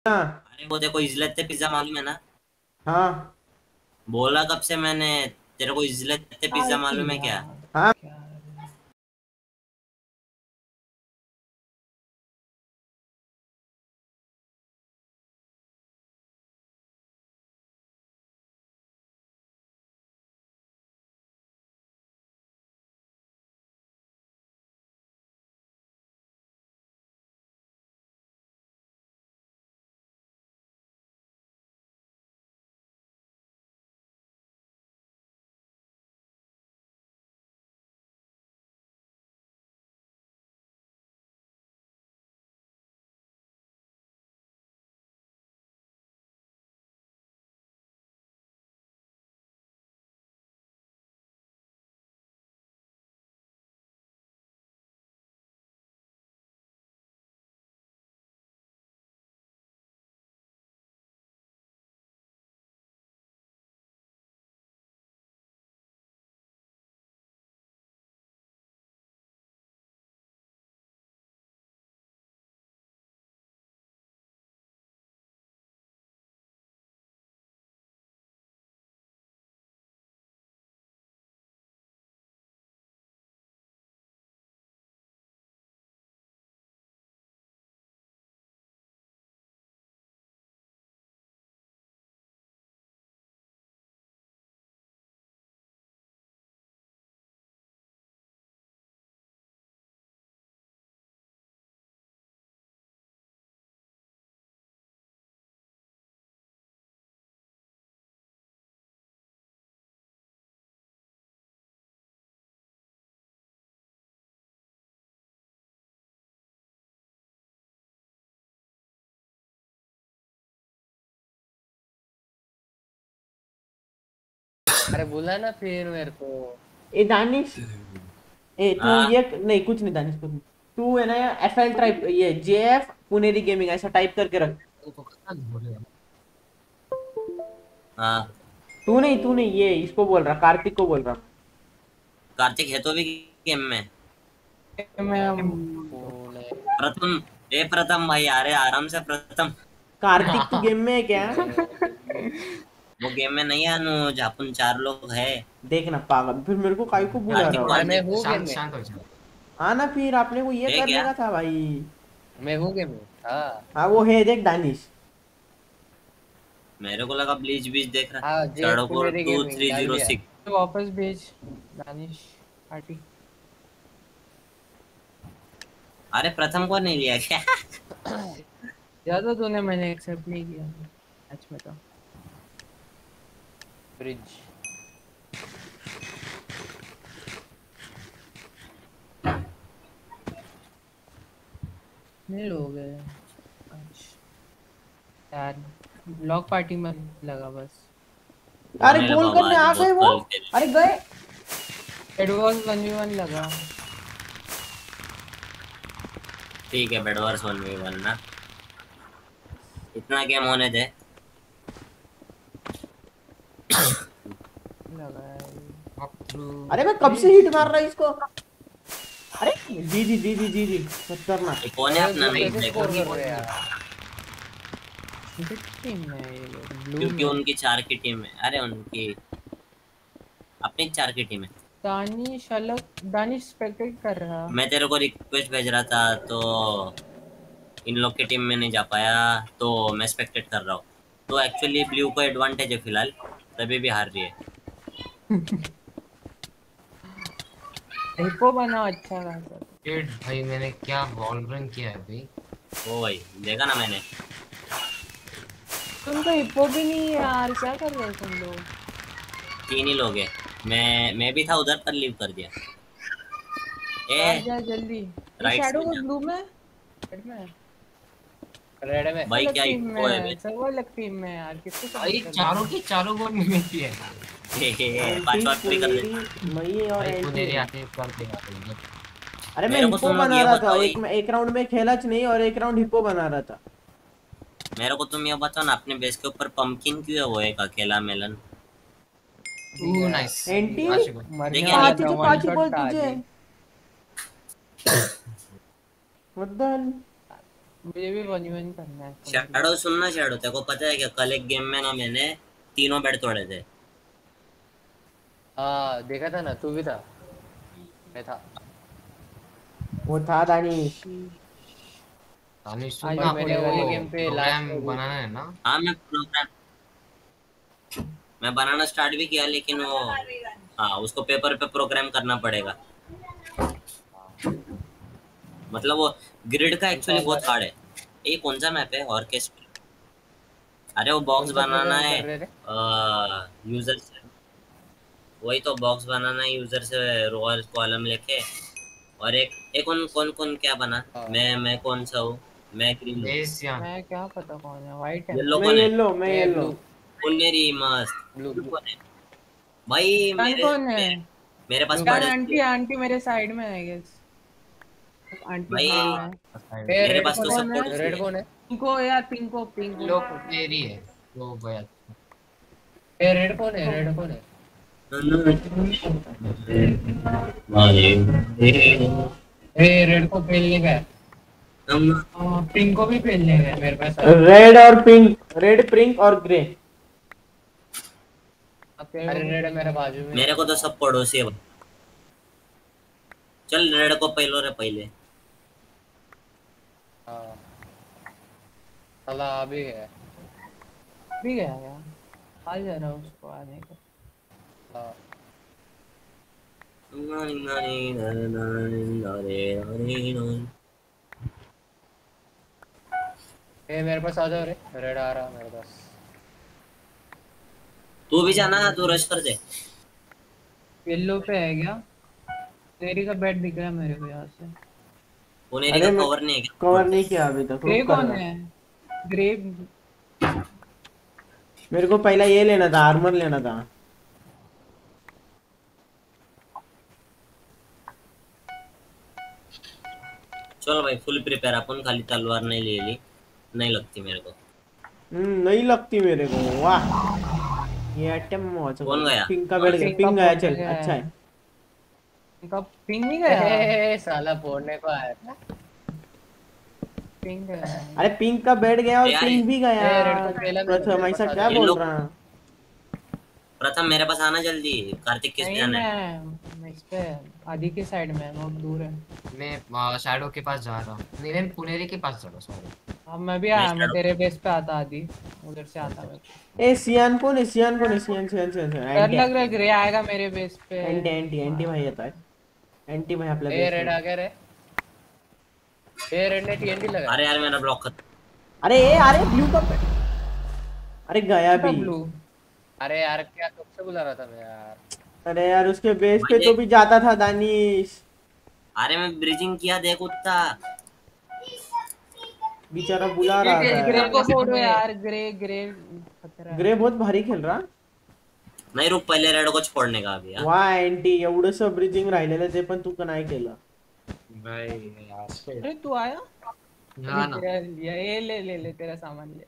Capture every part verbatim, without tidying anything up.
हाँ अरे वो देखो इजलत पिज्जा मालूम है ना? हाँ बोला कब से मैंने। तेरे को इजलत पिज्जा आती मालूम है क्या? यार हाँ। क्या है? अरे बोला ना फिर मेरे को। ए दानिश, ए तू हाँ ये नहीं, कुछ नहीं दानिश, कुछ नहीं। तू है ना, एफ एल टाइप, ये जे एफ पुनेरी गेमिंग ऐसा टाइप करके रख। हाँ। तू नहीं, तू नहीं, ये इसको बोल रहा, कार्तिक को बोल रहा। कार्तिक है तो भी गेम में। मैं बोले प्रथम। ए प्रथम भाई, अरे आराम से प्रथम। कार्तिक तू गेम में है क्या? वो गेम में नहीं है अनुज, अपन चार लोग है। देखना पागल, फिर मेरे को काहे को बुला कार्तिक रहा को हो? अरे आज मैं देख। हूँ गेम शांत में। शांत हो जाओ। हाँ ना, फिर आपने को ये है करने क्या? का था भाई। मैं हूँ गेम में हाँ। हाँ वो है, देख दानिश। मेरे को लगा ब्लीच बीच देख रहा। हाँ जे चढ़ो को पुनेरी टू गेमिंग थ्री डाल जीरो दिया। सिक्स तो वापस भेज दानिश पार्टी। अरे प्रथम को नहीं लिया क्या? ज्यादा तूने मैंने एक्सेप्ट नहीं किया मैच में तो। ब्रिज नहीं लोग है आज यार। ब्लॉक पार्टी में लगा बस। अरे होने ले गोल बाबा, करने आज आ गए बहुत वो। कल खेले। अरे गए। एडवांस वन वी वन लगा। ठीक है, बेडवर्स वन वी वन ना। इतना गेम होने दे। लगा है। Walk through अरे मैं कब से ब्रिज हिट मार रहा है इसको। अरे जी जी जी जी जी जी, खतरनाक। ये कौन है अरे अपना लोग मैच कैसे देखो। स्कोर कर रहे हैं यार। किस टीम में है ये लोग ब्लू क्योंकि में। उनकी चार की टीम है, अरे उनकी अपनी चार की टीम है। दानिश अलग दानिश स्पेक्टेट कर रहा। मैं तेरे को रिक्वेस्ट भेज रहा था तो इन लोग की टीम में नहीं जा पाया, तो मैं स्पेक्टेट कर रहा हूँ। तो एक्चुअली ब्लू को एडवांटेज है फिलहाल, तभी भी हार रही है। हिप्पो बना अच्छा खासा। Shit, भाई मैंने क्या वॉल रन किया है भाई। ओ भाई, देखा ना मैंने। तुम तो हिप्पो भी नहीं है यार, क्या कर रहे हो तुम लोग। तीन ही लोग हैं। मैं मैं भी था उधर पर, लीव कर दिया। ए आ जा जल्दी। ये राइट शैडो से को जा। ब्लू में रेड में रेड में भाई अलग क्या टीम इको है में बे। सब अलग टीम में यार, किसको भाई सपोर्ट कर चारों रहे की चारों गोल मिलती है। एंटी पांचवा पूरी कर दे। पुनेरी, मई और भाई एंटी। पुनेरी आके कर देगा भाई। अरे मैं मेरे को हिप्पो तुम लोग बना ये रहा था, बताओ। एक एक राउंड में खेला च नहीं और एक राउंड हिप्पो बना रहा था। मेरे को तुम ये बताओ ना, अपने बेस के ऊपर पंपकिन क्यों है वो एक अकेला मेलन? Oh nice. एंटी, पांच गोल। मरने देखिए वाला पांच नहीं। था के वन पांच शॉट बॉल था तुझे। आगे। मतलब मुझे भी वन वन करना है। शैडो सुनना, शैडो तेरे को पता है क्या, कल एक गेम में ना मैंने तीनों बेड तोड़े थे। हाँ देखा था ना, तू भी था। मैं था। वो था दानिश। दानिश आज सुनना, भी अपने मैंने वो वाली गेम पे प्रोग्राम लास्ट बनाना है ना। हाँ मैं प्रोग्राम मैं बनाना स्टार्ट भी किया, लेकिन वो हाँ उसको पेपर पे प्रोग्राम करना पड़ेगा। मतलब वो ग्रिड का एक्चुअली बहुत हार्ड है। ये कौन सा मैप है, ऑर्केस्ट्रा? अरे वो बॉक्स कौन सा बनाना प्रोग्राम है कर रहे थे? यूजर से। वही तो बॉक्स बनाना है यूजर से, रोअर कॉलम लेके। और एक एक कौन कौन कौन क्या बना, हाँ। मैं मैं कौन सा हूँ, मैं ग्रीन हूँ। बेस यान। मैं क्या पता कौन है, वाइट है। येलो मैं कौन है? येलो मैं मैं येलो। ब्लू। पुनेरी मस्त। ब्लू तू ब्लू। कौन है? भाई कौन मेरे कौन है? मेरे, मेरे पास ब्लू यार पड़े ब्लू। आंटी हुए- आंटी मेरे साइड में है गेस। आंटी भाई ब्लू हाँ। है। ए मेरे रेड पास कौन तो है? कौन है? सपोर्ट उसकी रेड है। कौन है? पिंको यार, पिंको पिंको लोग तेरी है तो भैया। ए रेड कौन है? रेड कौन है? ए रेड को खेलने का है। हाँ, पिंक को भी खेलने का है मेरे पास। रेड और पिंक, रेड पिंक और ग्रे। अरे रेड मेरे बाजू में मेरे है। को तो सब पड़ोसी है। चल रेड को पहलो रे पहले। हाँ साला अभी है। भी गया यार, आ जा रहा उसको आने का। हाँ। ए मेरे पास आ जाओ रे, रेड आ रहा मेरे पास। तू भी जाना, तू रश कर दे। येलो पे है क्या? तेरी का बेड दिख रहा है मेरे को यहाँ से। पुनेरी अरे का मैं कवर नहीं है क्या? कवर नहीं किया अभी तक, ग्रे रुक कर कौन रहा। है? ग्रे मेरे को पहला ये लेना था, आर्मर लेना था। चलो भाई फुल प्रिपेयर, अपन खाली तलवार नहीं ले ली, नहीं लगती मेरे को। हम्म नहीं लगती मेरे को। वाह, ये आइटम अच्छा। कौन गया? पिंक का बैठ गया, पिंक का पिंक गया, फोड़ने चल गया अच्छा है। है। इनका पिंग नहीं गया। ए साला फोड़ने को आया था। पिंग गया। अरे पिंक का बैठ गया और यार, पिंक भी गया। ए रेड को खेला मैंने, प्रथम मेरे ऐसा पास आ क्या जाओ। ये बोल लोग रहा है? प्रथम मेरे पास आना जल्दी। कार्तिक किस पे नहीं जाना है? मैं मैं इस पे आदि के साइड में है, बहुत दूर है। मैं शैडो के पास जा रहा हूँ, नहीं मैं पुनेरी के पास जा रहा हूँ सॉरी। अब मैं भी मैं आया, मैं shadow- तेरे बेस पे आता आदि, उधर से आता मैं। ए सियान कौन है? सियान कौन है? सियान सियान सियान सियान डर एंटी लग रहा है ग्रे आएगा मेरे बेस पे। एंटी एंटी एंटी भाई आता है। एंटी भाई आपल्या ए रेड आ बेस गया रे। ए रेड ने टीएनटी लगा। अरे यार मेरा ब्लॉक खत्म। अरे ए अरे ब्लू का पे- अरे गया भी। ब्लू अरे यार क्या कब से बुला रहा था मैं यार। अरे यार उसके बेस पे भाई तो एक- भी जाता था दानिश। अरे मैं ब्रिजिंग किया, देख उठता। बेचारा बुला रहा था ग्रे यार। को फोड़ो यार, ग्रे ग्रे खतरा है। ग्रे बहुत भारी खेल रहा। नहीं रुक, पहले रेड को छोड़ने का अभी। हाँ? वा एंटी एवढंस ब्रिजिंग राहिलेलं ते पण तू का नाही केलं. भाई यार अरे तू आया? ना ना तेरा लिया, ये ले ले ले तेरा सामान ले।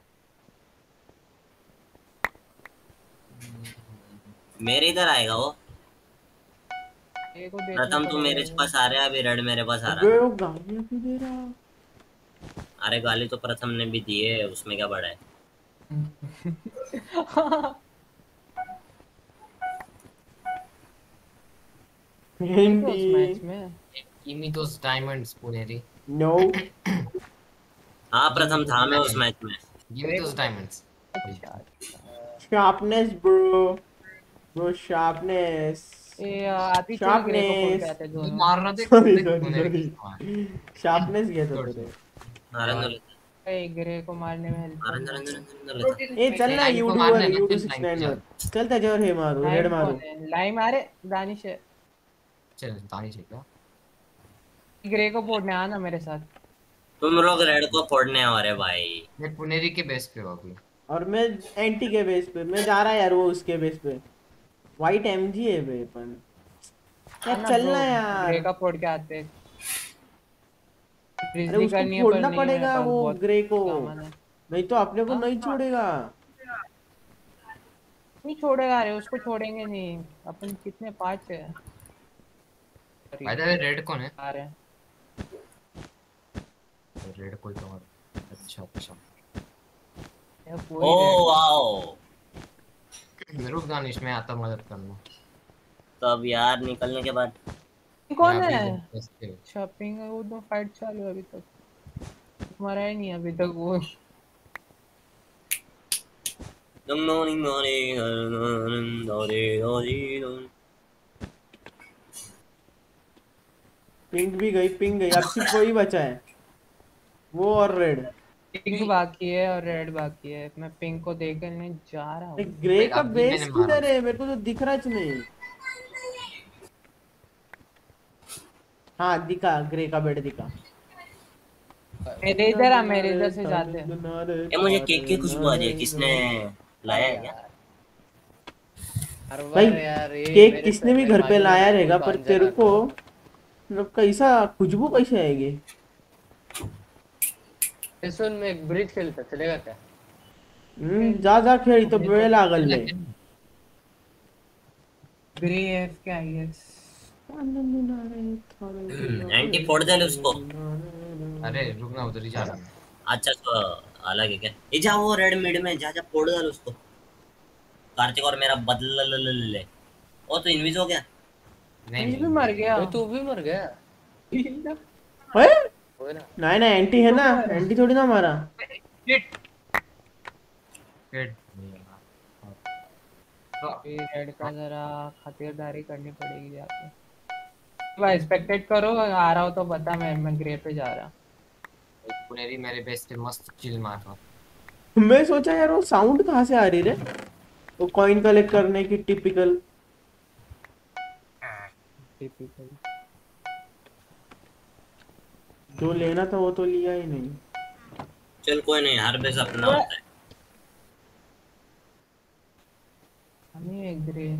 मेरे इधर आएगा वो। ये को देखना प्रथम तू मेरे पड़ेगा। पास आ रहा है, अभी रेड मेरे पास आ अबे रहा है। वो गाली क्यों दे रहा? अरे गाली तो प्रथम ने भी दी है, उसमें क्या बड़ा है। नहीं तो उस एंटी मैच में give me those diamonds Puneri, no हाँ प्रथम था मैं उस मैच में। Give me those diamonds. अच्छा। शार्पनेस ब्रो, ब्रो शार्पनेस, ये आती चल ग्रे को फोड़ के आते तू दोनों। मार रहा थे सॉरी देख सॉरी पुनेरी सॉरी, शार्पनेस घेत होतो रे. नरेंद्र लेता ए ग्रे को मारने में हेल्प नरेंद्र नरेंद्र नरेंद्र लेता। ए चल ना लाइन को यूट्यूब मारना वर, है ना, यूट्यूब फिर सिक्स लाइन नाइन को वर चल त्याच्यावर हे मारू, रेड मारू. लाइम आ रे दानिश है। चल दानिश है क्या? ग्रे को फोड़ने आना मेरे साथ। तुम लोग रेड को फोड़ने आओ रे भाई। मैं पुनेरी के बेस पे हूँ अभी। और मैं एंटी के बेस पे मैं जा रहा यार, वो उसके बेस पे वाइट एमजी है बे पण यार आना चलना bro, यार. ग्रे का फोड़ के आते। अरे फ्रिजली उसको करनी है पर फोड़ना नहीं, मेरे पड़ेगा पास वो बहुत ग्रे को, सामान है। नहीं तो अपने को नहीं छोड़ेगा. नहीं छोड़ेगा रे, उसको छोड़ेंगे नहीं। अपन कितने पांच है। बाय द वे रेड कौन है? आ रहे हैं। रेड कोई तो और अच्छा अच्छा या ओ कोई red- वाओ। रुक दानिश में आता मदद करना। तो अब यार निकलने के बाद कौन यहाँ भी है? बसते हो। शॉपिंग है वो तो फाइट चालू है अभी तक, मरा ही नहीं अभी तक वो। पिंक भी गई, पिंक गई, अब सिर्फ वही बचा है, वो और रेड। पिंक बाकी है और रेड बाकी है, मैं पिंक को देखने जा रहा हूँ। ग्रे का अभी बेस मैंने मारा किधर है, मेरे को तो दिख रहा च नहीं। हाँ दिखा, ग्रे का बेड दिखा। मेरे इधर आ, मेरे इधर से जाते हैं। ये मुझे केक की खुशबू आ रही है, किसने लाया है क्या? हर भाई बार यार ये केक मेरे किसने भी मेरे घर पे बाजू में लाया ना रहेगा, कोई पर बांझा तेरे को रहता है। मतलब कैसा खुशबू कैसे आएगी? ये सुन, मैं एक ब्रिज खेलता, चलेगा क्या? हम्म, जा जा खेल, तो बेड़े लागल ले। ग्रे एफ क्या यस। एंटी फोड़ दे ले उसको। अरे रुक ना, उधर ही जा रहा हूँ। अच्छा तो अलग है क्या? ये जा वो रेड मिड में जा, जा फोड़ दे उसको। कार्तिक और मेरा बदल ले ले ले ले। ओ तो इनविज हो गया। नहीं ये भी नहीं मर गया। ये तू भी मर गया। ओए होए ना। नहीं नहीं, एंटी है ना, एंटी थोड़ी ना मारा। Shit, Shit. रेड का जरा खातिरदारी करनी पड़ेगी जाके। भाई एक्सपेक्टेड करो, आ रहा हो तो बता, मैं मैं ग्रे पे जा रहा। पुनेरी मेरे बेस पे मस्त चिल मार रहा। मैं सोचा यार वो साउंड कहाँ से आ रही रे, वो कॉइन कलेक्ट करने की टिपिकल। टिपिकल जो लेना था वो तो लिया ही नहीं। चल कोई नहीं, हर बेस अपना होता है। हमें grey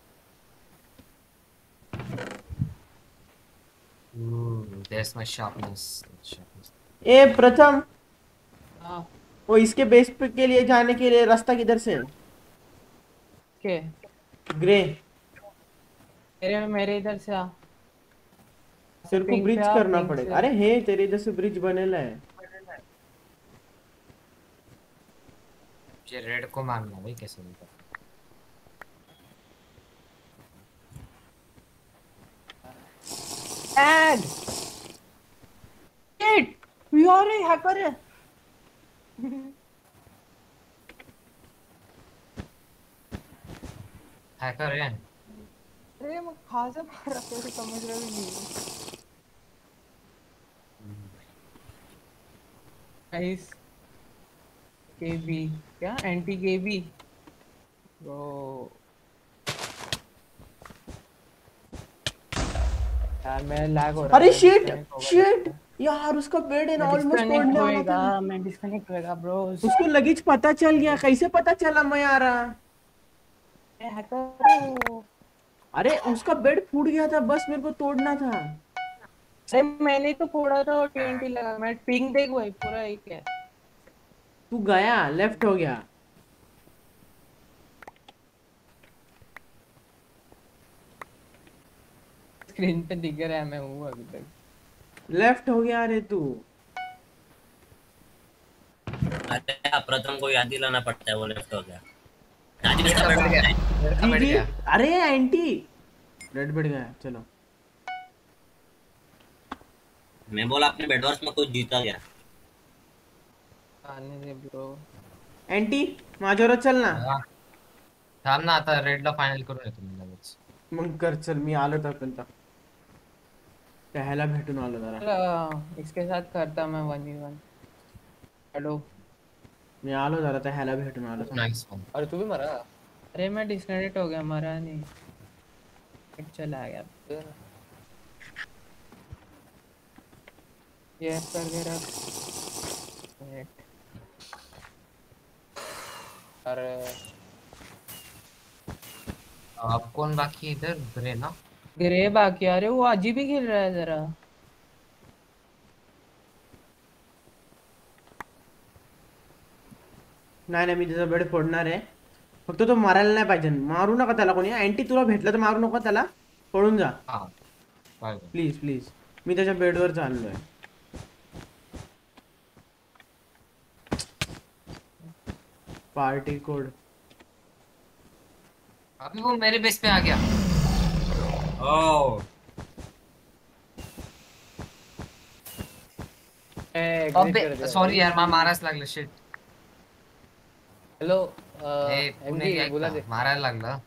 Ooh, there's my sharpness. sharpness. ए प्रथम, हाँ वो इसके बेस पे के लिए जाने के लिए रास्ता किधर से है? के ग्रे मेरे मेरे इधर से आ। तेरे को पिंक ब्रिज पे आ, करना पिंक पड़ेगा। से। अरे हे तेरे इधर से ब्रिज बनेला है। मुझे रेड को मारना भाई, कैसे नहीं पता। एड शिट, यार ये हैकर है। हैकर है। अरे मैं खासा मार रहा था, समझ रहा भी नहीं। गाइस केबी क्या, एंटी केबी ब्रो। यार मैं लैग हो रहा है। अरे शिट शिट यार, उसका बेड इन मैं ऑलमोस्ट डिस्कनेक्ट तोड़ने वाला होएगा, था। मैं डिस्कनेक्ट होएगा ब्रो। उसको लगेज पता चल गया, कैसे पता चला मैं आ रहा? मैं हैकर। अरे उसका बेड फूट गया था, बस मेरे को तोड़ना था। अरे मैंने तो फोड़ा था और टीएनटी लगा। मैं पिंग देख भाई, पूरा एक है। तू गया, लेफ्ट हो गया। स्क्रीन पे दिख रहा है मैं हूँ अभी तक। लेफ्ट हो गया रे तू। अरे प्रथम को याद दिलाना पड़ता है, वो लेफ्ट हो गया। ये तो बढ़ गया, ये तो बढ़ जीजी, गया। अरे एंटी रेड बेड गया। चलो मैं बोला अपने बेडवर्स में कोई जीता गया। आने दे ब्रो। एंटी माझ्यावर चल ना। हा. थांब ना, आता रेडला फायनल करून येतो मी लगेच. मग कर, चल मी आलो तर पण त्याला भेटून आलो जरा। चल, इसके साथ करता मैं वन वी वन। हेलो मी आलो जरा, त्याला भेटून आलो। Nice one. अरे तू भी मरा। अरे मैं डिस्कनेक्ट हो गया, मरा नहीं, चला गया। ये कर दे रहा। अरे अब कौन बाकी है इधर? ग्रे ना. ग्रे बाकी। अरे वो अजीब ही खेल रहा है जरा। नाही नाही, मी त्याचा बेड फोडणार आहे, फक्त तो मारायला नाही पाहिजे। मारू नका त्याला कोणी। अँटी तुला भेटलं तर मारू नका त्याला, पळून जा हा प्लीज प्लीज। मी त्याच्या बेडवर चाललोय। पार्टी कोड अभी वो मेरे बेस पे आ गया। ओह अबे सॉरी यार मा माराच लागलं शिट। हेलो ए पुणे एमजी बोला दे मारायला लागलं।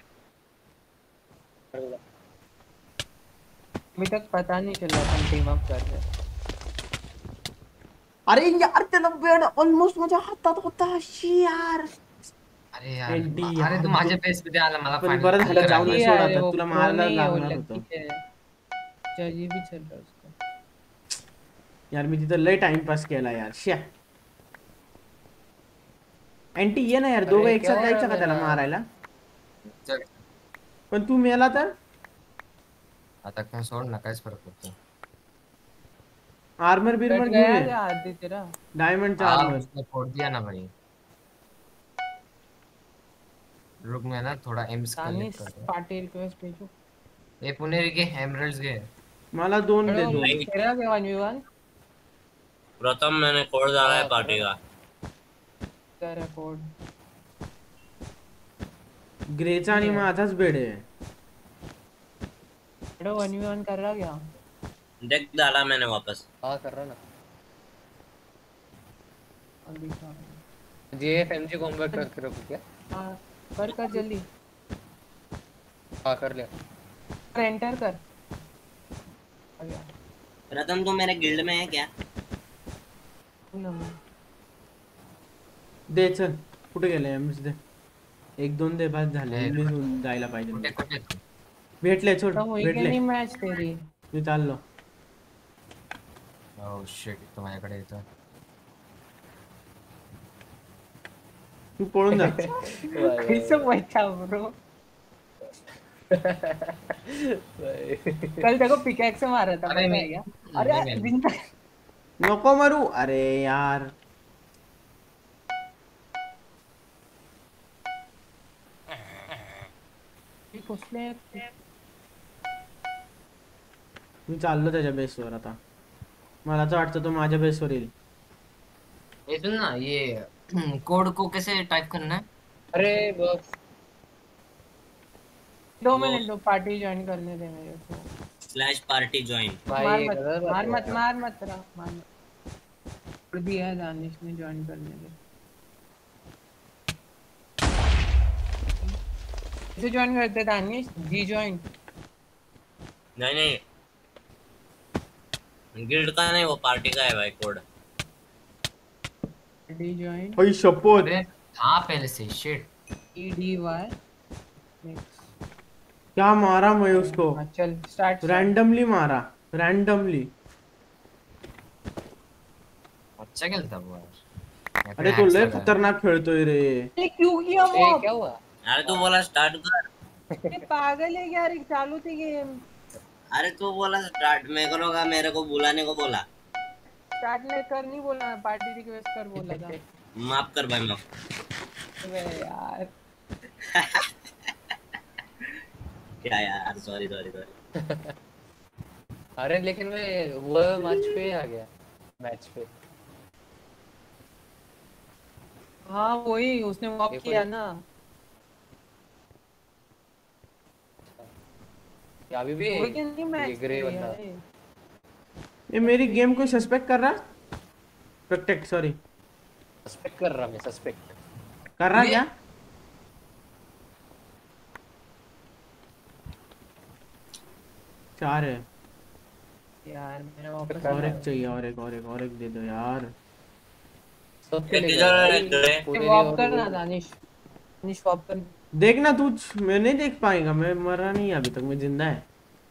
अभी तक पता नहीं चला हम टीम अप कर रहे। अरे यार त्याला बेड ऑलमोस्ट माझ्या हातात होता शी यार। अरे यार एंटी अरे यार, तू माझ्या बेस पे आला मला पण फायनल बरं झालं जाऊन ये सोडा यार, आता, वो तुला pro मारायला नहीं है, वो लागणार लकी होतं है। चल ये भी चल रहा है उसका। यार मी तिथं लय टाइमपास केला यार श्या। अँटी ये ना यार, अरे, दोघं एक क्या साथ हो रहा जायचं का है त्याला मेरा? मारायला? चल पण तू मेला तर आता काय सोड ना काहीच फरक पडतो। आर्मर बिरमर कट घेऊन गया ये, क्या आदि तेरा? डायमंडचा हाँ आर्मर। उसने फोड़ दिया ना भाई। रुक मैं ना थोड़ा एम्स तानिश कलेक्ट कर। पार्टी रिक्वेस्ट भेजो। ये पुणेरी के एमरल्ड्स के मला दोन दे, हेलो दोन तेरा क्या वन वी वन प्रथम मैंने कोड डाला है पार्टी का। तेरा कोड ग्रेचा आणि माझाच बेड आहे। हेलो वन वी वन कर रहा क्या? डेक डाला मैंने वापस। हाँ कर रहा ना। अभी का जेएफ एमजी कॉम्बैट करके रखो क्या? हाँ कर कर जल्दी हाँ कर लिया। कर एंटर कर। आ गया प्रथम तू मेरे गिल्ड में है क्या? नंबर दे चल, कुठे गेले एम्स दे, एक दोन दे बस झाले, ए, एमडी घेऊन जायला पाहिजे कुठे मला. कुठे तू? भेटले छोड, तो वही भेटले नहीं मैच तेरी। मी चाललो. ओह शिट तो माझ्याकडे येतो. तू पळून जा. कैसे बचा ब्रो? कल देखो पिकैक्स से मारा था अरे पता मैं- है क्या? नहीं, अरे मैं- जिंदा नको मारू. अरे यार मी घुसले. मी चाललो त्याच्या बेसवर आता. मला तर वाटतं तो माझ्या बेसवर येईल. ये सुन ना ये कोड को कैसे टाइप करना है? अरे बस दो मिनट दो पार्टी ज्वाइन करने दे मेरे को. Slash party join. मार भाई मत गलत बात मार है मत यार। मार मत रहा मार मत. कर दिया है दानिश ने ज्वाइन करने दे. इसे ज्वाइन करते दानिश जी ज्वाइन. नहीं नहीं गिल्ड का नहीं, वो पार्टी का है भाई कोड. डी ज्वाइन ओय शपथ. अरे हाँ पहले say shit. E D Y. क्या मारा मैं उसको, चल स्टार्ट. रैंडमली मारा, रैंडमली. अच्छा खेलता वो यार. अरे तो लय खतरनाक खेळतोय रे. ये क्यों किया ए, वो? क्या हुआ? अरे तू बोला स्टार्ट कर. ये पागल है क्या? अरे चालू थी गेम. अरे तू बोला स्टार्ट, मेरे को लगा मेरे को बुलाने को बोला. स्टार्ट में कर नहीं बोला, पार्टी रिक्वेस्ट कर बोला था. माफ कर भाई माफ. अबे यार क्या यार, सॉरी सॉरी सॉरी. अरे लेकिन मैं वो मैच पे आ गया, मैच पे. हाँ वही उसने वॉक देखो किया ये- ना. ये अभी भी वही कि नहीं ये मैच ग्रे किया बंदा है. ये मेरी गेम को सस्पेक्ट कर रहा, प्रोटेक्ट सॉरी सस्पेक्ट कर रहा, मैं सस्पेक्ट. कर रहा क्या? चार है यार मेरा वापस और एक चाहिए, और एक और एक और एक दे दो यार. सबके एक लिए इधर जा रहा एक इधर है. है. पूरे वॉक और करना वो- दानिश. दानिश वॉक कर. देखना तू, मैं नहीं देख पाएगा, मैं मरा नहीं अभी तक, मैं जिंदा है.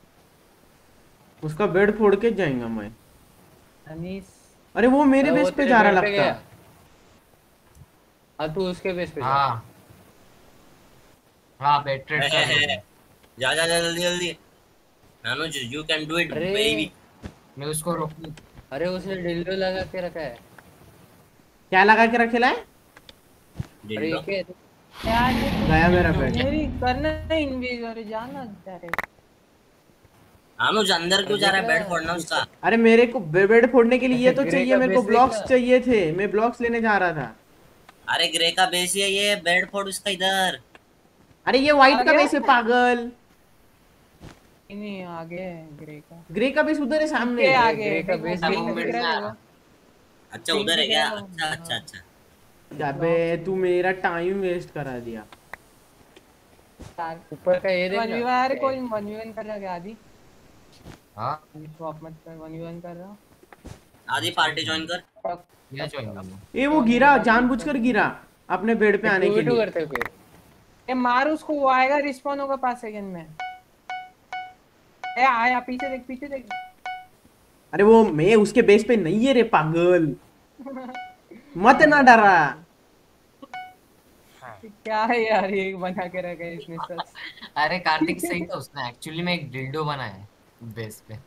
उसका बेड फोड़ के जाएगा मैं. दानिश अरे वो मेरे वो बेस पे तेरे जा रहा बेड पे लगता. गया. हाँ तू उसके बेस पे जा. हाँ हाँ बेट ट्रेड कर लो. जा जा जा जल्दी जल्दी. Anuj you can do it अरे बेबी. मैं उसको रोक. अरे उसने डिल्डो लगा के रखा है. क्या लगा के रखेला है? अरे ये क्या? यार ये गया मेरा बेड. मेरी करना है इनविज. अरे जाना डायरेक्ट. अनुज अंदर क्यों जा रहा है? बेड फोड़ना उसका. अरे मेरे को बे- बेड फोड़ने के लिए ये तो ग्रे चाहिए, का मेरे को बेस ब्लॉक्स देखना। चाहिए थे, मैं ब्लॉक्स लेने जा रहा था. अरे ग्रे का बेस ही है ये, बेडफोर्ड उसका इधर। अरे ये व्हाइट आ का गया? बेस है पागल। नहीं आगे है ग्रे का। ग्रे का बेस उधर है सामने। के आगे ग्रे का देखो, बेस green movement दिख रहा है में आ देखो। अच्छा Pink उधर है दिख क्या? रहा है वो। अच्छा अच्छा अच्छा। अबे तू मेरा टाइम वेस्ट करा दिया। चार ऊपर का ये वन वी देखना। अरे कोई वन वी वन कर रहा है क्या आदि? हाँ स्वैप मत कर, वन वी वन कर रहा हूँ। आधी पार्टी ज्वाइन कर। ये ज्वाइन करना। ए वो गिरा, जानबूझकर गिरा अपने बेड पे आने टू के वी टू लिए। करते हो फिर। ए मार उसको, वो आएगा रिस्पॉन होगा पाँच सेकंड में। ए आया पीछे देख, पीछे देख। अरे वो मैं उसके बेस पे नहीं है रे पागल, मत ना डरा। क्या है यार ये बना के रखा है इसने सच। अरे कार्तिक सही था, उसने एक्चुअली में एक डिल्डो बनाया है बेस पे।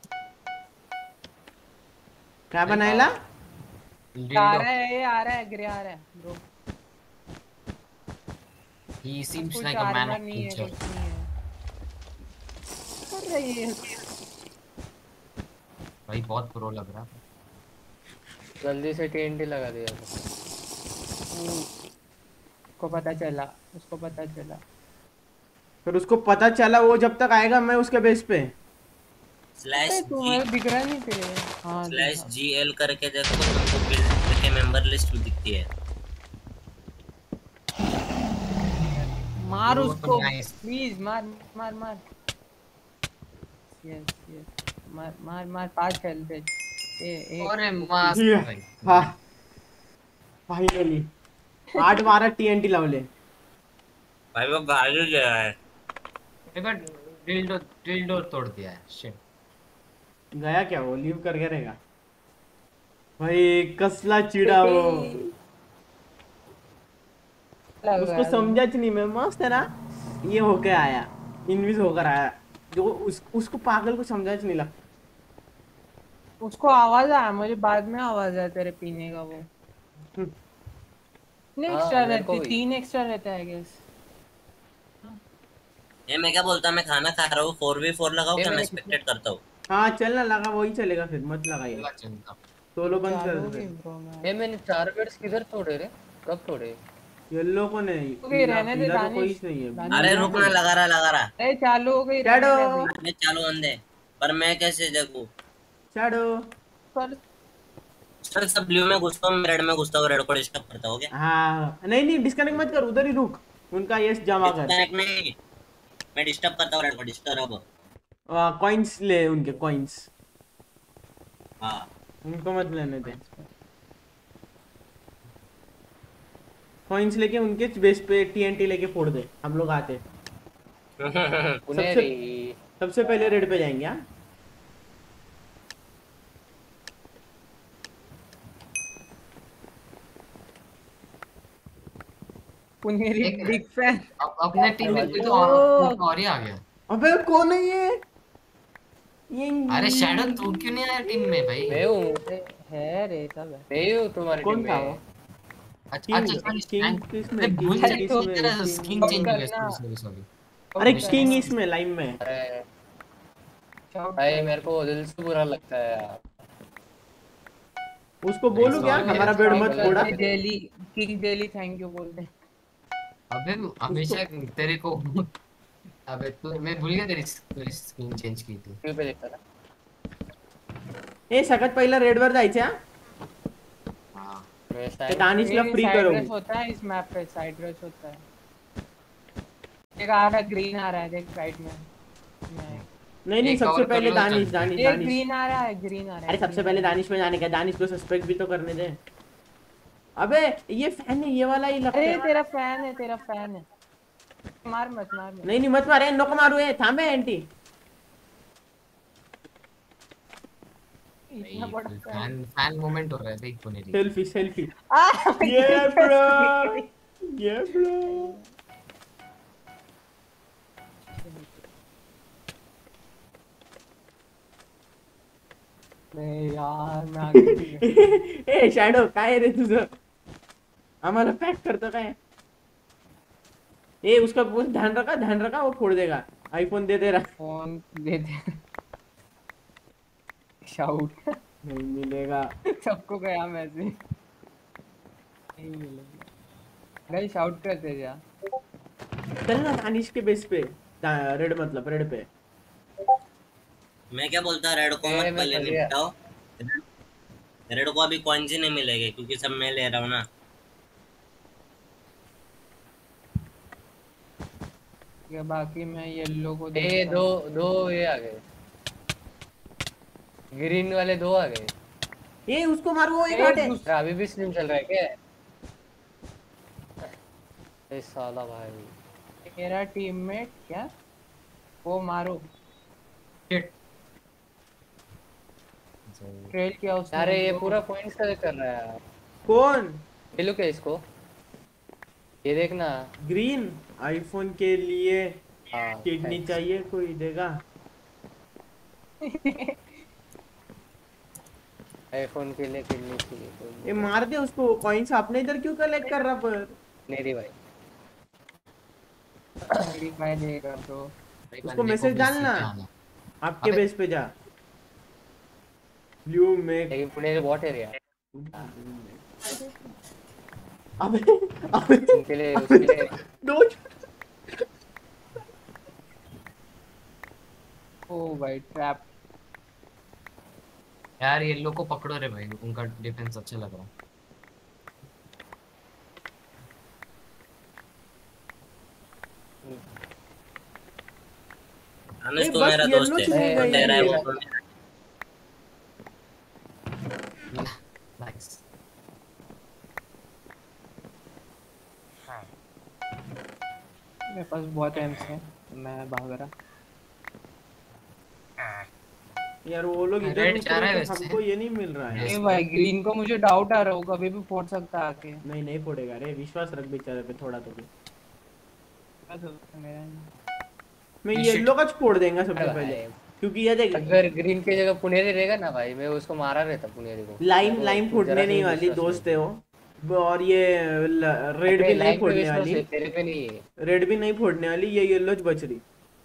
क्या बनाएला? आ डिल्डो रहा है, ये आ रहा है, ग्रे आ रहा है ब्रो। ही सीम्स कुछ like a man armour of नहीं है, नेचर। कुछ नहीं है। कर रही है भाई बहुत प्रो लग रहा है। जल्दी से टीएनटी लगा दिया। उसको पता चला, उसको पता चला। फिर उसको पता चला, वो जब तक आएगा मैं उसके बेस पे। स्लैश अरे तू जी मेरे दिख रहा नहीं तेरे। हाँ स्लैश देखा। जी एल करके देखो तुमको बिल्ड के मेंबर लिस्ट दिखती है। मार Oh, उसको nice. प्लीज, मार मार मार। यस यस, मार मार मार, पांच खेलते। ए एक अरे मस्त ये, भाई। हाँ फाइनली आठ बारह टीएनटी लावले। भाई वो भाग गया है। बट डिल्डो डिल्डो तोड़ दिया है शिट। गया क्या वो, लीव करके रहेगा भाई। कसला चिड़ा वो, लग उसको रहा है समझा नहीं मैं, मस्त है ना। ये होके आया, इनविज होकर आया, जो उस, उसको पागल को समझा नहीं लगता। उसको आवाज आया, मुझे बाद में आवाज आया तेरे पीने का। वो कितने हाँ, एक्स्ट्रा मेरे को रहते, भी। तीन एक्स्ट्रा रहता है गेस। ये मैं क्या बोलता, मैं खाना खा रहा हूँ, फोर वी फोर लगाओ ये क्या? मैं मैंने एक्सपेक्टेड करता हूँ। हाँ चलना लगा, वही चलेगा फिर, मत लगाइए। चला चिंता। सोलो बंद कर चालू दे भी फिर। ब्रो मैं। ये मैंने चार बेड्स किधर तोड़े रे? कब तोड़े? येलो को नहीं, हो गई, पीला, रहने दे पीला तो दानिश। कोई नहीं है। दानिश। अरे रुक ना, लगा रहा लगा रहा। अरे चालू हो गई, Shadow। रहने दे अभी। मैं चालू अंधे पर मैं कैसे जगू? शैडो। पर सर सब ब्लू में घुसता हूँ, रेड में घुसता हूँ, रेड को डिस्टर्ब करता हूँ क्या? हाँ नहीं नहीं, डिस्कनेक्ट मत कर, उधर ही रुक, उनका यस जमा कर। डिस्कनेक्ट नहीं, मैं डिस्टर्ब करता हूँ रेड को, डिस्टर्ब। कॉइंस ले उनके, कॉइंस हाँ उनको मत लेने दे। कॉइंस लेके उनके बेस पे टीएनटी लेके फोड़ दे, हम लोग आते। पुनेरी। सबसे पहले रेड पे जाएंगे। हाँ पुनेरी एक- बिग फैन। अब अपने टीम में कोई तो और कोई और ही आ गया। अबे कौन है ये? ये अरे शैडो तू क्यों नहीं आया टीम में भाई? मैं हूँ। है रे सब है। मैं हूँ तुम्हारी टीम कौन था वो? में। अच्छा अच्छा किंग सॉरी किंग रैंक किसमें, मैं भूल किंग गया तो किसमें, तेरा किंग- स्किन चेंज हो गया। करना। Sorry sorry. अरे करना। किंग इसमें लाइन में। अरे Shout भाई कर। मेरे को दिल से बुरा लगता है यार। उसको बोलू Nice क्या one, हमारा yes. बेड Shout मत कर, फोड़ा? कि daily king daily thank you बोल दे। अबे हमेशा तेरे को अबे तू मैं भूल गया तेरी तेरी स्किन चेंज की थी। टीवी पे देखता था। ए सगळ्यात पहिला रेड वर जायचं हा? हाँ मैं ते साइड दानिशला ये फ्री साइड करू। रेस होता है इस मैप पे, साइड रेस होता है। एक आ रहा है, ग्रीन आ रहा है देख राइट में। नहीं नहीं नहीं, एक सबसे cover कर पहले लो, दानिश चल। दानिश ये दानिश। ग्रीन आ रहा है, ग्रीन आ रहा है। अरे सबसे पहले दानिश में जाने का, दानिश को सस्पेक्ट भी तो करने दे। अबे ये फैन है, ये वाला ही लगता अरे है। तेरा फैन है, तेरा फैन है। मार मत, मार मत। नहीं नहीं मत मारे, नको मारू ए, थांबे एंटी। इतना बड़ा फैन। फैन फैन मोमेंट हो रहा है देख पुनेरी। Selfie selfie. आ, ये ब्रो, ये ब्रो। नहीं यार मैं आगे ए शॅडो काय रे तुझं, आम्हाला पॅक करतो काय? ए उसका वो ध्यान रखा, ध्यान रखा, वो फोड़ देगा। आईफोन दे दे रहा। फोन दे दे। शाउट नहीं मिलेगा। सबको गया मैसेज। नहीं मिलेगा। गाइस शाउट करते जा। चल ना दानिश के बेस पे, रेड मतलब रेड पे। मैं क्या बोलता, रेड को ए, मत मैं पहले फंस गया। निपटाओ। रेड को अभी कौन सी नहीं मिलेगी क्योंकि सब मैं ले रहा हूँ ना। ये बाकी मैं येलो को ए देखता दो हूँ। दो ये आ गए, ग्रीन वाले दो आ गए। ये उसको मारो, वो एक ए, हार्ट है। दूस- अरे अभी भी स्लिम चल रहा है क्या? ए साला भाई। मेरा टीममेट क्या वो मारो। शिट ट्रेल किया उसने। अरे ये हमको। पूरा पॉइंट्स का कर रहा है यार। कौन? ये लो क्या इसको, ये देखना। ग्रीन आईफोन के लिए हाँ किडनी thanks। चाहिए, कोई देगा? आईफोन के लिए किडनी चाहिए कोई ये नहीं। मार दे उसको। कॉइन्स आपने इधर क्यों कलेक्ट कर रहा? पर नहीं दी भाई। मेरी फाइल देगा ब्रो। भाई, उसको बंदे को मैसेज बेस डालना। पे आना। आपके अबे। बेस पे जा। ब्लू में लेकिन पुणे वॉट एरिया अबे अबे उनके लिए, उसके लिए दो। ओ भाई ट्रैप। यार ये लोग को पकड़ो रे भाई, उनका डिफेंस अच्छा लग रहा है। अनुज ए, तो बस मेरा येलो दोस्त है, चलेगा तो तेरा है ये। वो तो मेरा। नाइस। मेरे पास बहुत एम्स है, मैं भाग रहा। यार वो लोग इधर रेड रुक चाह रहा है रहे तो वैसे। हमको ये नहीं मिल रहा है। ए भाई ग्रीन को मुझे डाउट आ रहा हो, कभी भी फोड़ सकता है आके। नहीं नहीं फोड़ेगा रे, विश्वास रख बेचारे पे थोड़ा तो भी। मेरा मैं ये येलो का फोड़ देंगे सबसे अरे पहले, भाई, क्योंकि ये देख अगर ग्रीन की जगह पुनेरी रहेगा ना भाई, मैं उसको मारा रहता पुनेरी को। लाइम तो लाइम जरा फोड़ने से नहीं भी वाली, विश्वास दोस्त नहीं है वो। और ये रेड है। भी नहीं लाइन पे फोड़ने विश्वास वाली, है, तेरे पे नहीं है। रेड भी नहीं फोड़ने वाली, ये येलो बच रही।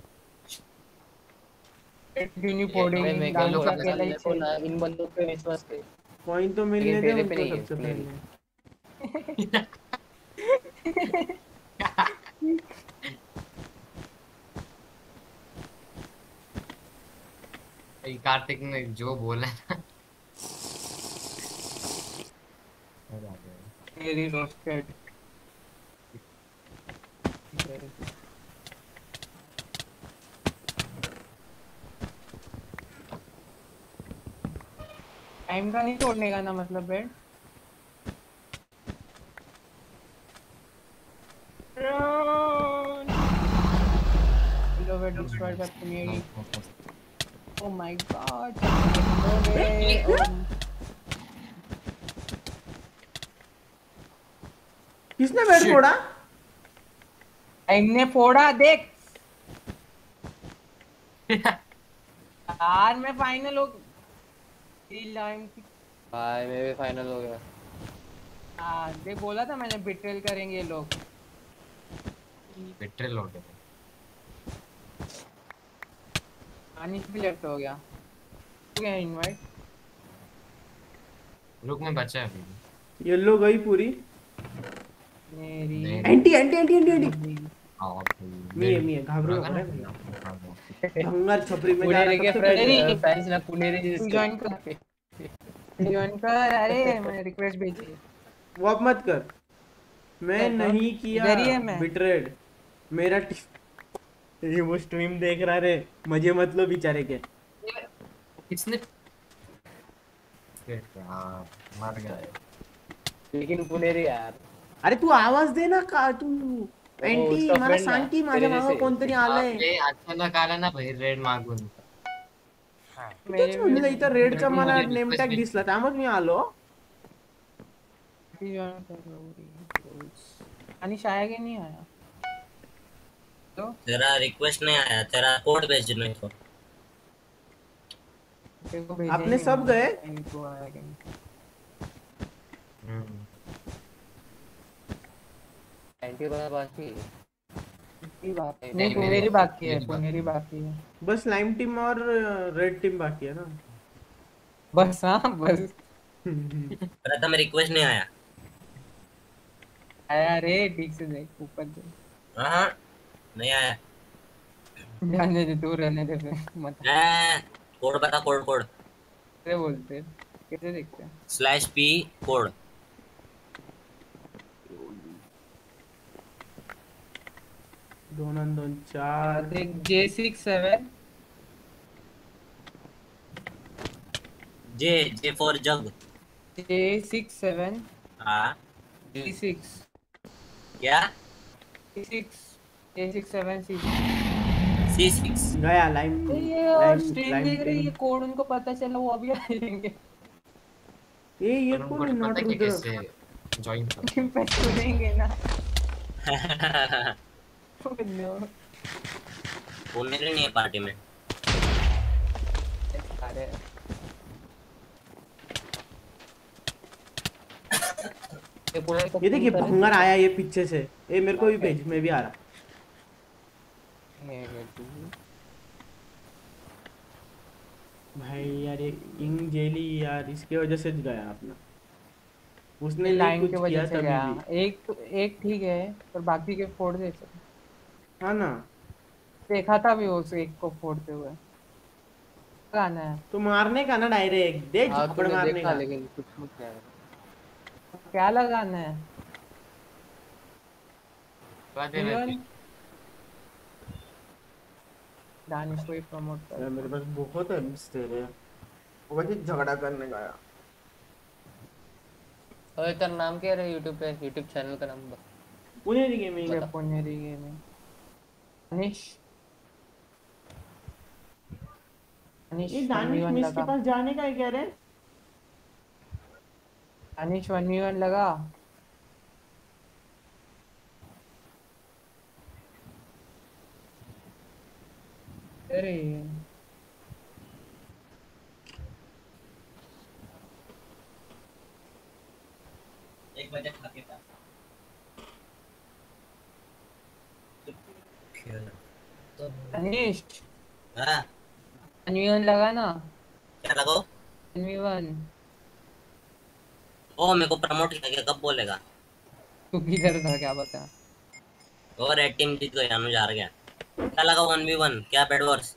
क्यों नहीं अरे फोड़ेंगे? मैं डांस येलो का अकेला ही मेरे को ना चाहिए। इन बंदों पे विश्वास है। कॉइन तो मिलने लेकिन दे तेरे पे उनको नहीं है, सबसे पुनेरी। पहले। भाई कार्तिक ने जो बोला है ना। अरे आ गया। मेरी रोस्टेड। टाइम का नहीं तोड़ने का ना मतलब bed. Hello, we're destroyed by Puneri. Oh my god. No way. Um, किसने बेड Shit. फोड़ा? टाइम ने फोड़ा देख। यार मैं फाइनल हो गई। लाइन की भाई मैं भी फाइनल हो गया। हाँ देख बोला था मैंने, बिट्रेल करेंगे ये लोग। बेट्रेल हो गया। पानी भी लेफ्ट हो गया। हो गया इनवाइट। रुक में बचा है अभी। येलो गई पूरी। मेरी नहीं। Anti anti anti anti anti आओ मी है मी है, घाबरो लगा मत ना? रे। हंगर छपरी में जा पुनेरी रहा के सबसे पहले। फ्रेंड फैंस ना पुनेरी तू जिसके। ज्वाइन कर ज्वाइन कर। अरे मैंने रिक्वेस्ट भेजी। वो अब मत कर। मैं कर, कर। नहीं किया इधर ही है मैं। बिट्रेड। मेरा टी- ये वो स्ट्रीम देख रहा रे, मजे मत लो बेचारे के। किसने हाँ, मर गया। लेकिन पुनेरी यार, अरे तू आवाज दे ना का तू। एंटी उसका मला friend ना, सांग की माझ्या तेरे मागं जैसे. कोणतरी आलंय. आपले अचानक आला ना भाई रेड मागून. तेच म्हणलं इथं रेडचा मला नेम टॅग दिसला त्यामुळे मी आलो. अनिश आया कि नहीं आया? तो तेरा रिक्वेस्ट नहीं आया, तेरा कोड भेज नहीं तो तेरे को भेजे आपने नहीं सब मैंने, गए? इनको आया कि नहीं। एंटी वाला बाकी है. की बात नहीं, नहीं, नहीं, पुनेरी मेरी बाकी है, मेरी बाकी पुनेरी है। बाकी है। बस लाइम टीम और रेड टीम बाकी है ना. बस हाँ बस. तेरा तो मैं रिक्वेस्ट नहीं आया. आया रे, ठीक से देख ऊपर से। हाँ नहीं आया। जाने दे, दूर रहने दे फिर मत। हैं, कोड बता, कोड कोड कैसे बोलते हैं, कैसे देखते हैं? Slash P code. दोन आणि दोन आ, चार। देख J six seven J J four जग। जे सिक्स सेवन हाँ सी सिक्स क्या? C six J six seven C C six. गया लाइन ये और लाइन स्ट्रीम देख रही है, लाइन। कोड उनको पता चला, वो अभी आएंगे। ए ये पर कौन उनको है? पता नॉट है कि रुद्र। कैसे ज्वाइन कर। इम्पैक्ट करेंगे ना। Oh no. वो मेरे नहीं है पार्टी में। अरे ये पूरा एक ये देखिए तरह से- भंगर आया ये पीछे से। ए मेरे को भी भेज, मैं भी आ रहा। ये ये तू- भाई यार ये इंग जेली यार इसके वजह से गया अपना। उसने नहीं लाइन कुछ की किया वजह से तभी गया। भी। एक तो एक ठीक है, पर बाकी के फोड़ दे सकते। हाँ ना, देखा था भी उस एक को फोड़ते हुए। गाना है तो मारने का ना डायरेक्ट दे हाँ झापड़ तूने मारने देखा का। लेकिन कुछ नहीं किया। क्या लगाना है? बाद में मैं इवन दानिश को ही प्रमोट यार कर। मेरे पास बहुत है मिस तेरे। वो वैसे झगड़ा करने गया। और तेरा नाम क्या है यूट्यूब पे? यूट्यूब चैनल का नाम बता। पुणेरी गेमिंग। ये पुनेरी गेमिंग। दानिश दानिश ये one Danish v one miss के लगा। पास जाने का है क्या रे? दानिश वन वी वन लगा। अरे एक बजे खा के था। दानिश हाँ वन वी वन लगा ना। क्या लगाओ? One v one. ओ मेरे को प्रमोट किया गया, कब बोलेगा? तू किधर था क्या बता? वो रेड टीम जीत गई, अनुज हार गया। क्या लगाओ? वन वी वन क्या बेड वॉर्स?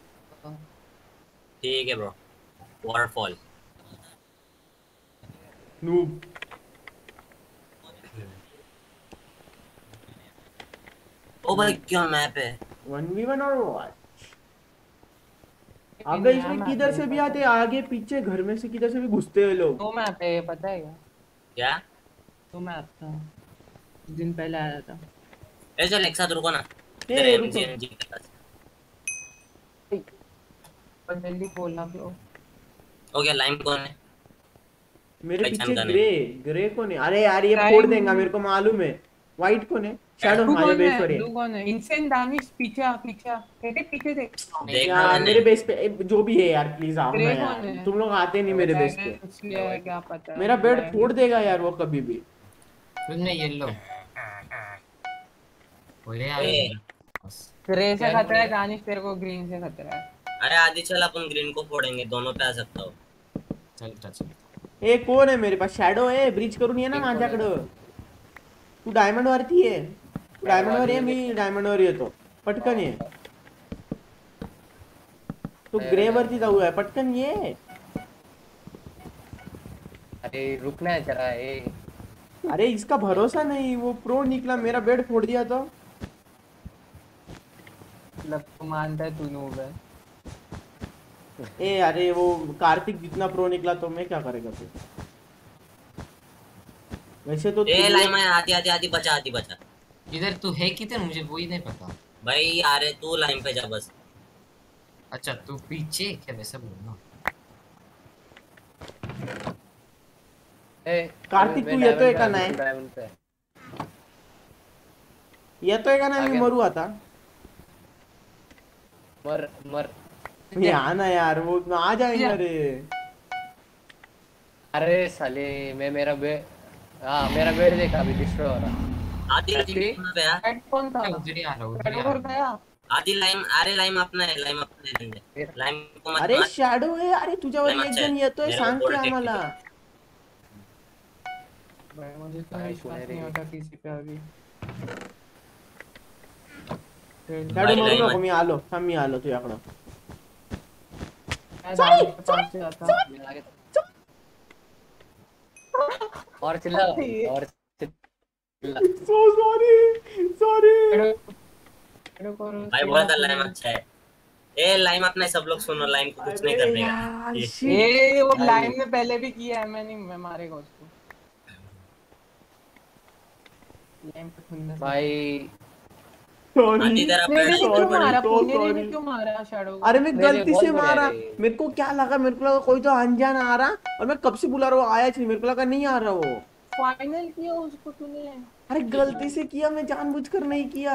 ठीक है ब्रो। Waterfall noob. ओ भाई क्या मैप है? वन वी वन और व्हाट? अबे इसमें किधर से भी आते, आगे पीछे घर में से किधर से भी घुसते हैं लोग। दो मैप है, पता है क्या? क्या? दो मैप था, दिन पहले आया था। ऐसे एक साथ रुको ना। ए, इधर रुको। एमजीएनजी के पास। पर जल्दी बोलना ब्रो। हो गया। लाइम कौन है? मेरे पहचान पीछे का नहीं। ग्रे ग्रे कौन है? अरे यार ये Crime- फोड़ देगा मेरे को मालूम है। व्हाइट कौन है? शैडो तू हमारे कौन बेस है? पर है। तू कौन है? इनसेन दानिश पीछे आ, पीछे आ। कहते पीछे देख। देखा यार मैंने। मेरे बेस पे ए, जो भी है यार प्लीज आओ ग्रे ना कौन यार। है? तुम लोग आते नहीं मेरे बेस पे। इसलिए है, क्या पता। मेरा बेड फोड़ देगा यार वो कभी भी। तुमने येलो बोले यार ए, बस। ग्रे से खतरा है दानिश, तेरे को ग्रीन से खतरा है। अरे आदि चल अपन ग्रीन को फोड़ेंगे, दोनों पे आ सकता हो। चल चल चल ए कोण आहे मेरे पास? शॅडो आहे, ब्रिज करून ये ना माझ्याकडं. तू डायमंड वरती ये. तू डायमंड वर ये, मी डायमंड वर येतो. पटकन ये. तू ग्रे वरती जाऊया, पटकन ये. अरे रुकना है जरा ए। अरे इसका भरोसा नहीं, वो प्रो निकला, मेरा बेड फोड़ दिया तो. मतलब तू मानता है तू नूब है। ए अरे वो कार्तिक जितना प्रो निकला तो मैं क्या करेगा तू? वैसे तो ए तुम लाइम लोग- है, आदि आदि आदि बचा, आदि बचा। इधर तू है किधर मुझे वही नहीं पता। भाई अरे तू लाइन पे जा बस। अच्छा तू पीछे क्या वैसा बोलना। ए कार्तिक, मैं तू येतोय diamond का पे, नाही? diamond पे. येतोय का नाही? मी आगे. मरू आता. मर मर. मी आ ना यार, वो आ जाएगा रे. अरे साले मैं मेरा बे हाँ मेरा बेड देखा अभी डिस्ट्रॉय हो रहा. आदि आदि Actually- कहाँ पे है? हेड कौन था? उधर ही आ रहा उधर ही आ शैडो रहा। गया। आदि लाइम, अरे लाइम अपना है, लाइम अपना है धंधे। लाइम को मत अरे मार। शॅडो आहे. अरे तुझ्यावर नाही एक मागचं जण येतोय, मेरा सांग की बोर्ड आम्हाला. भाई मुझे तो भाई, विश्वास पुणे नहीं रे। होता किसी पे अभी। शॅडो मारू लाईन नको, मी आलो थांब, मी आलो तुझ्याकडं. मैं दाम के पास से आता। मैं आगे था। और चिल्ला और चिल्ला। So sorry sorry. मेरे को भाई बहुत लाइम अच्छा है. ए लाइम अपने सब लोग सुनो, लाइम को कुछ नहीं करने का. ये ये वो लाइन में पहले भी किया है, मैं नहीं मैं मारेगा उसको। लाइन पे खुलने से भाई आधी तेरा मेरे पेड़ को ऊपर क्यों पड़ा. मारा? तो पुनेरी ने sorry. क्यों मारा शैडो को? अरे मैं नहीं, नहीं, गलती बहुत से बढ़िया मारा. रे। मेरे को क्या लगा, मेरे को लगा कोई तो अनजान आ रहा, और मैं कब से बुला रहा हूँ, आया नहीं. मेरे को लगा नहीं आ रहा वो. फाइनल किया उसको तूने। अरे गलती से किया, मैं जानबूझकर नहीं किया.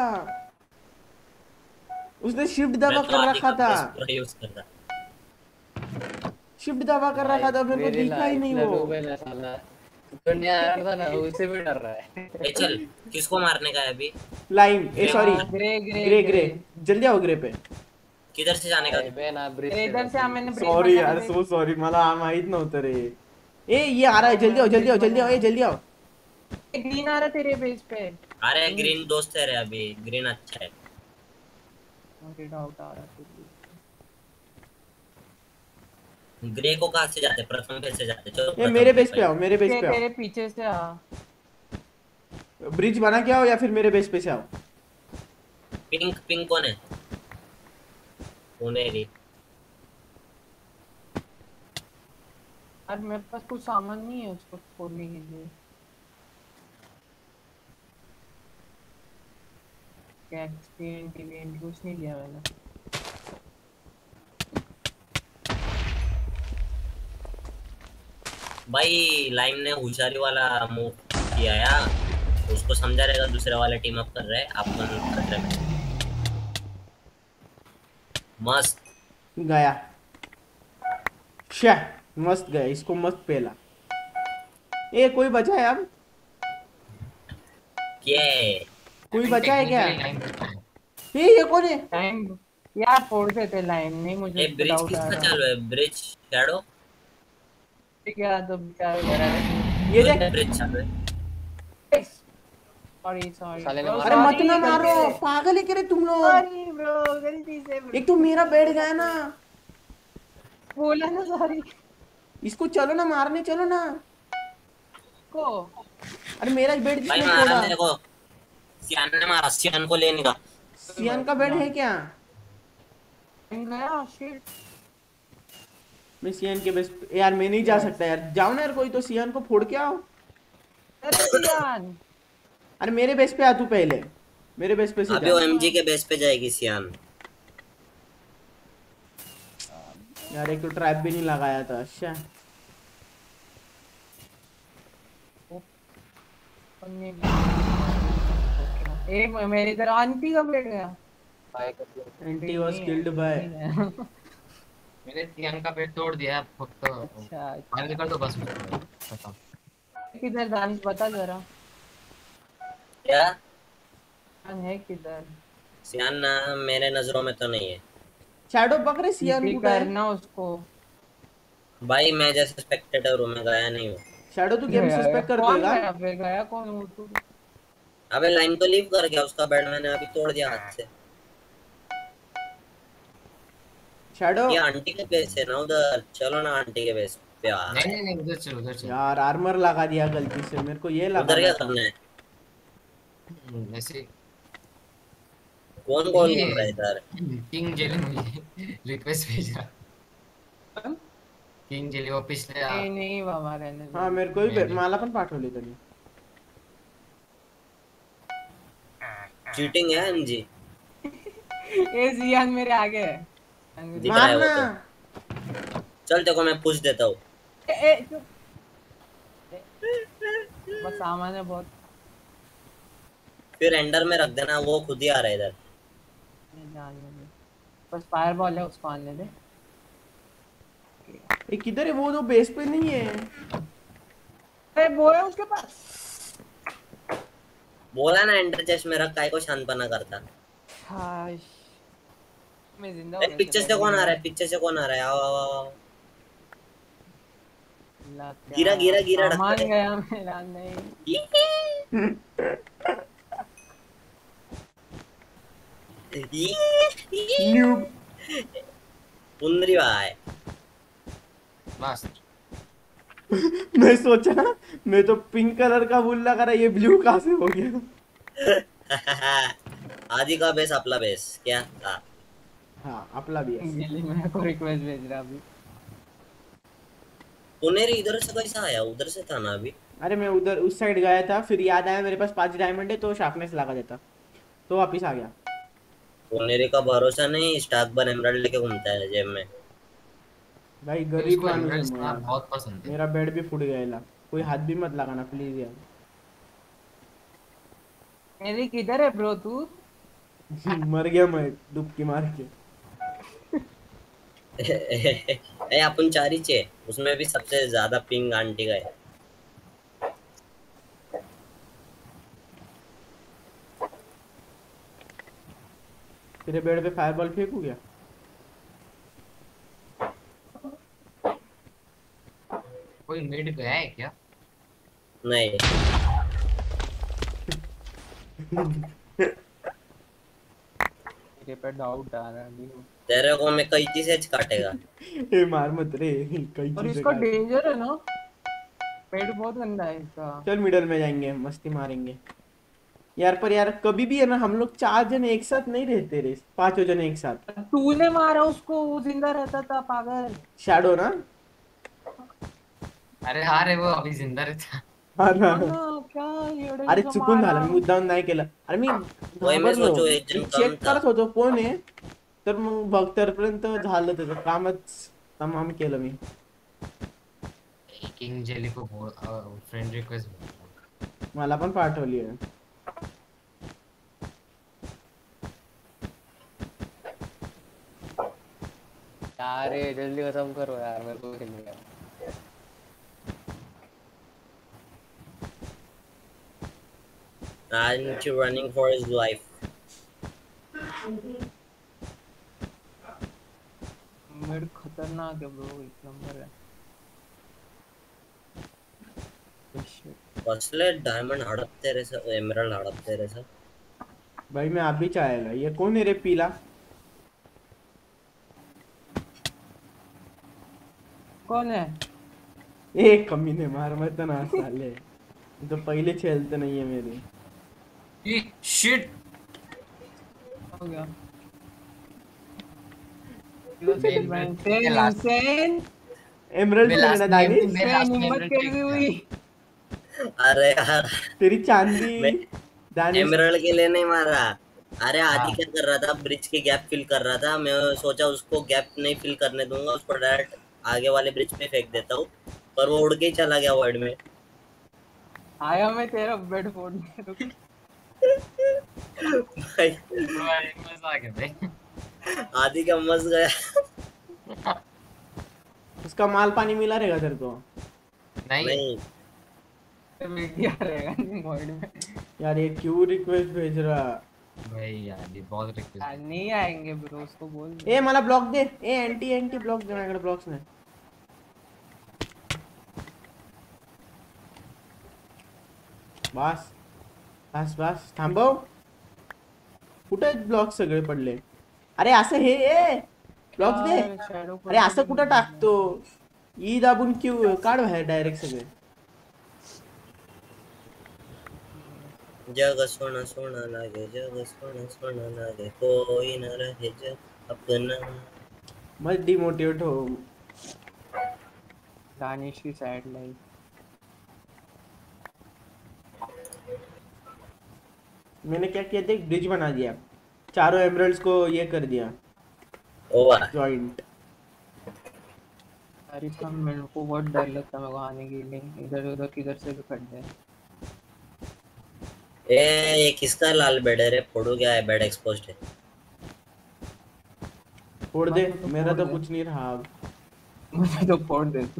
उसने शिफ्ट दबा मैं तो कर आधी रखा का था. बेस पूरा यूज करता. शिफ्ट दबा कर रखा था, मेरे को मेरी दिखा ही life नहीं में वो. डूबे ना साला। तो नहीं आ रहा था ना, उसे भी डर रहा है। ए चल, किसको मारने का है अभी? लाइम ए sorry grey grey grey grey. जल्दी आओ ग्रे पे. किधर से जाने का? बे ना ब्रिज से इधर से मैंने ब्रेक सॉरी यार, सो सॉरी, मला माहित नव्हतं रे. ए ये आ रहा है, जल्दी आओ जल्दी आओ जल्दी आओ. ए जल्दी आओ. ग्रीन आ रहा तेरे बेस पे। अरे ग्रीन दोस्त है रे, अभी ग्रीन अच्छा है. मुझे डाउट आ रहा है। ग्रे को कहाँ से जाते? प्रथम पे से जाते. चलो ए प्रथम मेरे बेस पे पे. आओ, मेरे बेस पे तेरे पीछे से आ। आओ. ब्रिज बना के आओ या फिर मेरे बेस पे से आओ. पिंक पिंक कौन है? पुनेरी. यार मेरे पास कुछ सामान नहीं है उसको खोलने के लिए। कैक्स टीएनटी वीएनटी कुछ नहीं लिया मैंने। भाई लाइम ने होशियारी वाला मूव किया यार. उसको समझा रहेगा दूसरे वाले टीम अप कर रहे हैं, अपन खतरे में. मस्त गया. शे मस्त गया, इसको मस्त पेला. ए कोई बचा है अब? ये कोई बचा है क्या? Technically ए ये कौन है? टाइम यार फोड़ देते लाइन नहीं मुझे ए ब्रिज डाउट आ किसका रहा चालू है? Bridge shadow. है क्या तो क्या कह रहा है। ये देख. ब्रिज चालू है. सॉरी सॉरी साले ने अरे मत ना मारो, पागल है क्या रे तुम लोग? सॉरी ब्रो गलती से bro। एक तो मेरा बेड गया ना. बोला ना सॉरी इसको चलो ना मारने, चलो ना. को। अरे मेरा बेड भाई जिसने मारा तोड़ा. मेरे को. सियान ने मारा. सियान को लेने का. सियान का बेड है क्या? गया शिट। मैं सियान के बेस पे- यार मैं नहीं जा सकता यार. जाओ ना यार, कोई तो सियान को फोड़ के आओ. अरे सियान अरे मेरे बेस पे आ तू पहले. मेरे बेस पे से अभी जा. वो एमजी के बेस पे जाएगी सियान. यार एक तो ट्रैप भी नहीं लगाया था. अच्छा ए मेरी तरह आंटी का बैठ गया। Anti was killed by. मैंने सियान का पेट तोड़ दिया फक्त. अच्छा फाइनल कर दो बस उसको. खत्म. किधर दानिश बता जरा। क्या? सियान है किधर? सियान ना मेरे नजरों में तो नहीं है शैडो पकड़े सियान भी को है. करना उसको। भाई. मैं जैसे स्पेक्टेटर हूँ, मैं गया नहीं हूँ. शैडो तू गेम सस्पेक्ट कर कौन देगा. गया फिर गया कौन वो तू? अबे लाइन तो लीव कर गया. उसका बेड मैंने अभी तोड़ दिया हाथ से. शैडो ये आंटी के बेस है ना उधर. चलो ना आंटी के बेस पे आ. नहीं नहीं नहीं उधर चलो उधर चलो. यार आर्मर लगा दिया गलती से. मेरे को ये लगा उधर क्या करना है? हम्म, ऐसे कौन कौन ये- बोल रहा है इधर? किंग जेली मुझे रिक्वेस्ट भेज रहा. किंग जेली वो पिछले नहीं नहीं बाबा रहने दो। हाँ मेरे को भी बे- मला पण पाठवली त्यांनी. चीटिंग है एमजी. ए जियान मेरे आगे है। दिख रहा है वो मारना. तो. चल देखो मैं पूछ देता हूँ. ए, ए, चुप। ए, बस सामान है बहुत। फिर एंडर में रख देना. वो खुद ही आ रहा है इधर. ये जानने दे। बस फायर बॉल है उसको आने दे। ये किधर है? वो तो बेस पे नहीं है. अरे वो है उसके पास। बोला ना एंडर चेस्ट में रख. काय को शांतपना करता. हाय मैं जिंदा अरे पीछे से कौन आ रहा है? पीछे से कौन आ रहा है? आओ आओ आओ. अल्लाह क्या गिरा गिरा गिरा सामान ढक्कन। गया मेरा नहीं। न्यूब। पुंदरी भाई बस मैं सोचा मैं तो पिंक कलर का बोलना करा, ये ब्लू कहाँ से हो गया। आदि का बेस अपना बेस क्या था? हाँ अपना भी है। गिली मेरे को रिक्वेस्ट भेज रहा अभी। पुनेरी इधर से कैसा आया? उधर से था ना अभी। अरे मैं उधर उस साइड गया था, फिर याद आया मेरे पास पांच डायमंड है तो शार्पनेस लगा देता, तो वापिस आ गया। पुनेरी का भरोसा नहीं, स्टाक बन एमराल्ड लेके घूमता है जेब में। भाई गरीब उसको मानुस है एमराल्ड्स मैं ना यार। बहुत पसंद है। मेरा बेड भी फूट गया ला। कोई हाथ भी मत लगाना प्लीज यार। मेरी किधर है ब्रो तू? मर गया मैं डुबकी मार के। ए अपन चार ही चे, उसमें भी सबसे ज्यादा पिंग आंटी का है। तेरे बेड पे फायरबॉल फेंकू क्या? कोई मिड गया है क्या? नहीं मेरे पे डाउट आ रहा है अभी। तेरे को मैं कैंची से काटेगा। ए मार मत रे, कई और चीजें इसका काट। डेंजर है ना, पेट बहुत गंदा है इसका। चल मिडल में जाएंगे, मस्ती मारेंगे यार। पर यार कभी भी है ना, हम लोग चार जन एक साथ नहीं रहते रे, पांचों जन एक साथ। तूने मारा उसको, वो जिंदा रहता था पागल। शैडो ना। अरे हाँ रे, वो अभी जिंदा रहता। हा ना। हाँ ना, क्या येडे अरे कसं चुकून झालं, मारा? मी मुद्दाम नाही केलं. अरे मी वही मैं घाबरलो, सोचू एक जन कम चेक था। करत होतो कोण आहे, तर मग बघ तरपर्यंत झालं त्याचं कामच तमाम केलं मी. किंग जेली को फ्रेंड रिक्वेस्ट मला पण पाठवली आहे. यार ये जल्दी खत्म करो यार, मेरे को खेलना है। And to running for his life. Mid खतरनाक है ब्रो, एक नंबर है। कसले डायमंड हड़पते रे सब, एमराल्ड हड़पते रे सब. भाई मैं आप भी चाहेगा, ये कौन है रे पीला? कौन है? एक कमीने मार मत ना साले, ये तो पहले खेलते नहीं है मेरे. ये शिट हो गया। एमराल्ड मैं last ना name- दानी, मैं last name हिम्मत Emerald कैसे pick हुई? अरे यार तेरी चांदी मैं- दानी. एमराल्ड के लिए नहीं मारा. अरे आदि हाँ। क्या कर रहा था, ब्रिज के गैप फिल कर रहा था. मैं सोचा उसको गैप नहीं फिल करने दूंगा, उसको डायरेक्ट आगे वाले ब्रिज पे फेंक देता हूँ, पर वो उड़ के ही चला गया वर्ल्ड में. आया मैं तेरा बेड फोड़ने, रुक। भाई मजा आ गया भाई. आदि का मस गया. उसका माल पानी मिला रहेगा तेरे को? नहीं नहीं मीडिया रहेगा नहीं void में। यार ये क्यों रिक्वेस्ट भेज रहा? भाई यार ये बहुत रिक्वेस्ट. यार नहीं आएंगे ब्रो, उसको बोल दे। ए मला ब्लॉक दे, ए एंटी एंटी ब्लॉक दे, माझ्याकडे ब्लॉक्स नाही. बस बस बस थांबव. कुठे ब्लॉक सगळे पडले? अरे असं हे ए ब्लॉक्स दे. Shadow अरे असं कुठं टाकतो? ई दाबून क्यू काढ बाहेर डायरेक्ट सगळे. जग सोना सोना लागे, जग सोना सोना लागे, कोई न रहे जग अपना. मत डिमोटिवेट हो. दानिश की सैड लाइफ। मैंने क्या किया देख, ब्रिज बना दिया, चारों एमरल्ड्स को ये कर दिया ओवर. जॉइंट. अरे सब मेरे को बहुत डर लगता है मेरे को आने के लिए, इधर उधर किधर से भी कट जाए। ए ये किसका लाल बेड है रे? फोड़ो क्या है? बेड एक्सपोज्ड है. फोड़ दे, तो मेरा फोड़ तो दे। कुछ नहीं रहा अब. मुझे तो फोड़ दे तू।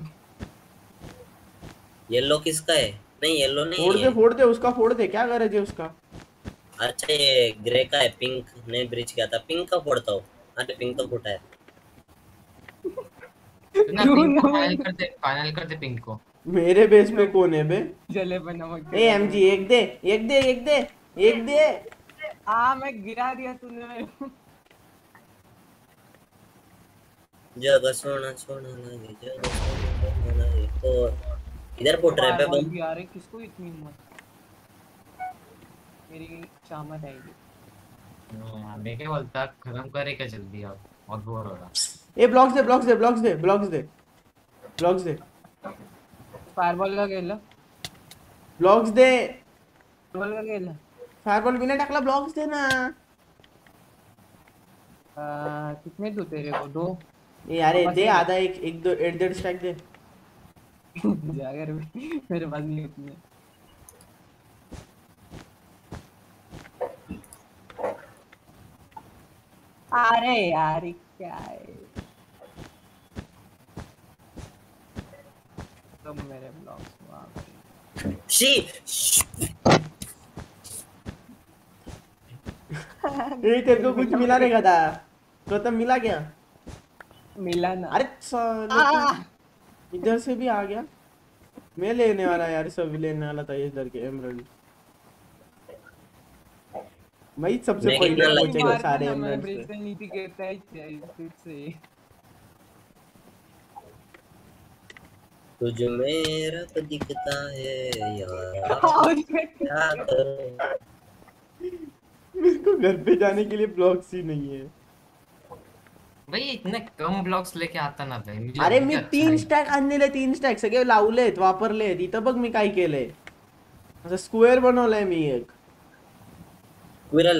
येलो किसका है? नहीं येलो नहीं फोड़ दे है. फोड़ दे, उसका फोड़ दे, क्या गरज है उसका? अच्छा ये ग्रे का है, पिंक ने ब्रिज किया था. पिंक का फोड़ता हूँ. अरे पिंक तो फूटा है. ना क्यों पिंक को ना? फाइनल कर दे, फाइनल कर दे पिंक को। मेरे बेस पे कौन है बे? जले पे नमक ए एमजी एक दे एक दे एक दे एक दे। हाँ मैं गिरा दिया तूने मेरे को। जगह सोना सोना लगे, जगह सोना सोना लगे। तो इधर फुट रहे पे फायरबॉल बम। भी आ रहे, किसको इतनी हिम्मत? मेरी शामत आएगी। हाँ, मैं क्या बोलता, खत्म करे क्या जल्दी अब, बहुत बोर हो रहा। ए ब्लॉक्स दे ब्लॉक्स दे ब्लॉक्स दे ब्लॉक्स दे ब्लॉक्स दे फायरबॉल का खेल लो, ब्लॉक्स दे। फायरबॉल का खेल लो। फायरबॉल बिना टाकला ब्लॉक्स दे ना। आ, कितने दो तेरे को? दो ए अरे बस दे ये। आधा एक एक दो एक डेढ़ स्टैक दे। जागर भी मेरे पास नहीं उतने। अरे यार ये क्या है? तुम मेरे ब्लॉग्स वहां पे। शी ए तेरे को कुछ मिला नहीं था? गौतम मिला क्या? मिला ना। अरे साले तू इधर से भी आ गया। मैं लेने वाला यार, सब लेने वाला था इधर के एमराल्ड। मैं ही सबसे मैं पहले कितना लग पहुंचेगा मारता सारे ना, मैं एमराल्ड ब्रिज पे। से नीचे गिरता ही फिर से। तुझ में रब दिखता है यार, और क्या करूं। मेरे को घर पे जाने के लिए ब्लॉक्स ही नहीं है। भाई इतने कम ब्लॉक्स लेके आता ना भाई, मुझे अरे मुझे मी अच्छा तीन नहीं। स्टॅक आणलेले, तीन स्टॅक सगळे लावलेत वापरलेत. इथं बघ मी काय केलंय, असं स्क्वेअर बनवलंय मी एक. स्क्विरल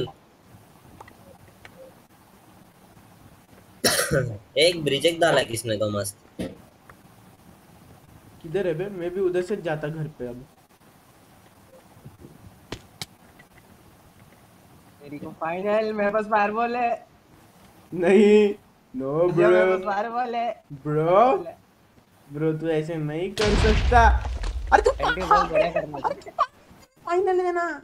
एक ब्रिज एक डाला किसने तो मस्त। किधर है बे? मैं भी उधर से जाता घर पे अब. मेरी को फाइनल, मेरे पास फायरबॉल है। नहीं नो जो मेरे पास ब्रो फायरबॉल है। ब्रो fireball है। ब्रो तू ऐसे नहीं कर सकता. अरे तू एंटी बॉल बड़ा करना था। फाइनल है ना.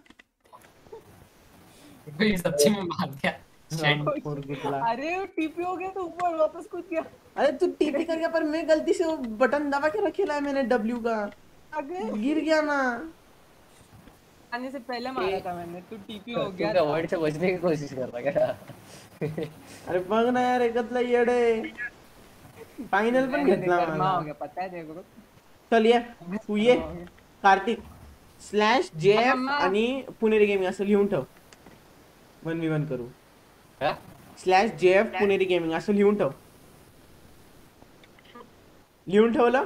भाई सच्ची में मार दिया। राम फोर गुतला. अरे वो टीपी हो गया तो ऊपर वापस कूद गया। अरे तू टीपी कर गया, पर मैं गलती से वो बटन दबा के रखेला है मैंने डब्ल्यू का. आगे गिर गया ना. आने से पहले मारा था मैंने, तू टीपी हो गया तू था। वर्ड से बचने की कोशिश कर रहा क्या? अरे बघ ना यार, एकतला येडे. फायनल पण मैंने घेतला कर्मा मला. हो गया, पता है तेरे को? चल ये तू ये कर्मा हो गया। कार्तिक स्लॅश जे एफ अम्मा. आणि पुणेरी गेमिंग असं लिहून ठेव. वन वी वन करू. हा? Slash J F Puneri gaming असं लिहून ठेव. लिहून ठेवलं?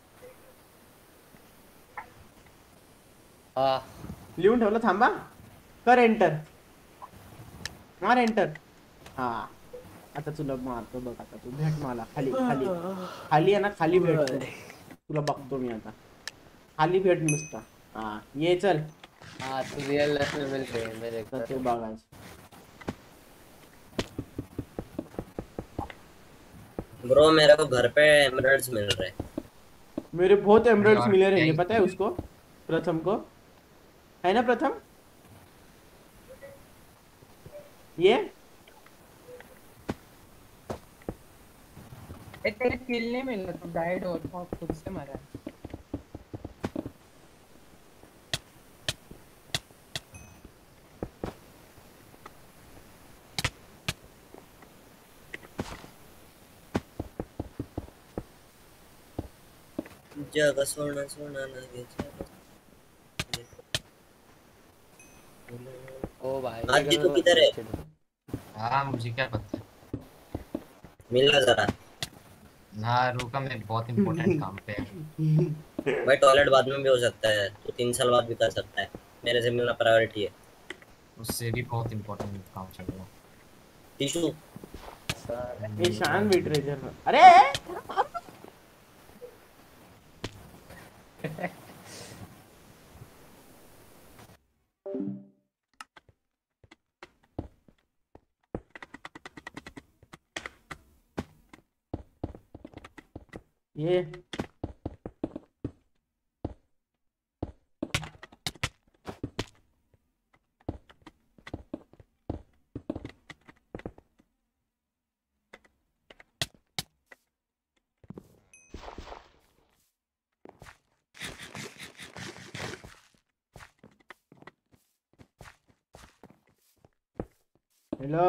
हा. लिहून ठेवलं. थांबा, कर एंटर. मार एंटर. हा आता तुला मारतो बघ. आता तू भेट मला खाली खाली खाली आहे ना, खाली भेट तू. तुला बघतो मी आता. खाली भेट नुसता. हा ये चल. हाँ तू रियल लाइफ में मिल गए मेरे को. तर ते बघायचं. ब्रो मेरे को घर पे एमराल्ड्स मिल रहे हैं। मेरे बहुत एमराल्ड्स यार, मिले रहेंगे, क्या- पता है उसको, प्रथम को. है ना प्रथम? ये ए, तेरे किल नहीं मिल रहा, तू डाइड और खुद से मरा है। जगह सोना सोना लगे जगह। ओ भाई आज जी तो किधर है? हाँ मुझे क्या पता। मिलना जरा. ना रुका, मैं बहुत इंपॉर्टेंट काम पे है। भाई टॉयलेट बाद में भी हो सकता है, तो तीन साल बाद भी कर सकता है. मेरे से मिलना प्रायोरिटी है. उससे भी बहुत इंपॉर्टेंट काम चल रहा है। टिशू ये शान भी ट्रेजर. अरे ये हेलो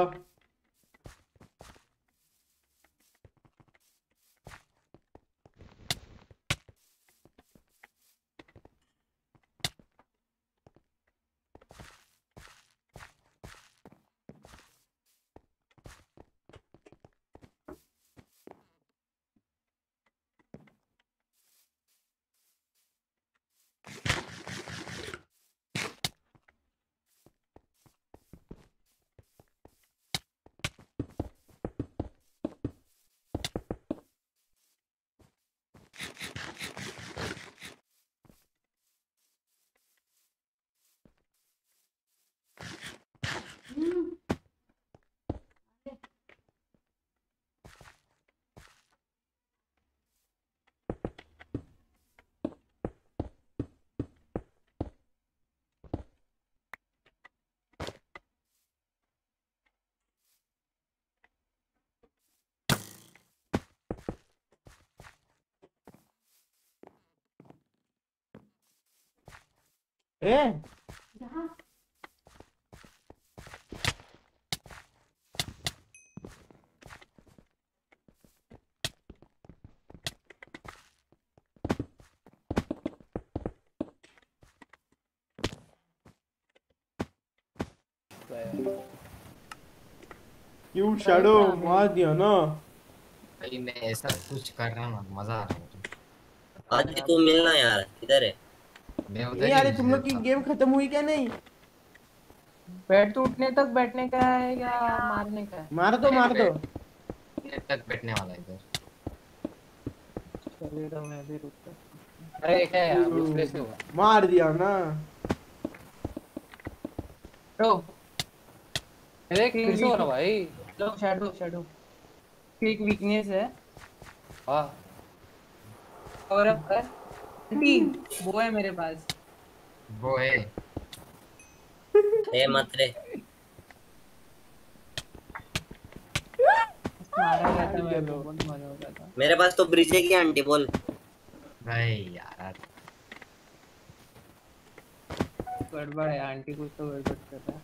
ए क्यों शैडो मार दिया ना। भाई मैं ऐसा कुछ कर रहा हूँ ना, मजा आ रहा है मुझे। आज भी तू मिलना यार, किधर है? मैं ए उधर यार ही तुम लोग की गेम खत्म हुई क्या नहीं? बेड टूटने तक बैठने का है या मारने का है? मार दो मार दो। हूँ तक बैठने वाला है इधर। चलिए तो मैं भी रुकता हूँ। अरे क्या है यार, ब्लू प्लेस में हुआ। मार दिया ना। तो अरे क्लीन से हो रहा भाई। लो शैडो शैडो एक वीकनेस है। हाँ और अब कर आंटी वो है मेरे पास। वो है ए मत रे। मारा गया था मेरे को, बहुत मजा हो रहा था। मेरे पास तो ब्रिज है की आंटी बोल। भाई यार। गड़बड़ है, आंटी कुछ तो गड़बड़ कर रहा है।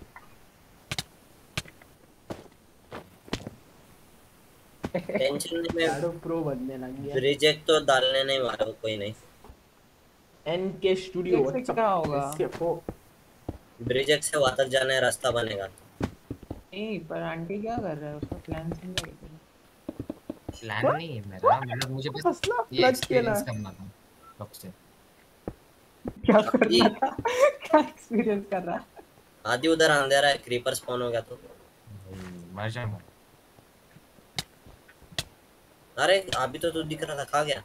टेंशन नहीं, मैं शैडो प्रो बनने लग गया। ब्रिज एक तो डालने नहीं वाला हूँ, कोई नहीं। एन के स्टूडियो एक से क्या होगा? ब्रिज एक से वापस जाने का रास्ता बनेगा। नहीं पर आंटी क्या कर रहा है, उसका प्लान समझा क्या? प्लान नहीं है मेरा, मतलब मुझे बस फसला ये फ्लड केला एक्सपीरियंस करना था कब से। क्या करना था? क्या एक्सपीरियंस कर रहा है? आदि उधर अंधेरा है, क्रीपर स्पॉन हो गया तो। भाई मर जाऊंगा। अरे अभी तो तू दिख रहा था, कहाँ गया?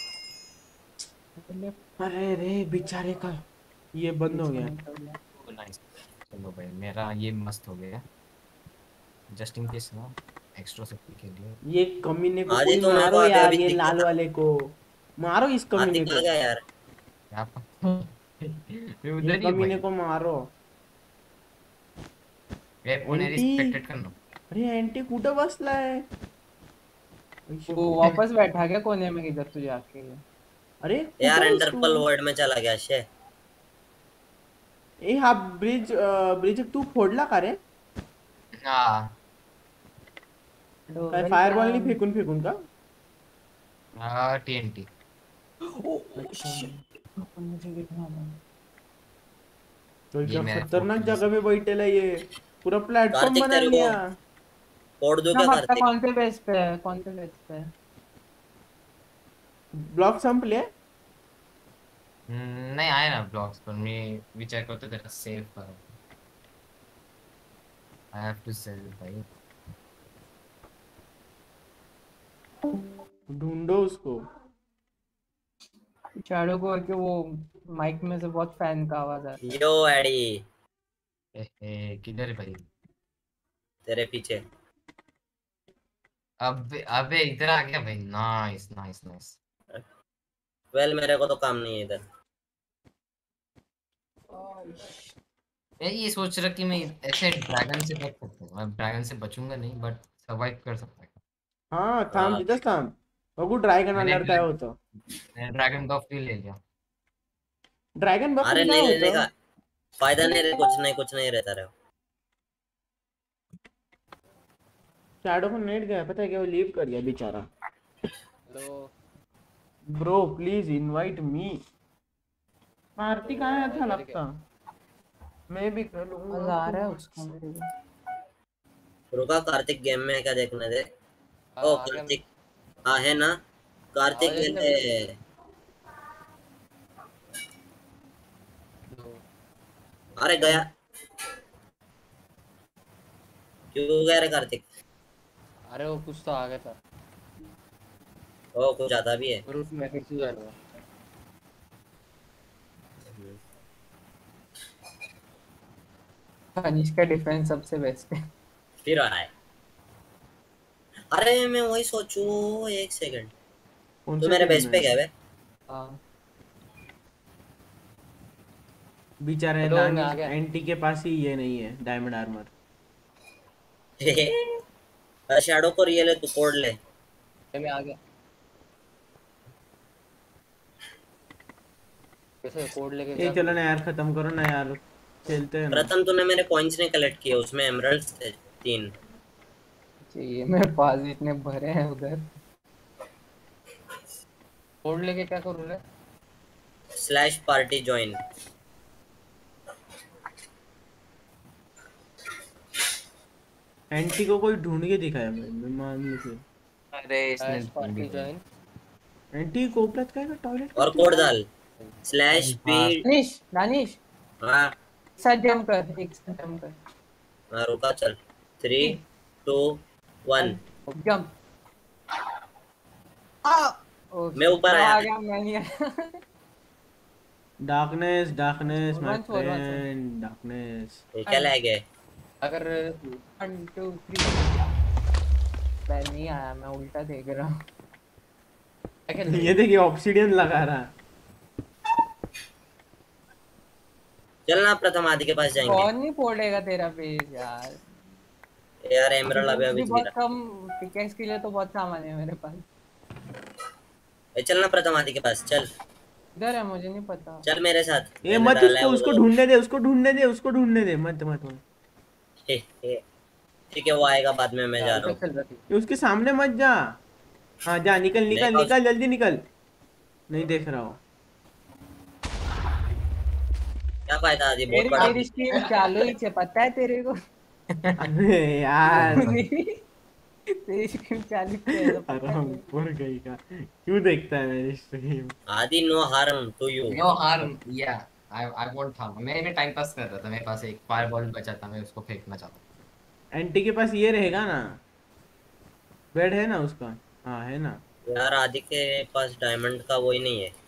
अरे रे बेचारे का ये बंद हो गया। Oh, nice. चलो भाई मेरा ये मस्त हो गया। जस्ट इन केस ना, एक्स्ट्रा सेफ्टी के लिए। ये कमीने को आदि कोई तो मेरे को मारो अभी यार, अभी ये दिखा लाल था। वाले को मारो, इस आदि कमीने कहाँ को, गया यार? क्या पता। मैं ये उधर ही हूँ कमीने भाई। को मारो। ए पुणे एंटी रिस्पेक्टेड करना। अरे एंटी कुठं बसलाय? वो वापस बैठा क्या कोने में किधर तुझे आके? अरे यार कुठं आहेस एंडरपल तू? वर्ल्ड में चला गया शे। ए हा ब्रिज ब्रिज तू फोडला का रे? हाँ काय फायरबॉल नाही फेकून फेकून का? हाँ टीएनटी। मुझे देखना था। तो ये क्या मेरे खतरनाक फोटो जगह पे बैठेला ये, पूरा प्लेटफॉर्म कार्तिक बना तेरे को लिया। फोड़ दूं क्या क्या पता कार्तिक? कौन से बेस पे है, कौन से बेस पे है? ब्लॉक संपले? हम्म, नहीं आए ना ब्लॉग्स पर, मैं विचार करते तेरा सेव करो। आई हैव टू सेव भाई। ढूंढो उसको। शैडो को कि वो माइक में से बहुत फैन का आवाज आ रहा है। यो एडी ए, ए, किधर है भाई? तेरे पीछे। अब अबे इधर आ गया भाई। Nice nice nice. वेल मेरे को तो काम नहीं है इधर। मैं ये सोच रहा कि मैं ऐसे ड्रैगन से बच सकता हूँ। मैं ड्रैगन से बचूंगा नहीं बट सर्वाइव कर सकता है। हा थांब, हाँ, तिथंच थांब, बघू ड्रॅगन मैंने आल्यावर काय होतं। मैंने ड्रैगन का फील ले लिया। ड्रॅगन अरे बघून काय नहीं लेने होतं? का फायदा नहीं रहे, कुछ नहीं कुछ नहीं रहता रहे। शैडो को नेट गया, पता है क्या, वो लीव कर गया बेचारा। Hello bro please invite me. Aarti कहाँ है, अच्छा लगता मैं भी कर लूंगा। मजा आ रहा है उसका मेरे को। रुका, कार्तिक गेम में क्या देखने दे। हाँ, ओ आ गया। कार्तिक, हाँ है ना, कार्तिक आवाज आ रही है मेरी? ये हेलो। अरे गया, क्यों गया रे कार्तिक? अरे वो कुछ तो आ गया था। ओ कुछ आता भी है। ग्रुप में फिर से कर रहा। अनिश का डिफेंस सबसे बेस्ट है। फिर आए, अरे मैं वही सोचूं, एक सेकंड, कौन तो से मेरे टीम बेस पे में? गया बे। हाँ बेचारे हेलो, मैं आ दानिश गया। एंटी के पास ही ये नहीं है डायमंड आर्मर। अरे शैडो को रियल है, तू कोड ले। ये मैं आ गया। कैसे कोड लेके ये क्या चलो करूँ? ना यार, खत्म करो ना यार, खेलते हैं ना। प्रथम तूने मेरे पॉइंट्स नहीं कलेक्ट किए, उसमें एमरल्ड्स थे तीन। चाहिए, मेरे पास इतने भरे हैं उधर। कोड लेके क्या करूँ रे? Slash party join. एंटी को कोई ढूंढ के दिखाया मैं मैं मान मुझे। अरे इसने हैश पार्टी ज्वाइन। एंटी कोपरत का टॉयलेट और करती कोड है। डाल, स्लैश पी। हाँ। दानिश दानिश हाँ एक साथ जंप कर, एक साथ जंप कर। हाँ, रुका चल, थ्री टू वन। जंप। ओ मैं shit, ऊपर वो आया। आ गया, मैं नहीं आया। Darkness darkness my Once more, once more. Friend darkness. ये क्या लैग है? अगर वन टू थ्री। मैं नहीं आया, मैं उल्टा देख रहा हूँ। क्या खेल रही ये है? देखिए ऑब्सीडियन लगा रहा। चलना प्रथम आदि के पास जाएंगे। कौन नहीं फोड़ेगा तेरा पेज यार। यार एमरल्ड अभी बुक्स अभी भी बहुत गिरा। कम, पिकेक्स के लिए तो बहुत सामान है मेरे पास। ए, चलना प्रथम आदि के पास, चल इधर है, मुझे नहीं पता। चल मेरे साथ, ये मैंने मत डाला उसको है उसको उधर। ढूंढने दे, उसको ढूंढने दे, उसको ढूंढने दे, मत मत मत। हे, हे। ठीक है, वो आएगा बाद में, मैं जा रहा क्या हूँ। चल रहा है? ये उसके सामने मत जा। हाँ जा, निकल निकल देखा उस- निकल, जल्दी निकल। नहीं देख रहा हूँ। क्या फायदा, आदि बहुत तेरी बड़ा। तेरी स्ट्रीम चालू ही है, पता है तेरे को। अरे यार तेरी स्ट्रीम चालू ही है, ऐसा पता है आराम तेरे को। पर गई का क्यों देखता है मेरी stream. Aadi no harm to you. No harm या आई आई वांट था, मैं मैं टाइम पास कर रहा था, मेरे पास एक फायरबॉल बचा था, मैं उसको फेंकना चाहता एंटी के पास ये रहेगा ना, बेड है ना उसका। हाँ है ना। यार आदि के पास डायमंड का वही नहीं है।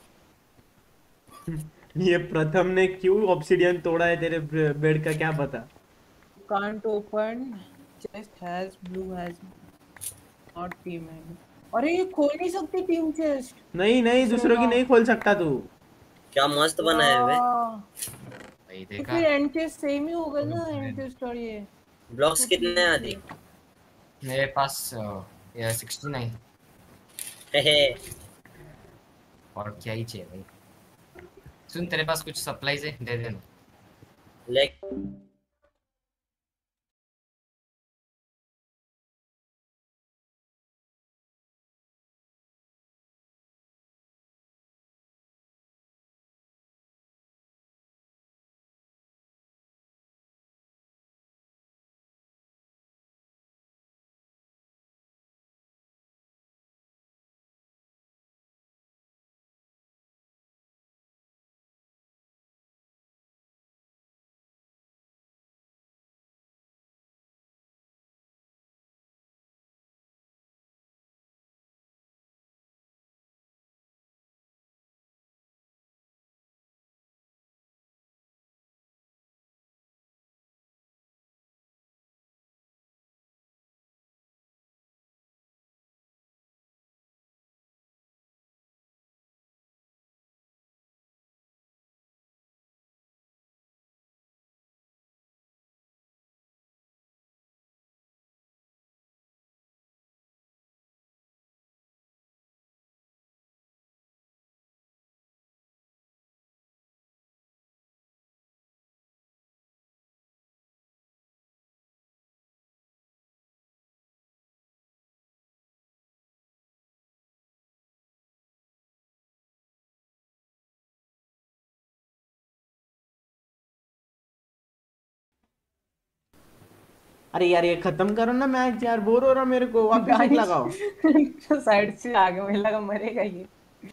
ये प्रथम ने क्यों ऑब्सीडियन तोड़ा है तेरे बेड का क्या पता। Can't open, chest has blue has not team है। अरे ये खोल नहीं सकती टीम चेस्ट। नहीं नहीं, दूसरे दूसरों की का। नहीं खोल सकता तू। क्या मस्त बना है वे। वाह, भाई तो देखा। फिर एंड चेस्ट सेम ही होगा ना, एंड चेस्ट और ये। ब्लॉक्स तो कितने हैं ठीक आदि? है। मेरे पास ये सिक्सटी नाइन। हे हे। और क्या ही चाहिए भाई। सुन, तेरे पास कुछ सप्लाईज है, दे देना। लाइक अरे यार ये खत्म करो ना मैच यार, बोर हो रहा मेरे को, वापस एक लगाओ। साइड से आगे, मुझे लगा मरेगा ये।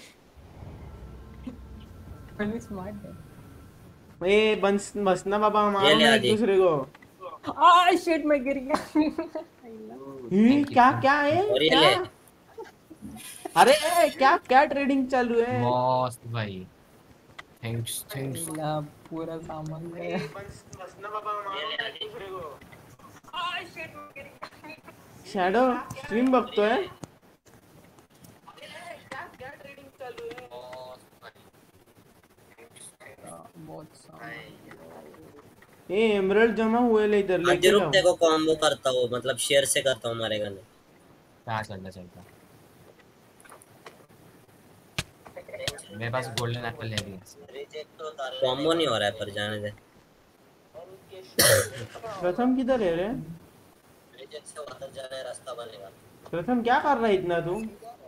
स्मार्ट है। ए बंस बस ना बाबा, ये मारो ले ना एक आदि। दूसरे को। आ शिट, मैं गिर गया। ये क्या क्या है और ये क्या? ले। अरे क्या क्या ट्रेडिंग चालू है? मस्त भाई, थैंक्स थैंक्स। ला, पूरा सामान गया। शैडो स्ट्रीम बघतोय? बहुत सामान। ए एमरल्ड जमा हुए ले इधर, आदि लेके रुक, जाओ। देखो कॉम्बो करता हूँ, मतलब शेयर से करता हूँ, मारेगा नहीं। क्या चलता चलता, मेरे पास गोल्डन एप्पल है भी। कॉम्बो नहीं हो रहा है, पर जाने दे। प्रथम किधर है रे? रिजेक्ट से वापस जाना है, रास्ता बनेगा। प्रथम क्या कर रहा है इतना तू?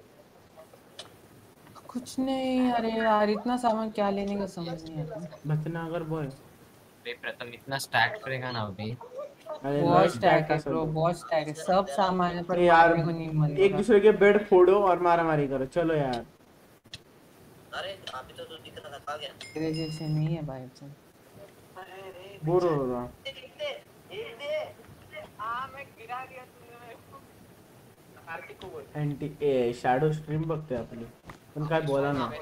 कुछ नहीं, अरे यार इतना सामान क्या लेने का समझ नहीं आता। भटनागर बॉय। भाई प्रथम इतना स्टैक करेगा ना अभी। अरे बहुत लॉस स्टैक का है ब्रो, सब। बहुत स्टैक है, सब सामान है, पर ए यार मारने को नहीं मन हो एक रहा। दूसरे के बेड फोड़ो और मारा मारी करो, चलो यार। अरे अभी तो तू दिख रहा था, कहाँ गया? तेरे जैसे नहीं है भाई तुम। बोर हो रहा। एंटी ए शैडो स्ट्रीम बघतोय आपली, पण काय बोला ना।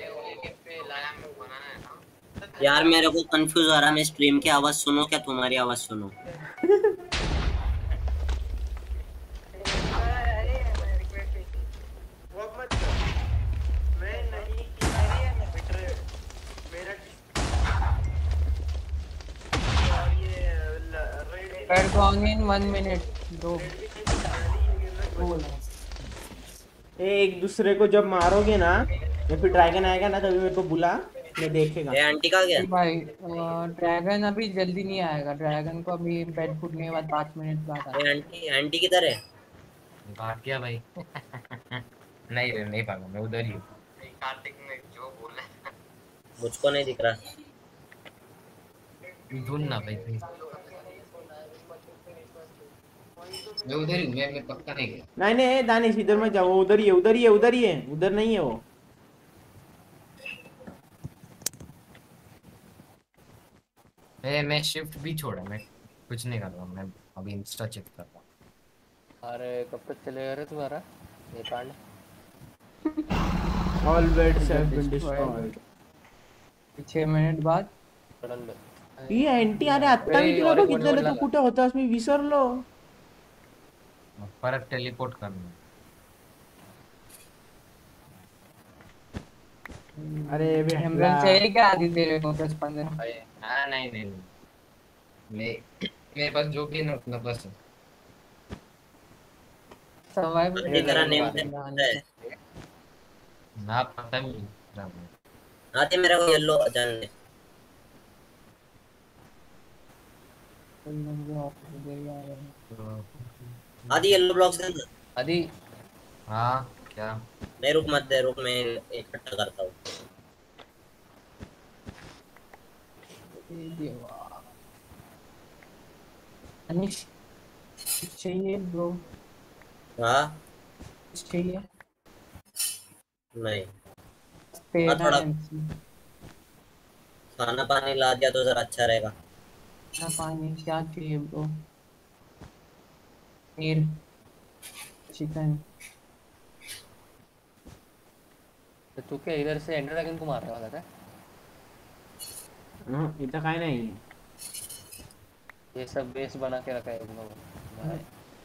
यार मेरे को कंफ्यूज हो रहा है, मैं स्ट्रीम की आवाज सुनो क्या तुम्हारी आवाज सुनो? Red gone in one minute, दो। ए एक दूसरे को जब मारोगे ना, या फिर ड्रैगन आएगा ना, तभी मेरे को बुला, मैं देखेगा। ये आंटी कहाँ गया? भाई ड्रैगन अभी जल्दी नहीं आएगा, ड्रैगन को अभी बेड फूटने के बाद पाँच मिनट बाद ये आएगा। आंटी आंटी किधर है? भाग गया भाई। नहीं रे, नहीं भागा, मैं उधर ही हूँ। कार्तिक ने जो बोला है। मुझको नहीं दिख रहा। ढूंढ ना भाई, मैं उधर ही हूँ, मैं मैं पक्का नहीं गया। नहीं नहीं दानिश इधर मत जाओ, वो उधर ही है, उधर ही है, उधर ही है, उधर नहीं है वो। मैं मैं शिफ्ट भी छोड़ा, मैं कुछ नहीं कर रहा हूँ, मैं अभी इंस्टा चेक कर रहा हूँ। अरे कब तक चलेगा रे तुम्हारा ये कांड? All beds have been destroyed. छह मिनिट बाद सडन ही एंटी अरे आता मी तुला बघितलेलं, तू कुठे होतास मी विसरलो. परत टेलीपोर्ट करना. अरे एमरल्ड चाहिए क्या आदि तेरे को? दस पंद्रह. हाँ नहीं नहीं मैं मेरे पास जो भी है ना उतना बस है. सर्वाइव तेरा नेम है ना पता नहीं. आते मेरा को येलो जान ले. आदि येलो ब्लॉक्स दे ना. आदि हाँ क्या? नहीं रुक मत दे, रुक मैं इकट्ठा करता हूँ. अनिश चाहिए ब्रो? हाँ चाहिए नहीं. पेड़ थोड़ा है. खाना पानी ला दिया तो जरा अच्छा रहेगा. ना पानी क्या चाहिए ब्रो? नीर चिकन. तो तू क्या इधर से एंडर ड्रैगन को मारने वाला था? हं, इथं काय नाही. ये सब बेस बना के रखा है इन लोगों ने.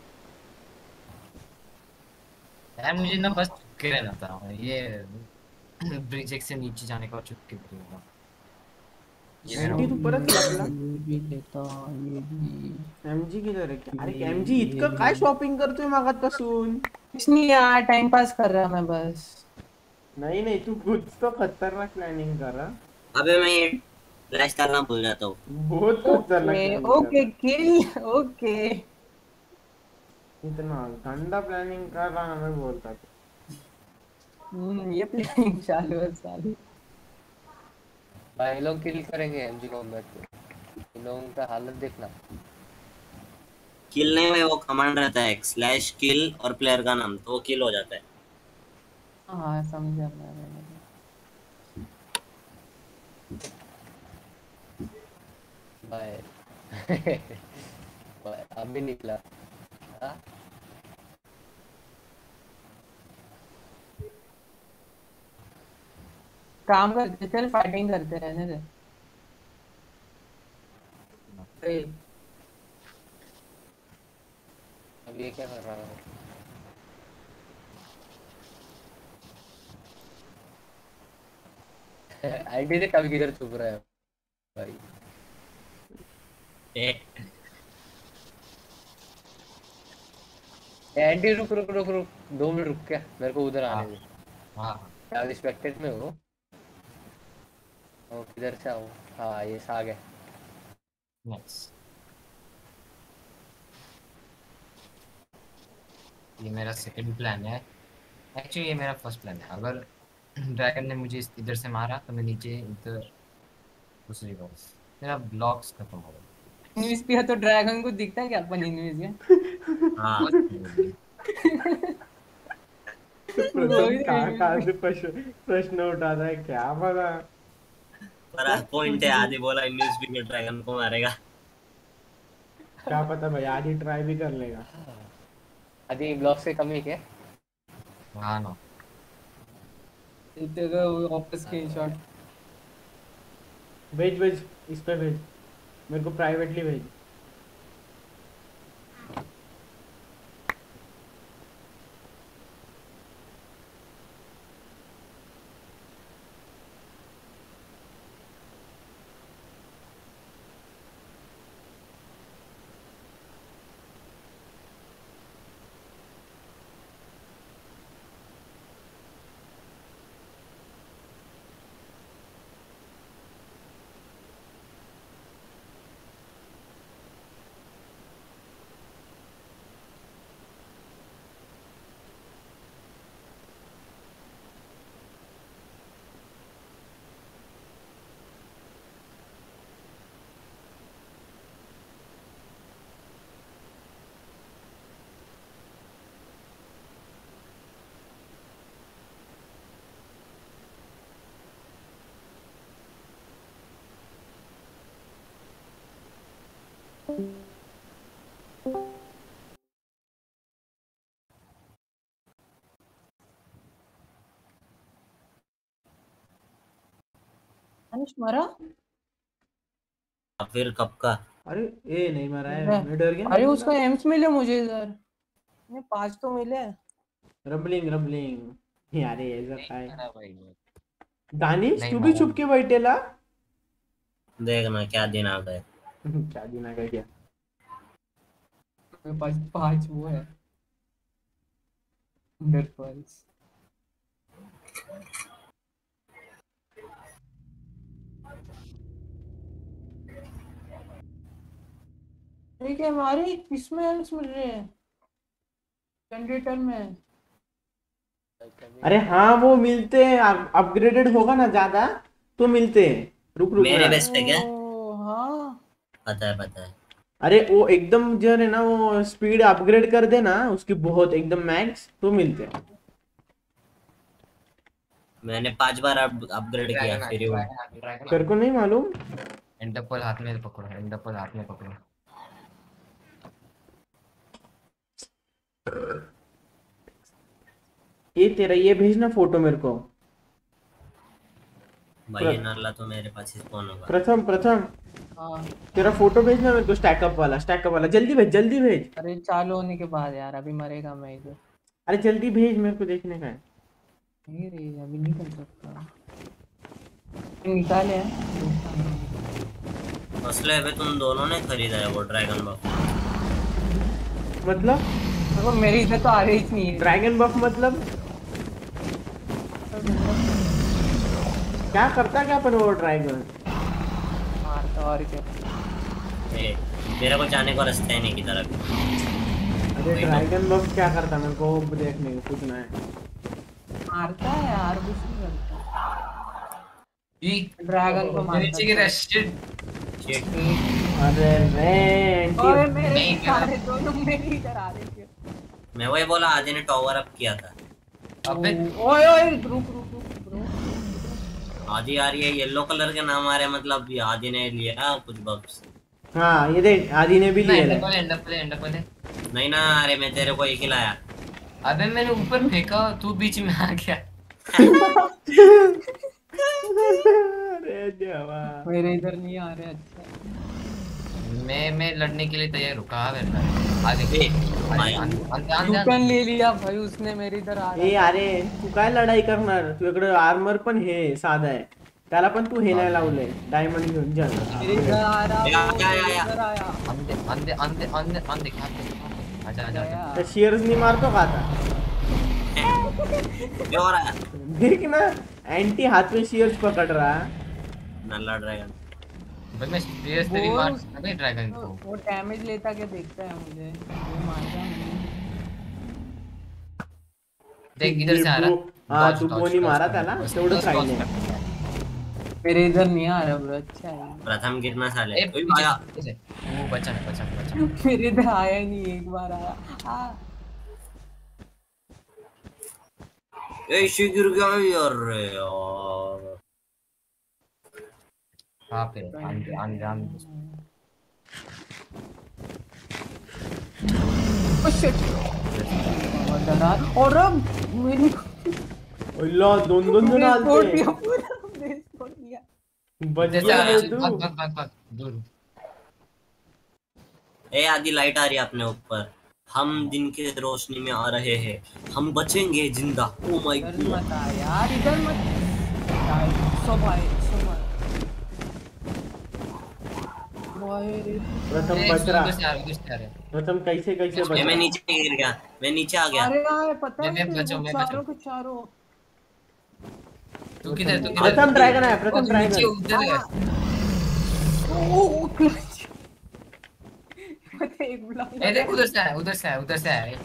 यार मुझे ना बस चुपके रहना था. ये ब्रिज एक से नीचे जाने का चुपके रहना. एंटी तू परत लागला. ये भी लेता ये भी. एमजी किधर आहे? अरे एमजी इतकं काय शॉपिंग करतोय मागातपासून? कुछ नहीं यार, टाइम पास कर रहा मैं बस. नहीं नहीं तू कुछ तो खतरनाक प्लानिंग कर रहा. अबे मैं ये फ्लैश डालना भूल जाता हूँ. बहुत खतरनाक ओके planning ओके कर किल ओके. रहा. इतना गंदा प्लानिंग कर रहा ना मैं बोलता था. हम्म, ये प्लानिंग चालू है साली. भाई लोग किल करेंगे एमजी कॉम्बैट को. इन लोगों का हालत देखना. किल नहीं भाई, वो कमांड रहता है स्लैश किल और प्लेयर का नाम, तो वो किल हो जाता है। हाँ समझा मैं। बाय। बाय, अभी निकला। हाँ? काम करते चल, फाइटिंग करते रहने दे। अरे अब ये क्या कर रहा है? आईडी से कभी किधर छुप रहा है भाई? ए, एंटी रुक रुक रुक रुक दो मिनट रुक, क्या मेरे को उधर आने दे। हाँ क्या रिस्पेक्टेड में हो? ओ किधर से आओ? हाँ ये आ गया। नाइस। ये मेरा सेकंड प्लान है। एक्चुअली ये मेरा फर्स्ट प्लान है। अगर ड्रैगन ने मुझे इस- इधर से मारा तो मैं नीचे इधर दूसरी तरफ, मेरा ब्लॉक्स खत्म हो गए। इनविज किया तो ड्रैगन को दिखता है क्या अपन इनविज है? हाँ प्रथम कहाँ कहाँ से प्रश्न प्रश्न उठाता है क्या पता। पर पॉइंट है, आदि बोला न्यूज़ भी ड्रैगन को मारेगा। क्या पता भाई, आज ही ट्राई भी कर लेगा। आदि ब्लॉक से कमी क्या? हाँ ना। इधर वो वापस स्क्रीनशॉट भेज भेज, इस पे भेज, मेरे को प्राइवेटली भेज। अनुष मरा? फिर कब का? अरे ये नहीं मरा है, मैं डर गया। अरे उसका एम्स मिले मुझे इधर, मैं पांच तो मिले। रबलिंग रबलिंग यार, ये ऐसा नहीं काय मारा भाई मैं। दानिश नहीं तू भी मारा। छुप के बैठेला। देखना क्या दिन आ गए। क्या दिन आ गया क्या? मेरे पास पांच वो है हंड्रेड पॉइंट्स। ठीक है, हमारे इसमें एम्स मिल रहे हैं जनरेटर में। अरे हाँ वो मिलते हैं, अपग्रेडेड होगा ना ज्यादा तो मिलते हैं। रुक रुक मेरे ना। बेस पे क्या? ओ हाँ, पता है पता है। अरे वो एकदम जो है ना, वो स्पीड अपग्रेड कर देना उसकी बहुत एकदम मैक्स, तो मिलते हैं। मैंने पांच बार अप, अपग्रेड किया ड्रैगन आ फिर गया, वो। ड्रैगन आ गया, ड्रैगन आ तेरे को नहीं मालूम? गया। एंडरपोल हाथ में पकड़ो, एंडरपोल हाथ में पकड़ो। ये तेरा ये भेजना फोटो मेरे को। भाई ये नाला तो मेरे पास ही स्पॉन होगा। प्रथम प्रथम हाँ। तेरा फोटो भेजना मेरे को, स्टैकअप वाला, स्टैकअप वाला जल्दी भेज, जल्दी भेज। अरे चालू होने के बाद यार, अभी मरेगा मैं इधर। अरे जल्दी भेज, मेरे को देखने का है। नहीं रे, अभी नहीं कर सकता। निकाले मसले है तुम दोनों ने खरीदा है वो ड्रैगन बफ। मतलब देखो मेरी इधर तो आ रही ही नहीं है। ड्रैगन बफ मतलब क्या करता क्या अपन वो ड्रैगन? मारता और क्या। ए, मेरे को जाने को रास्ता है नहीं की तरफ। अरे ड्रैगन बफ क्या करता, मेरे को देखने को पूछना है। मारता है यार, कुछ नहीं करता। ई ड्रैगन को नीचे गिरा, शिट। शिट। एक अरे रे ओए एंटी मेरे नहीं, मेरा- सारे दोनों मेरे इधर आ रहे थे। मैं वही बोला आदि ने टॉवर अप किया था। अबे ओए ओए रुक रुक रुक ब्रो। आदि आ रही है येलो कलर के नाम आ रहे हैं, मतलब ये आदि ने लिया कुछ बक्स। हाँ ये देख आदि ने भी नहीं, लिया एंड है। पहले एंड पहले एंड पहले नहीं ना, अरे मैं तेरे को एक ही लाया। अबे मैंने ऊपर फेंका, तू बीच में आ गया। अरे देवा। मेरे इधर नहीं आ रहे। अच्छा मैं मैं लड़ने के लिए तैयार हूँ। कहाँ बैठ रहा है? आगे ए, आगे, भाई। आगे, आगे, आगे, टूकन आगे। ले लिया भाई उसने मेरे इधर आ ए रहा। अरे तू काय लढाई करणार, तुझ्याकडे आर्मर पण हे साधा आहे, त्याला पण तू हे नाही लावलंय डायमंड घेऊन जा. मेरे इधर आ रहा या, वो या, या, मेरे या। इधर आया। अंधे अंधे अंधे अंधे अंधे क्या पे? आजा आजा आजा। त्या शेअर्सनी मारतो का आता? क्या हो रहा है? देख ना एंटी हाथ में शेयर्स पकड़ रहा है. नल्ला ड्रैगन। भाई मैं सीरियस तेरी वो- मार अबे ड्रैगन को। वो डैमेज लेता क्या देखता है मुझे, वो मारता नहीं। देख इधर से आ रहा है। हाँ Dodge, तू dodge, बोनी dodge मारा कर, त्याला dodge, तेवढंच dodge राहिले. कर. मेरे इधर नहीं आ रहा ब्रो. अच्छा है. प्रथम कितना साल ए है? ओए पीछे आया। पीछे. वो बचा ना बचा ना बचा. मेरे इधर आया ही नहीं, एक बार आया. आ, ए शी गिर गया यार रे यार। कहाँ पे? अंधे अंधे अंधे. Oh shit. डरा. और अब मेरी ओला दोन दोन जण बेस तोड़ आलते. दिया पूरा. बेस तोड़ दिया. बच जैसे गया आ रहा रे है. तू. भाग भाग भाग भाग दूर. ए आदि लाइट आ रही है अपने ऊपर। हम दिन के रोशनी में आ रहे हैं, हम बचेंगे जिंदा। ओ माय इधर गॉड। मत आ यार, इधर मत. यार, सो भाई सो भाई. भाई रे. प्रथम ए, बच रहा. उधर से आ रहा है, उधर से आ रहा है. प्रथम कैसे कैसे बच मैं रहा. नीचे गिर गया, मैं नीचे आ गया। अरे यार पता मैं- है मैं बचाऊं, मैं चारों बचाऊं. के चारों. तू किधर तू किधर? प्रथम ड्रैगन है, प्रथम और नीचे ड्रैगन. उधर है. Oh clutch. पता है, एक ब्लॉक. ए देख उधर से है उधर से है उधर से है.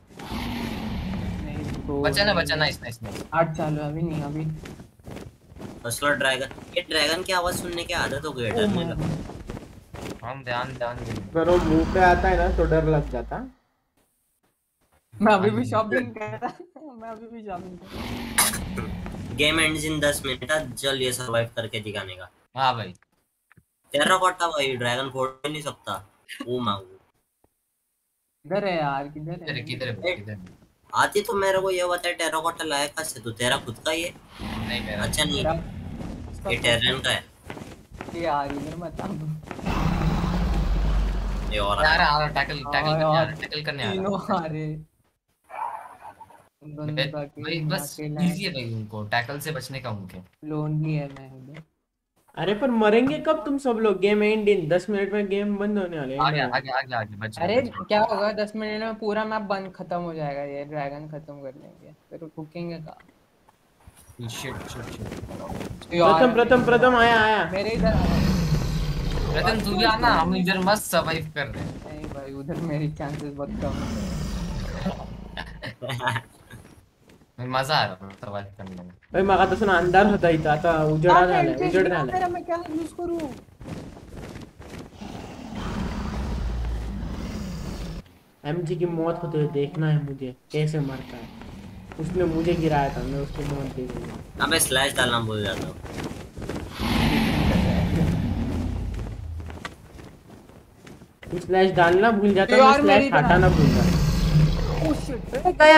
बचा ना बचा. Nice nice nice. आठ चालू है, अभी नहीं अभी. असला ड्रैगन। ये ड्रैगन की आवाज सुनने की आदत हो गई है, ओ डरने माय लगा। हम ध्यान ध्यान. पर वो मुंह पे आता है ना तो डर लग जाता. मैं अभी भी शॉपिंग कर रहा हूं. मैं अभी भी शॉपिंग कर रहा हूं. गेम एंड्स इन दस मिनट। चल ये सरवाइव करके दिखाने का। हाँ भाई. टेराकोटा भाई ड्रैगन फोड़ भी नहीं सकता। ओ मांगू। किधर है यार, किधर किधर है है? किधर है किधर है? आती तो मेरे को ये बता, टेराकोटा लाया कहाँ से? तू तेरा खुद का ही है? नहीं मेरा. अच्छा नहीं, मेरा- ये टेरन का है। यार इधर मत आ. ये और आ रहा आ रहा टैकल टैकल हाँ करने आ यार, रहा टैकल करने आ तीनों रहा. आ रहे. बंदा के भाई बस अकेला इजी है भाई, उनको टैकल से बचने का उनके. लोनली है मैं इधर. अरे पर मरेंगे कब तुम सब लोग? गेम एंड इन दस मिनट में गेम बंद होने वाले आगे हैं. आगे आगे आगे बच अरे गया, बच क्या होगा, दस मिनट में पूरा मैप बंद खत्म हो जाएगा. ये ड्रैगन खत्म कर लेंगे फिर रुकेंगे का. गया. Shit shit shit. Pratham Pratham प्रथम आया आया. मेरे इधर आ रहा है. रतन तू भी आना, हम इधर मस्त सर्वाइव कर रहे हैं. नहीं भाई, उधर मेरी चांसेस बहुत कम है. मैं मजा आ रहा है सर्वाइव करने में. भाई मगा तसं अंधार होता इथं, आता उजेडा झालाय उजेड झालाय. मेरा मैं क्या यूज करूं? एमजी की मौत होते हुए देखना है मुझे कैसे मरता है. उसने मुझे गिराया था, मैं उसको मौत दे दूंगा. अबे स्लैश डालना भूल जाता हूँ। तू स्लैश डालना भूल जाता, यार, मैं मेरी स्लैश तरह। हटाना भूल जाता. Oh shit. गया,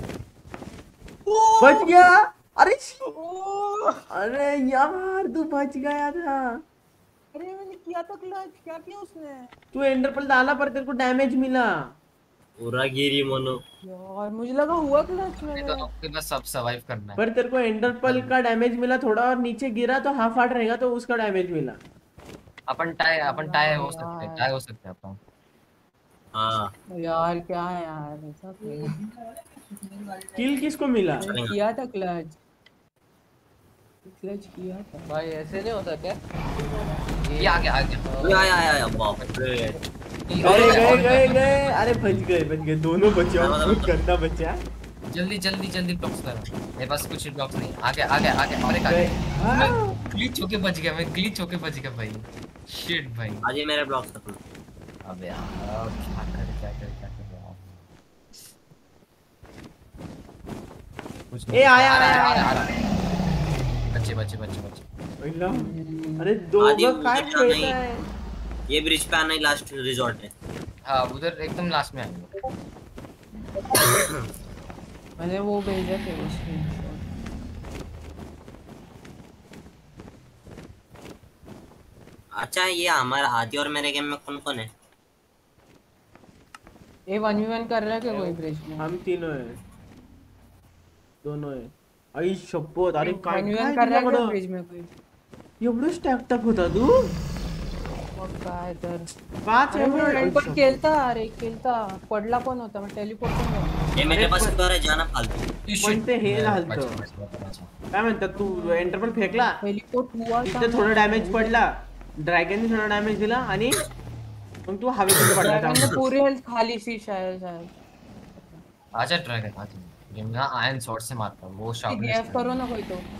बच गया. अरे ओ अरे यार तू बच गया था. अरे मैंने किया था क्लच. क्या किया उसने? तू एंडरपल डाला पर तेरे को डैमेज मिला. पूरा गिरी मोनो। यार मुझे लगा हुआ क्लच ये मैंने. तो आपके पास सब सर्वाइव करना है. पर तेरे को एंडरपल का डैमेज मिला थोड़ा, और नीचे गिरा तो हाफ हार्ट रहेगा तो उसका डैमेज मिला. अपन टाई अपन टाई हो सकते हैं टाई हो सकते हैं अपन. हाँ यार क्या है यार, ऐसा क्यों? किल किसको मिला? मैंने किया था क्लच. क्लच किया था भाई ऐसे नहीं होता क्या? ये आ गया आ गया. आया आया आया बाप रे। गए गए गए गए. अरे बच गए बच गए दोनों बचे. और गंदा बचा. जल्दी जल्दी जल्दी ब्लॉक्स करो. मेरे पास कुछ ब्लॉक्स नहीं. आगे आगे आगे और एक गए. आगे. हाँ. ग्लिच होके बच गया मैं. ग्लिच होके बच गया भाई. शिट भाई। आज ये मेरे ब्लॉक्स खत्म। अबे यार क्या कर क्या कर क्या कर यार। कुछ नहीं। ए, आया, आ रहा है, आया, आ रहा है, आ रहा है। बच्चे बच्चे बच्चे बच्चे। पहिला अरे दो आदि का उधर काय जाना खेळत ही। आहे ये ब्रिज पे आना ही लास्ट रिजॉर्ट है। हाँ उधर एकदम लास्ट में आएंगे। मैंने वो भेजा थे वो स्क्रीनशॉट। अच्छा ये हमारा आदि और मेरे गेम में कौन कौन है? ये वन वी वन कर रहा है क्या कोई ब्रिज में? हम तीनों है दोनों आहे आई शपथ अरे काय वन वी काय वन कर रहा है क्या तुझ्याकडं ब्रिज में कोई? एवढं स्टॅक टॅक होता तू मग काय तर पाच अरे मी एवढं फ्रेंड पण केलता अरे केलता पडला पण होता मग टेलिपोर्ट पण झाला. ये मेरे पास स्टोर है, जाना फालतू। पण ते हे झालं बच्चे, बच्चे, बच्चे, बच्चे। काय म्हणतात तू एंटर पण फेकला टेलिपोर्ट हुआ था तिथे थोडं डॅमेज पडला ड्रॅगनने थोडा डॅमेज दिला आणि मग तू हवेतून पडला ड्रैगन ने त्यामुळे. पूरी हेल्थ खाली सी शायद शायद आजा ड्रैगन आजा। ये मैं आयरन स्वॉर्ड से मारता हूँ वो शार्प डीएफ करो ना कोई तो.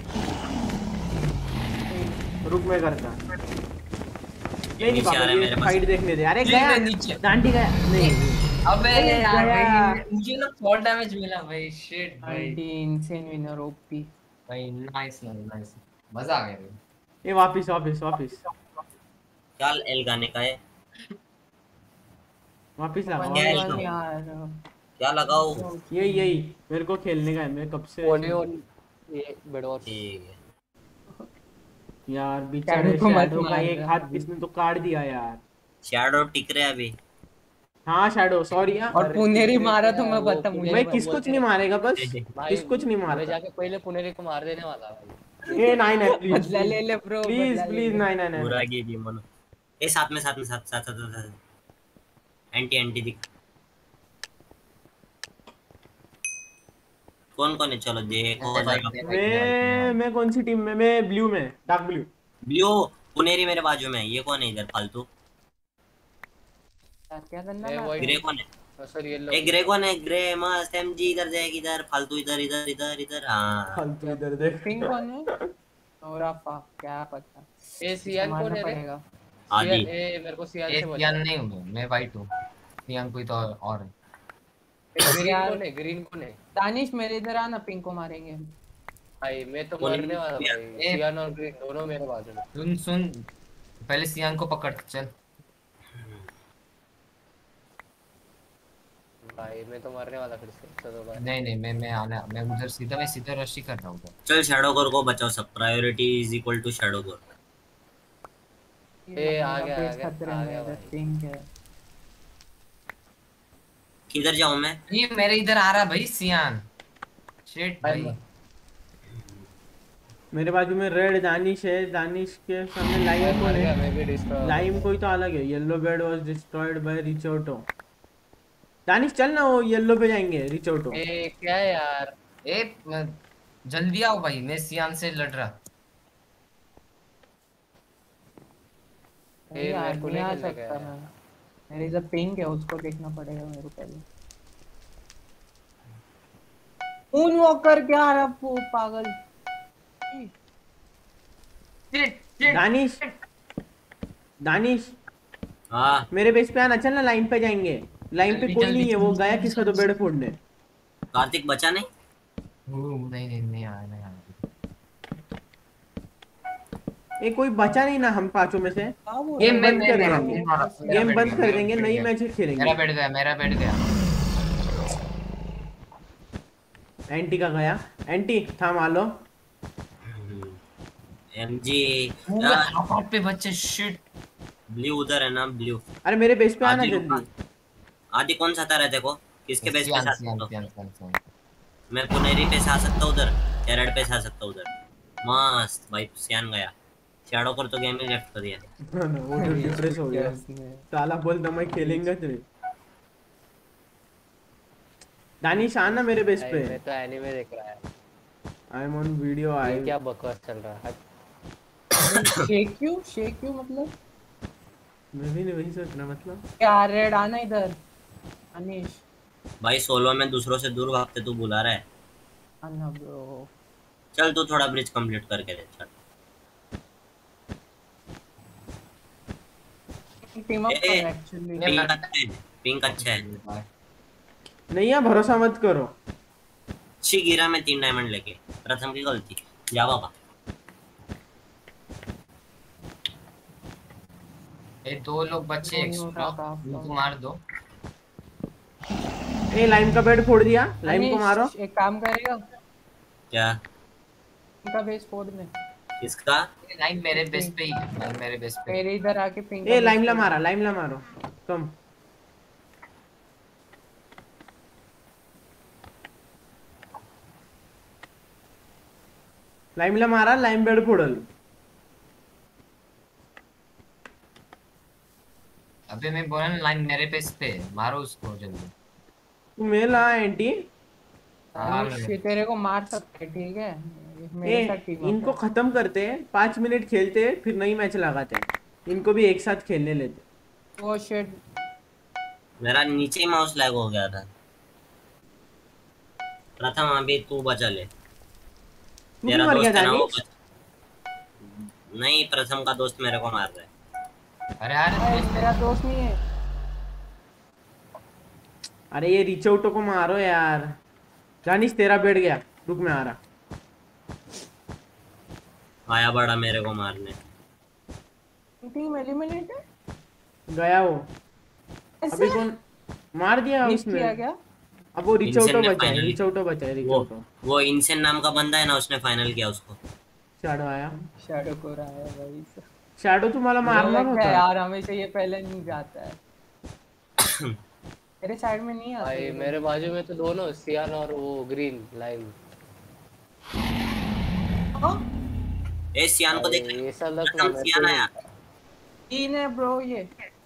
रुक मैं करता ये नहीं नीचे आ रहा है बाबा मेरे ये पास। फाइट देखने दे अरे ये गया मैं नीचे। डांडी गया नहीं अबे अरे यार गया। भाई, मुझे ना फोर डैमेज मिला भाई। शिट भाई। Anti insane winner OP. भाई नाइस नाइस मजा आ गया भाई। ये वापस वापस वापस क्या एल गाने का है? वापस लगा क्या है वापस इसमें? लगा। यार क्या लगाओ? यही यही मेरे को खेलने का है मैं कब से ओली ओली ये बेडवॉर ठीक है। यार बेचारे Shadow को मत शैडो का मार एक रहा हाथ अभी। किसने तो काट दिया यार. शैडो टिक रहे अभी। हाँ शैडो सॉरी यार और पुनेरी मारा तो मैं वो बता मुझे मैं पुनेरी किसको बोलते नहीं हैं। मारेगा बस भाई, किसको नहीं मैं मारता जाके पहले पुनेरी को मार देने वाला भाई। ए नहीं नहीं प्लीज बदला ले ले ब्रो प्लीज प्लीज नहीं नहीं नहीं पूरा गेम ये मनो। ए साथ में साथ में साथ साथ साथ साथ एंटी एंटी दिख। कौन कौन है? चलो देखो जरा। मैं मैं कौन सी टीम में मैं ब्लू में डार्क ब्लू ब्लू पुनेरी मेरे बाजू में है। ये कौन है इधर फालतू? क्या करना ए, ना वही- ग्रे कौन है? तो सर ये लो ए ग्रे कौन है? ग्रे मस्त एमजी इधर जाएगी इधर फालतू इधर इधर इधर इधर। हाँ फालतू इधर देख पिंक कौन है और आप क्या पता ए सियान कौन मारना है रे? पड़ेगा. आदि। सियान- ए मेरे को सियान ये से सियान बोल नहीं हूँ मैं मैं वाइट हूँ। सियान कोई तो और है। ग्रीन यार- कौन है ग्रीन कौन है? दानिश मेरे इधर आना पिंक को मारेंगे. भाई मैं तो कौन है? मरने वाला भाई ए- सियान और ग्रीन दोनों मेरे बाजू में. सुन सुन पहले सियान को पकड़ चल। भाई मैं तो मरने वाला फिर से चलो भाई. नहीं नहीं मैं मैं आना मैं उधर सीधा मैं सीधा रश ही कर रहा हूँ। चल शैडो गोर को बचाओ सब। Priority is equal to shadow गोर। ए, आ गया, बंदा आ गया, खतरे आ में गया इधर भाई. पिंक है. किधर जाऊं मैं? ये मेरे इधर आ रहा भाई सियान। शिट भाई। मेरे बाजू में रेड दानिश है दानिश के सामने लाइम कौन मर गया है मैं भी डिस्ट्रॉय. लाइम कोई तो अलग है yellow bed was destroyed by रिचोटो दानिश चल ना वो येलो पे जाएंगे रिचोटो ए क्या है यार? ए म- जल्दी आओ भाई मैं सियान से लड़ रहा। ए, यार मेरे को नहीं नहीं आ खेलने सकता का है. मैं. मेरे इधर पिंक है उसको देखना पड़ेगा मेरे को पहले. मून वॉकर क्या आ रहा वो पागल. Shit shit. दानिश दानिश हाँ मेरे बेस पे आना चल ना लाइन पे जाएंगे लाइन पे जल्दी, कोई जल्दी, नहीं है वो जल्दी, गया जल्दी, किसका तो जल्दी। बेड फोड़ने कार्तिक बचा नहीं। ओ, नहीं नहीं नहीं आया नहीं आया। ये कोई बचा नहीं ना हम पांचों में से ये मैं बंद मैं कर मेरा देंगे। मेरा गेम बैठ बंद गया, कर मेरा देंगे बैठ नई गया। मैच मेरा खेलेंगे बैठ गया मेरा बैठ गया। एंटी का गया एंटी था मान लो एमजी हाथ पे बच्चे शिट। ब्लू उधर है ना ब्लू। अरे मेरे बेस पे आना आदि जल्दी आदि कौन सा तारा है देखो किसके बेस पे सियान साथ सियान सकता सियान सियान सियान। हूँ? मैं पुनेरी पे से आ सकता हूँ उधर या रेड पे से आ सकता हूँ उधर। मस्त भाई सियान गया। शैडो कर तो गेम ही लेफ्ट कर दिया। वो जो डिप्रेस हो गया साला बोलता मैं खेलेंगे तेरे दानिश आना मेरे बेस भाई, पे मैं तो एनीमे देख रहा है. आई एम ऑन वीडियो ये आई क्या बकवास चल रहा है? शेक यू शेक यू मतलब मैं भी नहीं वही सोच रहा मतलब क्या रेड आना इधर. अनिश भाई सोलो में दूसरों से दूर भागते तू बुला रहा है। आना ब्रो. चल तू थोड़ा ब्रिज कंप्लीट करके दे चल। टीम अप ए, कर एक्चुअली। पिंक अच्छा है, पिंक अच्छा है। नहीं यार भरोसा मत करो। छी गिरा मैं तीन डायमंड लेके, प्रथम की गलती। जा बाबा। ये दो लोग बचे एक्स्ट्रा, उनको मार दो। ए लाइम का बेड फोड़ दिया, लाइम को अनिश, मारो। एक काम करेगा, क्या इनका बेस फोड़ दे। इसका? लाइन मेरे बेस पे ही है, लाइन मेरे बेस पे। मेरे इधर आके पिंक का ए बेस लाइम ला फोड़ मारा, दे। लाइम ला मारो कम। लाइम ला मारा, लाइम बेड फोड़ल। अबे मैं बोला ना लाइन मेरे बेस पे है, मारो उसको जल्दी। तू मेला एंटी। हाँ, अनिश, ये तेरे को मार सकते हैं, ठीक है? ए मेरे साथ टीम अप इनको है। खत्म करते हैं, पांच मिनट खेलते हैं, फिर नई मैच लगाते हैं। इनको भी एक साथ खेलने लेते। ओ शिट, मेरा नीचे ही माउस लैग हो गया था। प्रथम अभी तू बचा ले। तू भी तेरा मर गया दोस्त है ना वो दानिश? बच... नहीं, प्रथम का दोस्त मेरे को मार रहा है। अरे यार अरे मेरा दोस्त नहीं है। अरे ये रिचौटो को मारो यार। दानिश तेरा बैठ गया, रुक मैं आ रहा। आया बड़ा मेरे को मारने। टीम एलिमिनेट है गया वो। ऐसे अभी कौन मार दिया मिस उसने? किया क्या? अब वो रिचौटो इनसेन ने बचा है, finally- रिचौटो बचा है, वो रिचौटो। वो इनसेन नाम का बंदा है ना, उसने फाइनल किया उसको। शैडो आया। शैडो को रहा है भाई। शैडो तुम्हाला मुझे मारना लगता है होता। यार हमेशा ये पहले नहीं जाता है। तेरे साइड में नहीं आता भाई ये मेरे बाजू में तो दोनों सियान और वो ग्रीन लाइम। ए सियान को देख। ये साला तो प्रथम मेरे सियान को आया। तीन है ब्रो ये।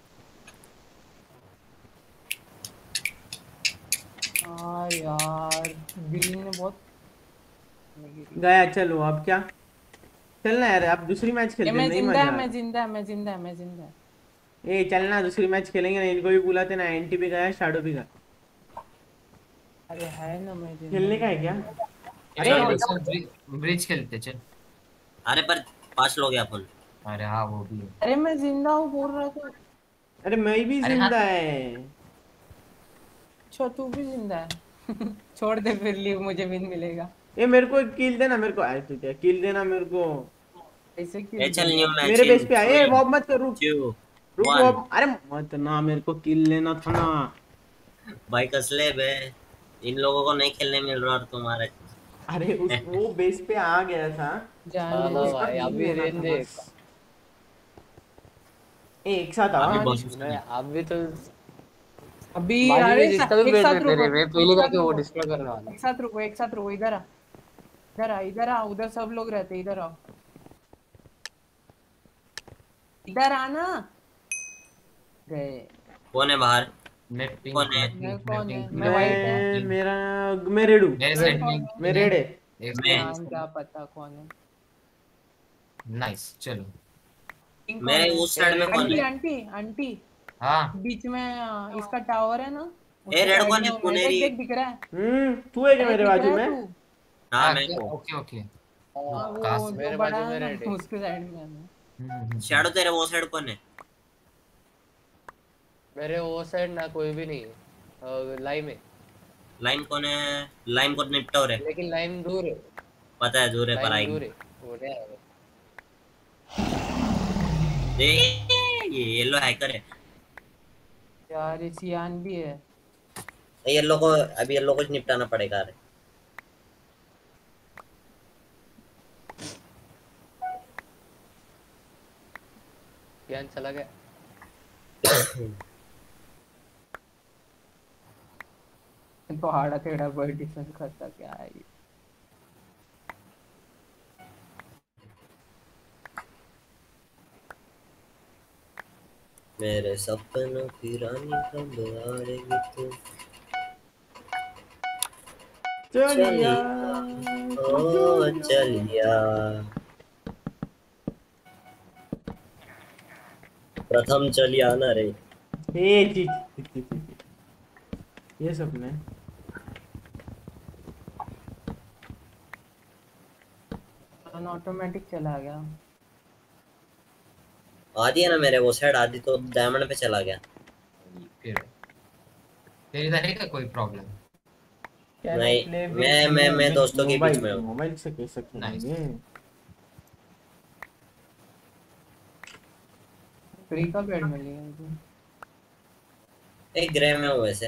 हाँ यार ग्रीन ने बहुत गया। चलो अब क्या चलना यार, अब दूसरी मैच ये खेलते हैं, मैं नहीं जिंदा मजा है, आ मैं रहा। जिंदा है, मैं जिंदा है, मैं जिंदा है। ए चलना, दूसरी मैच खेलेंगे ना, इनको भी बुलाते ना। एंटी भी गया, शैडो भी गया। अरे है ना मैं जिंदा। खेलने का है क्या? अरे ब्रिज खेलते चल। अरे पर पांच लोग हैं अपन। अरे हाँ वो भी है। अरे मैं जिंदा हूँ बोल रहा था। अरे मैं भी अरे जिंदा हाँ। है। अच्छा तू भी जिंदा है। छोड़ दे फिर, लीव मुझे विन मिलेगा। ए मेरे को एक किल देना, मेरे को आए तू क्या किल देना मेरे को। ऐसे ए क्यों चल न्यू मैच मेरे इन बेस पे आए। ए थ्री वॉब मत कर, रुक टू रुक वन। वॉब। अरे मत ना, मेरे को किल लेना था ना भाई कसले बे, इन लोगों को नहीं खेलने मिल रहा और तुम्हारे। अरे उस वो बेस पे आ गया था। जान चलो ले। भाई अभी लेना रेंज था देख। बस। ए एक साथ अभी आओ। बॉस मैं अब भी तो अभी बाजू अरे में जिसका भी एक बेट साथ है रुको, तेरे, मैं पहले एक साथ जाके वो रुको, डिस्प्ले करने वाला एक साथ रुको, एक साथ रुको। इधर आ, इधर आ, इधर आ। उधर सब लोग रहते, इधर आओ, इधर आना। गए। कौन है बाहर? मैं पिंक कौन है? मैं कौन है? मैं मैं वाइट है। मैं मेरा मैं रेडू। मेरे साइड में मैं रेड है। एक मैं- नाम क्या पता कौन है। नाइस चलो। पिंक कौन मेरे है? उस साइड में कौन आंटी है? आंटी आंटी हाँ बीच में आ, इसका टावर है ना, ए उसके रेड साइड कौन में है? हो गया। पुनेरी। देख देख दिख रहा है। हम्म तू है क्या अरे मेरे दिख बाजू रहा है में? तू? हाँ हाँ मैं को। Okay okay. हाँ, वो काश जो मेरे बड़ा बाजू में है ना, रेड है। उसके साइड में है मैं। हम्म, शैडो तेरे वो साइड कौन है? मेरे वो साइड ना कोई भी नहीं है। लाइम है लाइम कौन है? लाइम को निपटाओ रे। लेकिन लाइम दूर है। पता है दूर है पर लाइम दूर आएगी। है वो नहीं आएगा। ए, ये येलो हैकर है। यार ये सियान भी है। येलो को अभी येलो को निपटाना पड़ेगा। अरे ज्ञान चला गया। तो हाड़ा टेढ़ा बर्ड डिफेंस करता क्या है ये? मेरे सपनों की रानी कब आएगी तू? चलिया ओ चलिया। प्रथम चलिया ना रे। ए जी जी, जी, जी, जी। ये सपने ऑटोमेटिक चला गया। आदि है ना मेरे वो साइड, आदि तो डायमंड पे चला गया। फिर तेरी इधर है क्या कोई प्रॉब्लम? नहीं, मैं मैं मैं दोस्तों के बीच में हूँ। मोबाइल से कैसे खेलेंगे? फ्री का बेड मिलेगा मुझे। एक ग्रे में हूँ वैसे।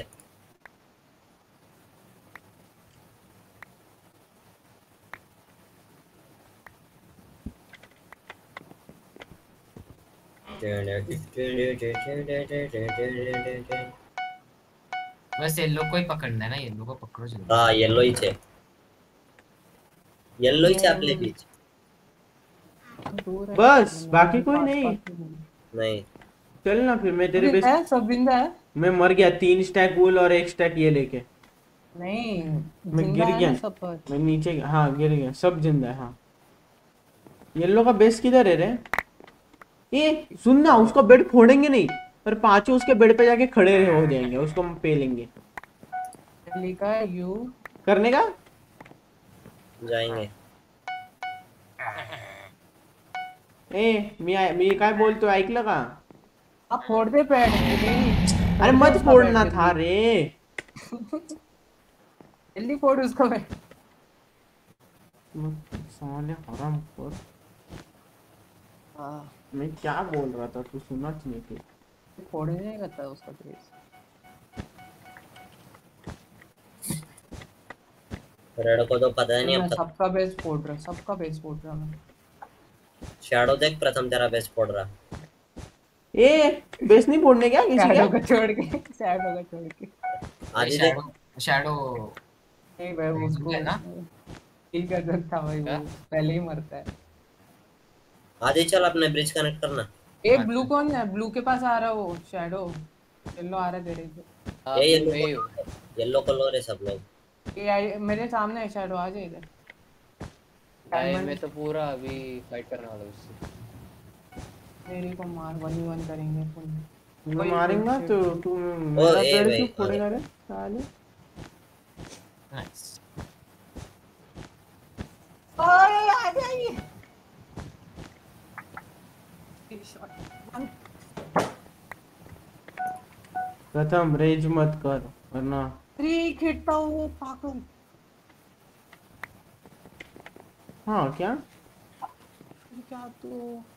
बस येलो को ही पकड़ना है ना, येलो को पकड़ो जल्दी। हाँ येलो ही छे, येलो ही छे आपले बीच। दूर है। बस बाकी कोई नहीं। नहीं चल ना फिर, मैं तेरे जिंदा पे है, सब जिंदा है। मैं मर गया तीन स्टैक वूल और एक स्टैक ये लेके। नहीं मैं जिंदा गिर है गया, ना सब पर। मैं नीचे गया। हाँ गिर गया, सब जिंदा है। हाँ येलो का बेस किधर है रे? ये सुन ना, उसका बेड फोड़ेंगे नहीं, पर पांचों उसके बेड पे जाके खड़े हो जाएंगे, उसको हम पेलेंगे। लिखा है यू करने का जाएंगे। ए मी मी काय बोलतो ऐकलं का? आप फोड़ दे पेड़ जल्दी। अरे फोड़ दे मत उसका फोड़ना पेड़ था जल्दी। रे। जल्दी फोड़ उसका पेड़। साले हराम खोर। मैं क्या बोल रहा था, तू सुना नहीं थी? फोड़ नहीं करता उसका पेड़। रेड को तो पता नहीं मैं अब तक। सबका बेस फोड़ रहा, सबका बेस फोड़ रहा मैं। शैडो देख प्रथम तेरा बेस फोड़ रहा। ए बेस नहीं फोड़ने क्या किसी शैडो का? को छोड़ के, शैडो को छोड़ के। आदि देख शैडो शैडो नहीं भाई उसको है ना? ठीक है था भाई, वो पहले ही मरता है। आदि चल अपने ब्रिज कनेक्ट करना। ए ब्लू कौन है? ब्लू के पास आ रहा है वो शैडो। येलो आ रहा है तेरे इधर। हाँ, ये फिर मैं ही येलो हूँ। येलो कलर है सब लोग। ये आई- मेरे सामने है शैडो, आ जा इधर। भाई डायमंड मैं तो पूरा अभी फाइट करने वाला हूँ उससे। मेरे को मार, वन वन करेंगे फुल। मैं मारूंगा तो तू मेरा ए पेड़ भाई, क्यों फोड़ेगा रे साले? नाइस। ओए आ जाइए। प्रथम रेज मत कर वरना। थ्री खिड़ता हूँ पागल। हाँ क्या क्या तू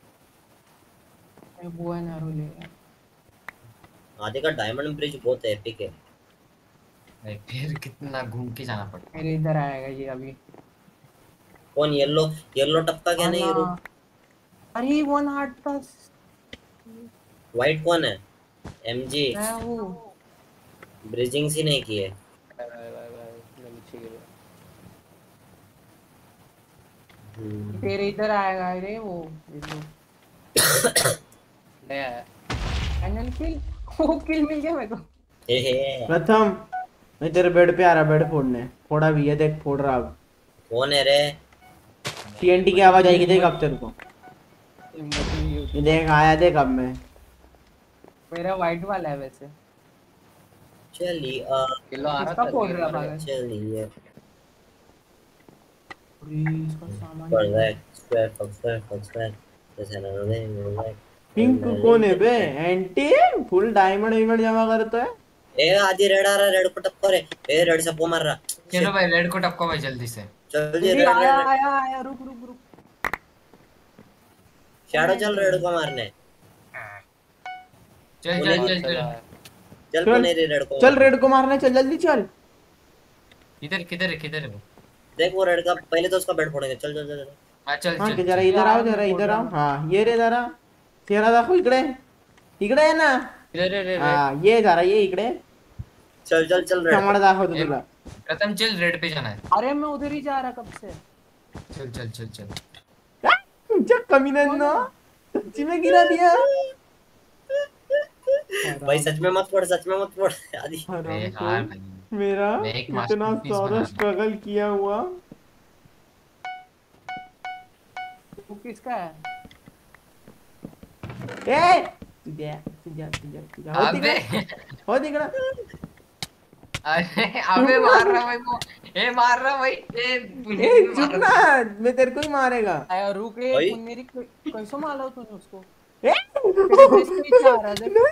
मैं वो है नारो ले यार। आदि का डायमंड ब्रिज बहुत एपिक है। भाई फिर कितना घूम के जाना पड़ता मेरे इधर आएगा ये अभी। कौन येलो येलो टपका क्या नहीं रू? अरे वन हार्ट का व्हाइट कौन है? एमजी मैं वो ब्रिजिंग सी नहीं की है। भाई भाई भाई भाई मैं नीचे गिर गया। हम्म, तेरे इधर आएगा रे वो ये नया है। Final kill. वो किल मिल गया मेरे को। हे हे प्रथम मैं तेरे बेड पे आ रहा, बेड फोड़ने। फोड़ा भी है, देख फोड़ रहा अब। कौन है रे? टीएनटी की आवाज आएगी, देख अब तेरे को। ये देख आया, देख अब मैं। मेरा वाइट वाला है वैसे। चलिए आ किलो आ रहा किसका था फोड़ लेकिन रहा मर गया। पागल? चलिए अरे इसका सामान पर that square four square four square जैसे ना नहीं लाइक पिंक कौन है बे? एंटी फुल डायमंड वायमंड जमा करता है। ए आदि रेड आ रहा, रेड को टक्कर है। ए रेड सबको मार रहा। चलो भाई रेड को टपको भाई जल्दी से। चल जे अरे रेड आया रेड आया आया रुक रुक रुक। शैडो चल रेड को मारने। चल चल पुनेरी चल चला चल। है। चल चल पुनेरी रेड को चल मारने। रेड को मारने चल, जल्दी चल। किधर किधर है किधर है वो? देख वो रेड का पहले तो उसका बेड फोड़ेंगे। चल चल चल चल। हाँ चल हाँ चल कि जरा चल। इधर आओ, यार, जरा मैं इधर फोड़ आओ। रहा हाँ ये रे, जरा चेहरा दाखव इकडे। इकडे है ना? इधर रे रे रे। हाँ ये जरा ये इकडे चल चल चल रेड कमर दाखवतो ए, तुला। प्रथम चल रेड पे जाना है। अरे मैं उधर ही जा रहा कब से। चल चल चल चल। तुमच्या कमीन्यांनो सच्ची में गिरा दिया। भाई सच में मत फोड़, सच में मत फोड़ आदि। अरे हराम यार खोर। भाई मेरा मैं एक इतना masterpiece सारा बना स्ट्रगल किया हुआ। वो किसका है? ए तुझ्या तुझ्या तुझ्या तुझ्या हो अबे तिकडे, हो तिकडे। अरे अबे मार रहा भाई वो। ए मार रहा भाई ए ए पुनीत भी चुप मार ना, रहा। मैं तेरे को ही मारेगा। आया रुक रे भाई। पुनेरी कैसे मारा तूने उसको? ए तेरे बेस्ट पीछे आ रहा है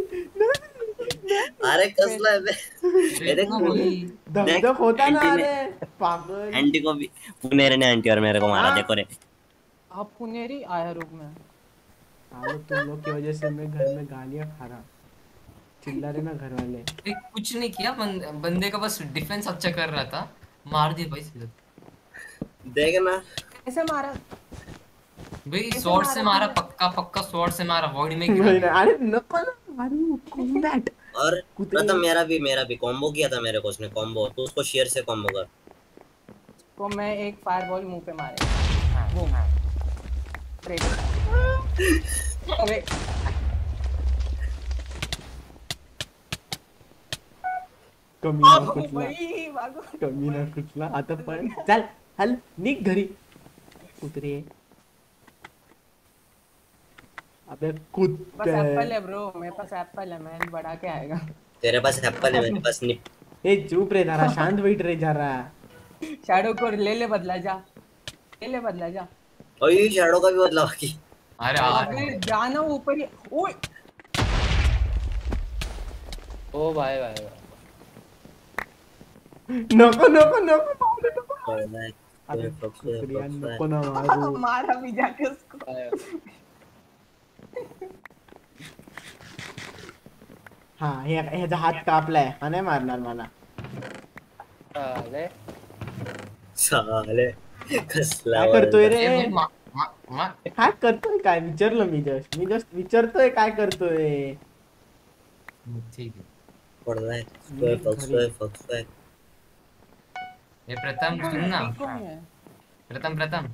अरे कसला आहे बे. हे देख देखना भाई धक धक होता ना एंटी ने अरे पागल. एंटी को भी पुनेरे ने एंटी और मेरे को मारा हाँ? देखो रे. अब पुनेरी आया रुक में सालो तुम लोग की वजह से मैं घर में गालियां खा रहा. चिल्ला रहे ना घर वाले. अरे कुछ नहीं किया बंद, बंदे का बस डिफेंस अच्छा कर रहा था, मार दिया भाई सीधा. देख ना कैसे मारा भाई स्वॉर्ड से मारा, पक्का पक्का स्वॉर्ड से मारा, वॉइड में गिरा नहीं दिया. नहीं, अरे नको ना अरे कॉम्बैट. और कुत्ते. प्रथम मेरा भी मेरा भी कॉम्बो किया था मेरे को उसने कॉम्बो. तो उसको शेयर से कॉम्बो कर. तो मैं एक फायरबॉल मुंह पे मारे वो अरे कमीना कुठला भाई भागो कमीना कुठला आता पण चल हल निघ घरी कुत्रे. अबे बस कुत्ते. एप्पल है ब्रो मेरे पास एप्पल है मैं बढ़ा के आएगा तेरे पास एप्पल है मेरे पास निप. ए चुप रे जरा शांत बैठ रे जरा. शैडो को ले ले बदला जा ले ले बदला जा ओए शैडो का भी बदला बाकी. अरे यार अबे जाना ऊपर ही ओए ओ भाई भाई भाई. नको नको नको मारू नको. अरे अरे फक कुत्रिया फक नको ना मारू. मारा भी जाके उसको भाई. हा हे ह्याचा हात कापलाय हा नाही मारणार मला. साले. साले कसला काय करतोय वरडा. रे. ए, भाई, मा, मा, मा, काय करतोय काय विचारलं मी जस्ट मी जस्ट विचारतोय काय करतोय. ठीक है. पडलाय सोय फक सोय फक सोय. ये प्रथम सुन ना, कौन है प्रथम प्रथम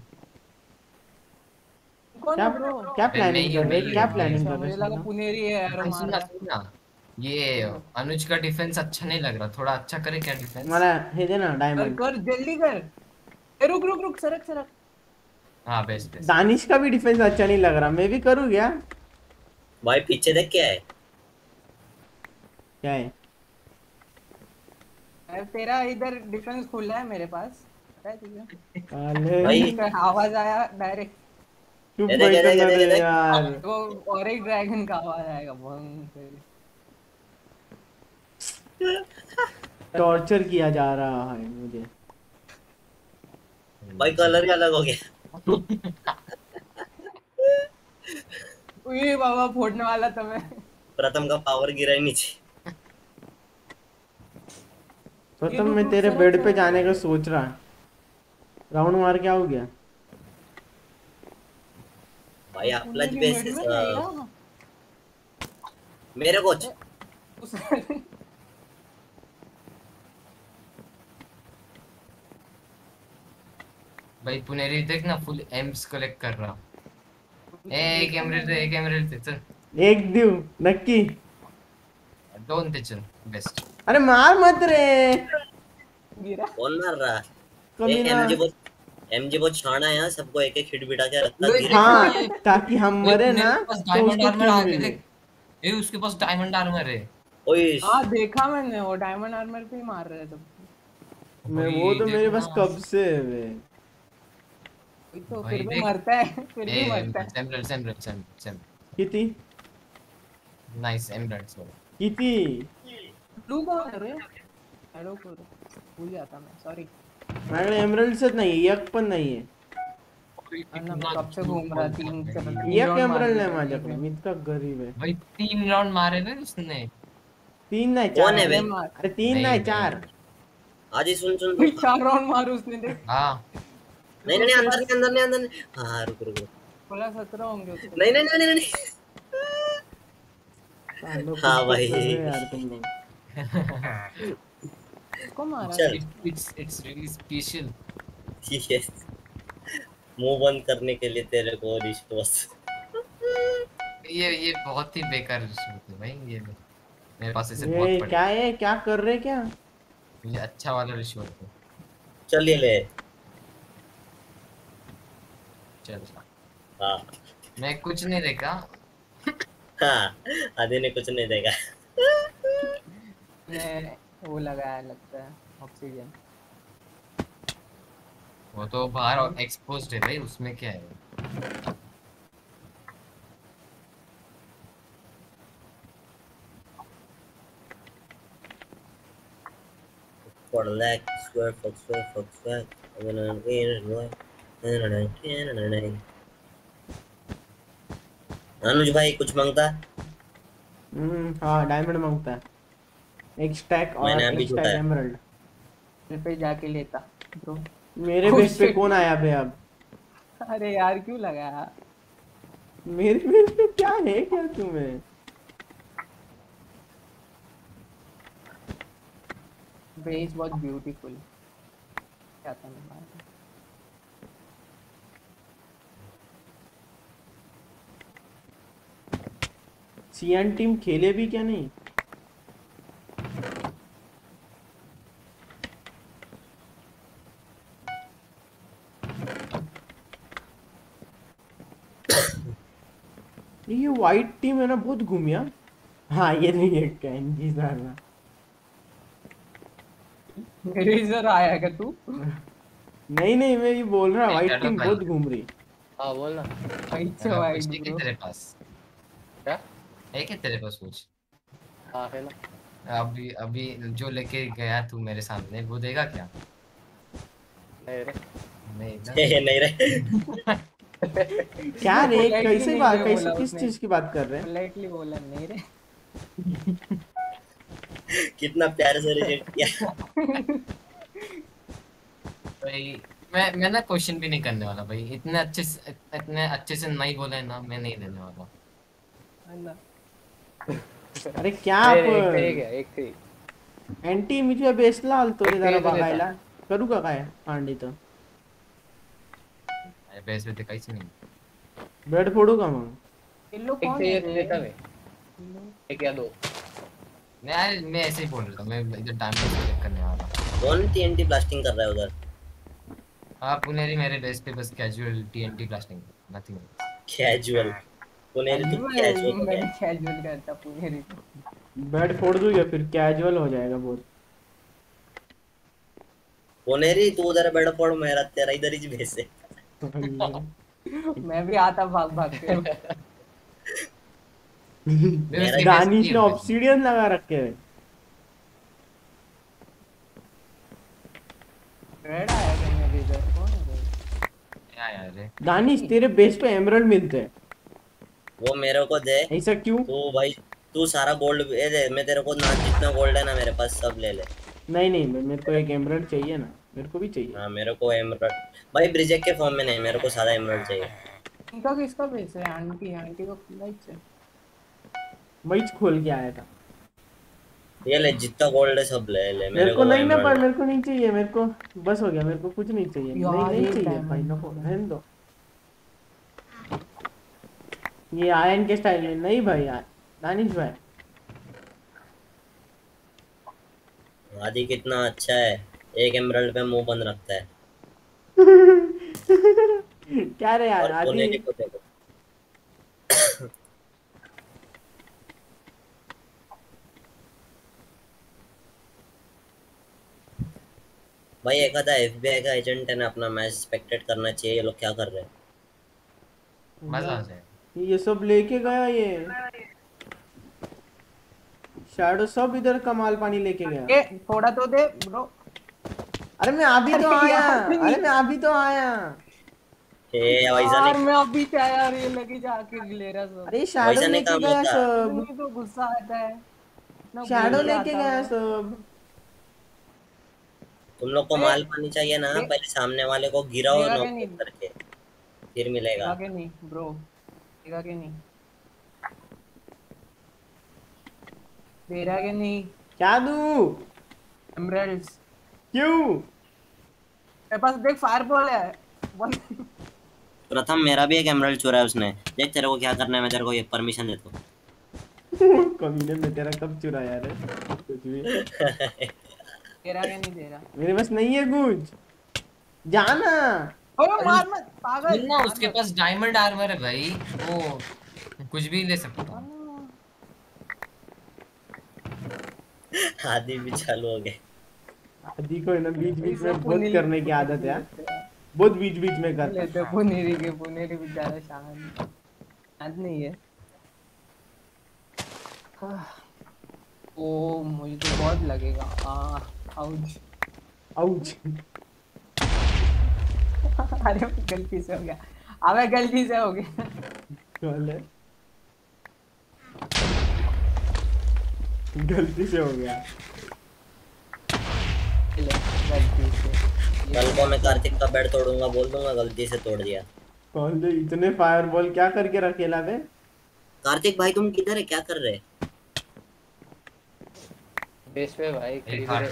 कौन क्या है ब्रो क्या मैं- प्लानिंग मैं- कर रहे मैं- क्या मैं- प्लानिंग कर मुझे रहे लगा हैं. पुनेरी है यार भाई, सुन ना मारा सुन ना, ये अनुज का डिफेंस अच्छा नहीं लग रहा, थोड़ा अच्छा करे क्या डिफेंस. मला हे दे ना कर डायमंड. कर जल्दी कर ए रुक रुक रुक सरक सरक हाँ बेस्ट बेस्ट. दानिश का भी डिफेंस अच्छा नहीं लग रहा. मैं भी करूँ क्या. भाई पीछे देख क्या है. क्या है यार तेरा इधर डिफेंस खुला है मेरे पास पता है तुझे साले. भाई आवाज आया डायरेक्ट चुप ये देख, ये बैठो देख, ना ये रे देख. यार. तो और एक ड्रैगन का आवाज आएगा भंग तेरे। टॉर्चर किया जा रहा है मुझे. भाई कलर ही अलग हो गया. उई बाबा फोड़ने वाला था मैं प्रथम का पावर गिरा ही नीचे. प्रथम मैं तेरे बेड पे जाने का सोच रहा. राउंड मार क्या हो गया. भाई आपलाच पुनेरी बेस मिड में जाएगा मेरे कोच. उस भाई पुनेरी देख ना फुल एम्स कलेक्ट कर रहा. ए एक एमरेल्ड दे, एक एमरेल्ड दे, चल एक देऊ नक्की. दोन ते चल बेस्ट. अरे मार मत रे. गिरा कौन मार रहा. कमीना. एमजी बहुत एमजी बहुत छाना है यहाँ. सबको एक एक हिट बिठा के रखता है. धीरे- हाँ ताकि हम मरे ना तो डायमंड उसको आर्मर kill आगे मिले. देख. ए उसके पास डायमंड आर्मर है. ओए हाँ देखा मैंने वो डायमंड आर्मर पे ही मार रहे थे मैं वो तो भाई, मेरे देखो पास ना. कब से है बे. वही तो भाई फिर भी देख. मरता है फिर भी ए मरता है एमरेल्ड एमरेल्ड एमरेल्ड किती नाइस एमरेल्ड सॉरी. किती. ब्लू कौन है रे शैडो को भूल जाता मैं सॉरी माझ्याकडे एमराल्डच नाही एक पण नाहीये. कब से घूम रहा तीन से एक एमराल्ड नाही माझ्याकडे. मी इतका गरीब आहे. भाई तीन राउंड मारे ना उसने. तीन नाही कौन चार. है बे? अरे तीन नहीं, नाही नहीं. चार. आजी सुन सुन सुन. चार राउंड मारे उसने देख हाँ नहीं नहीं नहीं, अंदर नहीं अंदर नहीं अंदर नहीं. हाँ रुक रुक रुक. बोला सत्रह होंगे उसके नहीं नहीं नहीं नहीं नहीं. सालों को हाँ भाई. कर रहे हो यार तुम लोग. उसको मारा चल it's it's really special. Yes. मुंह बंद करने के लिए तेरे को रिश्वत. ये ये बहुत ही बेकार रिश्वत है भाई. ये मेरे पास ऐसे बहुत ये पड़े. क्या है क्या कर रहे क्या. ये अच्छा वाला रिश्वत है. चलिए ले. चल हाँ मैं कुछ नहीं देखा. हाँ आदि ने कुछ नहीं देखा. ने वो लगाया लगता है ऑक्सीजन वो तो बाहर एक्सपोज्ड है भाई, उसमें क्या है. for lack square fuck square fuck square I'm gonna get it right अनुज भाई कुछ मांगता हम्म हाँ डायमंड मांगता है एक स्टैक और मैंने अभी एक स्टैक जुटाया। एमराल्ड। घर पे जाके लेता ब्रो। मेरे Oh बेस पे shit. कौन आया बे अब? अरे यार क्यों लगाया? मेरे बेस पे क्या है क्या तुम्हें? बेस बहुत ब्यूटीफुल। क्या था मैं सीएन टीम खेले भी क्या नहीं? ये व्हाइट टीम है ना बहुत घूमिया। हाँ ये नहीं है कैंजी सारा। मेरे इधर आया क्या तू? नहीं नहीं मैं ये बोल रहा व्हाइट चलो टीम भाई। बहुत घूम रही। हाँ बोल ना। वाइट से हाँ, वाइट कुछ है क्या ब्रो। तेरे पास? क्या? है क्या तेरे पास कुछ? हाँ है ना। अभी अभी जो लेके गया तू मेरे सामने वो देगा क्या? नहीं रे। नहीं ना? नहीं रे क्या रे Politely कैसे नहीं बात रे कैसे बोला किस उसने। चीज की बात कर रहे हैं? पोलाइटली बोला नहीं रे। कितना प्यार से रिजेक्ट किया। भाई मैं मैं ना क्वेश्चन भी नहीं करने वाला भाई, इतने अच्छे से इतने अच्छे से नहीं बोला है ना, मैं नहीं देने वाला। अरे क्या नहीं, आप नहीं, एक एक है एक थी। अँटी मी तुझ्या बेसला आलतो रे एक जरा ते येतो बघायला करू का काय अंडी तर अरे बेस में तो काहीच नाही। बेड फोडू का मग? येलो एक कौन ते है येत रे? देता मैं। एक या दो। मैं यार मैं ऐसे ही बोल रहा था, मैं इधर डायमंड चेक करने वाला। कौन टीएनटी ब्लास्टिंग कर रहा है उधर? हाँ पुनेरी मेरे बेस पे बस casual TNT blasting, nothing. Casual Puneri तू कैजुअल हो मैं गया। भी कैजुअल करता पुनेरी। बेड फोड़ दूं या फिर कैजुअल हो जाएगा बहुत? पुनेरी तू उधर बेड फोड़ मेरा तेरा इधर ही भेज से। मैं भी आता भाग भाग के। मैं उसके बेस दानिश पे ने हूँ। ऑब्सीडियन लगा रखे हैं। रेड आया क्या मेरे इधर? कौन है red? क्या यार रे? दानिश तेरे बेस पे एमराल्ड मिलते हैं वो मेरे को दे ऐसा क्यों? तू भाई, तू सारा गोल्ड दे दे, मैं तेरे को ना जितना गोल्ड है ना मेरे पास सब ले ले। नहीं नहीं मैं- मेरे को एक एमराल्ड चाहिए ना, मेरे को भी चाहिए। हाँ मेरे को एमराल्ड भाई ब्रिजेक के फॉर्म में नहीं, मेरे को सारा एमराल्ड चाहिए। इनका किसका बेस है? आंटी आंटी को लाइक है। मैच खोल के आया था। ये ले जितना गोल्ड है सब ले ले, मेरे को वो नहीं ना पर emerald- मेरे को नहीं चाहिए, मेरे को बस हो गया, मेरे को कुछ नहीं चाहिए। नहीं यार, नहीं ये चाहिए diamond भाई, नको रहने दो। ये आयन के स्टाइल में नहीं भाई यार दानिश भाई। आदि कितना अच्छा है, एक एमराल्ड पे मुंह बंद रखता है। क्या रे यार और आदि पुनेरी को देखो भाई एक आधा एफबीआई का एजेंट है ना, अपना मैच स्पेक्टेट करना चाहिए। ये लोग क्या कर रहे हैं? मजा आ जाए। ये सब लेके गया, ये शैडो सब इधर कमाल पानी लेके गया। ए थोड़ा तो दे ब्रो। अरे मैं अभी तो अरे आया, यार, अरे मैं अभी तो आया। हे वैसा यार नहीं, मैं अभी क्या यार, ये लगे जाके ले रहा सब। अरे शैडो वैसा नहीं लेके काम गया होता। सब, मुझे तो गुस्सा आता है। इतना शैडो बोल के लेके आता गया है। सब। तुम लोग को ए, माल पानी चाहिए ना, ए, पहले सामने वाले को गिराओ देगा क्या नॉक नहीं? करके, फिर मिलेगा। देगा के नहीं ब्रो? देगा के नहीं? दे रहा के नहीं? क्या दूं? एमराल्ड्स क्यों? मेरे पास देख, फायरबॉल है। One- प्रथम मेरा भी एक एमराल्ड चुरा है उसने। देख तेरे को क्या करना है, मैं तेरे को ये परमिशन देता हूँ। कमीने में तेरा कब चुराया रे कुछ भी? दे रहा के नहीं दे रहा? मेरे पास नहीं है कुछ, जाना। ओ मार मत पागल। ना उसके पास डायमंड आर्मर है भाई, वो कुछ भी ले सकता है। आदि भी चालू हो गए। आदि को है ना बीच बीच में सब बहुत पुनीरी- करने की आदत है, बहुत बीच बीच में करता है। लेते पुनेरी के, पुनेरी बेचारा शांत शांत नहीं है। ओ मुझे तो बहुत लगेगा। आ आउच। आउच। अरे गलती से हो गया, अबे गलती से हो गया। चले गलती से हो गया। ले, गलती से कल को मैं कार्तिक का बेड तोड़ूंगा, बोल दूंगा गलती से तोड़ दिया। कौन दे इतने फायरबॉल क्या करके रखेला बे? कार्तिक भाई तुम किधर है, क्या कर रहे हैं? बेस पे भाई एक करीब हार्ट रे-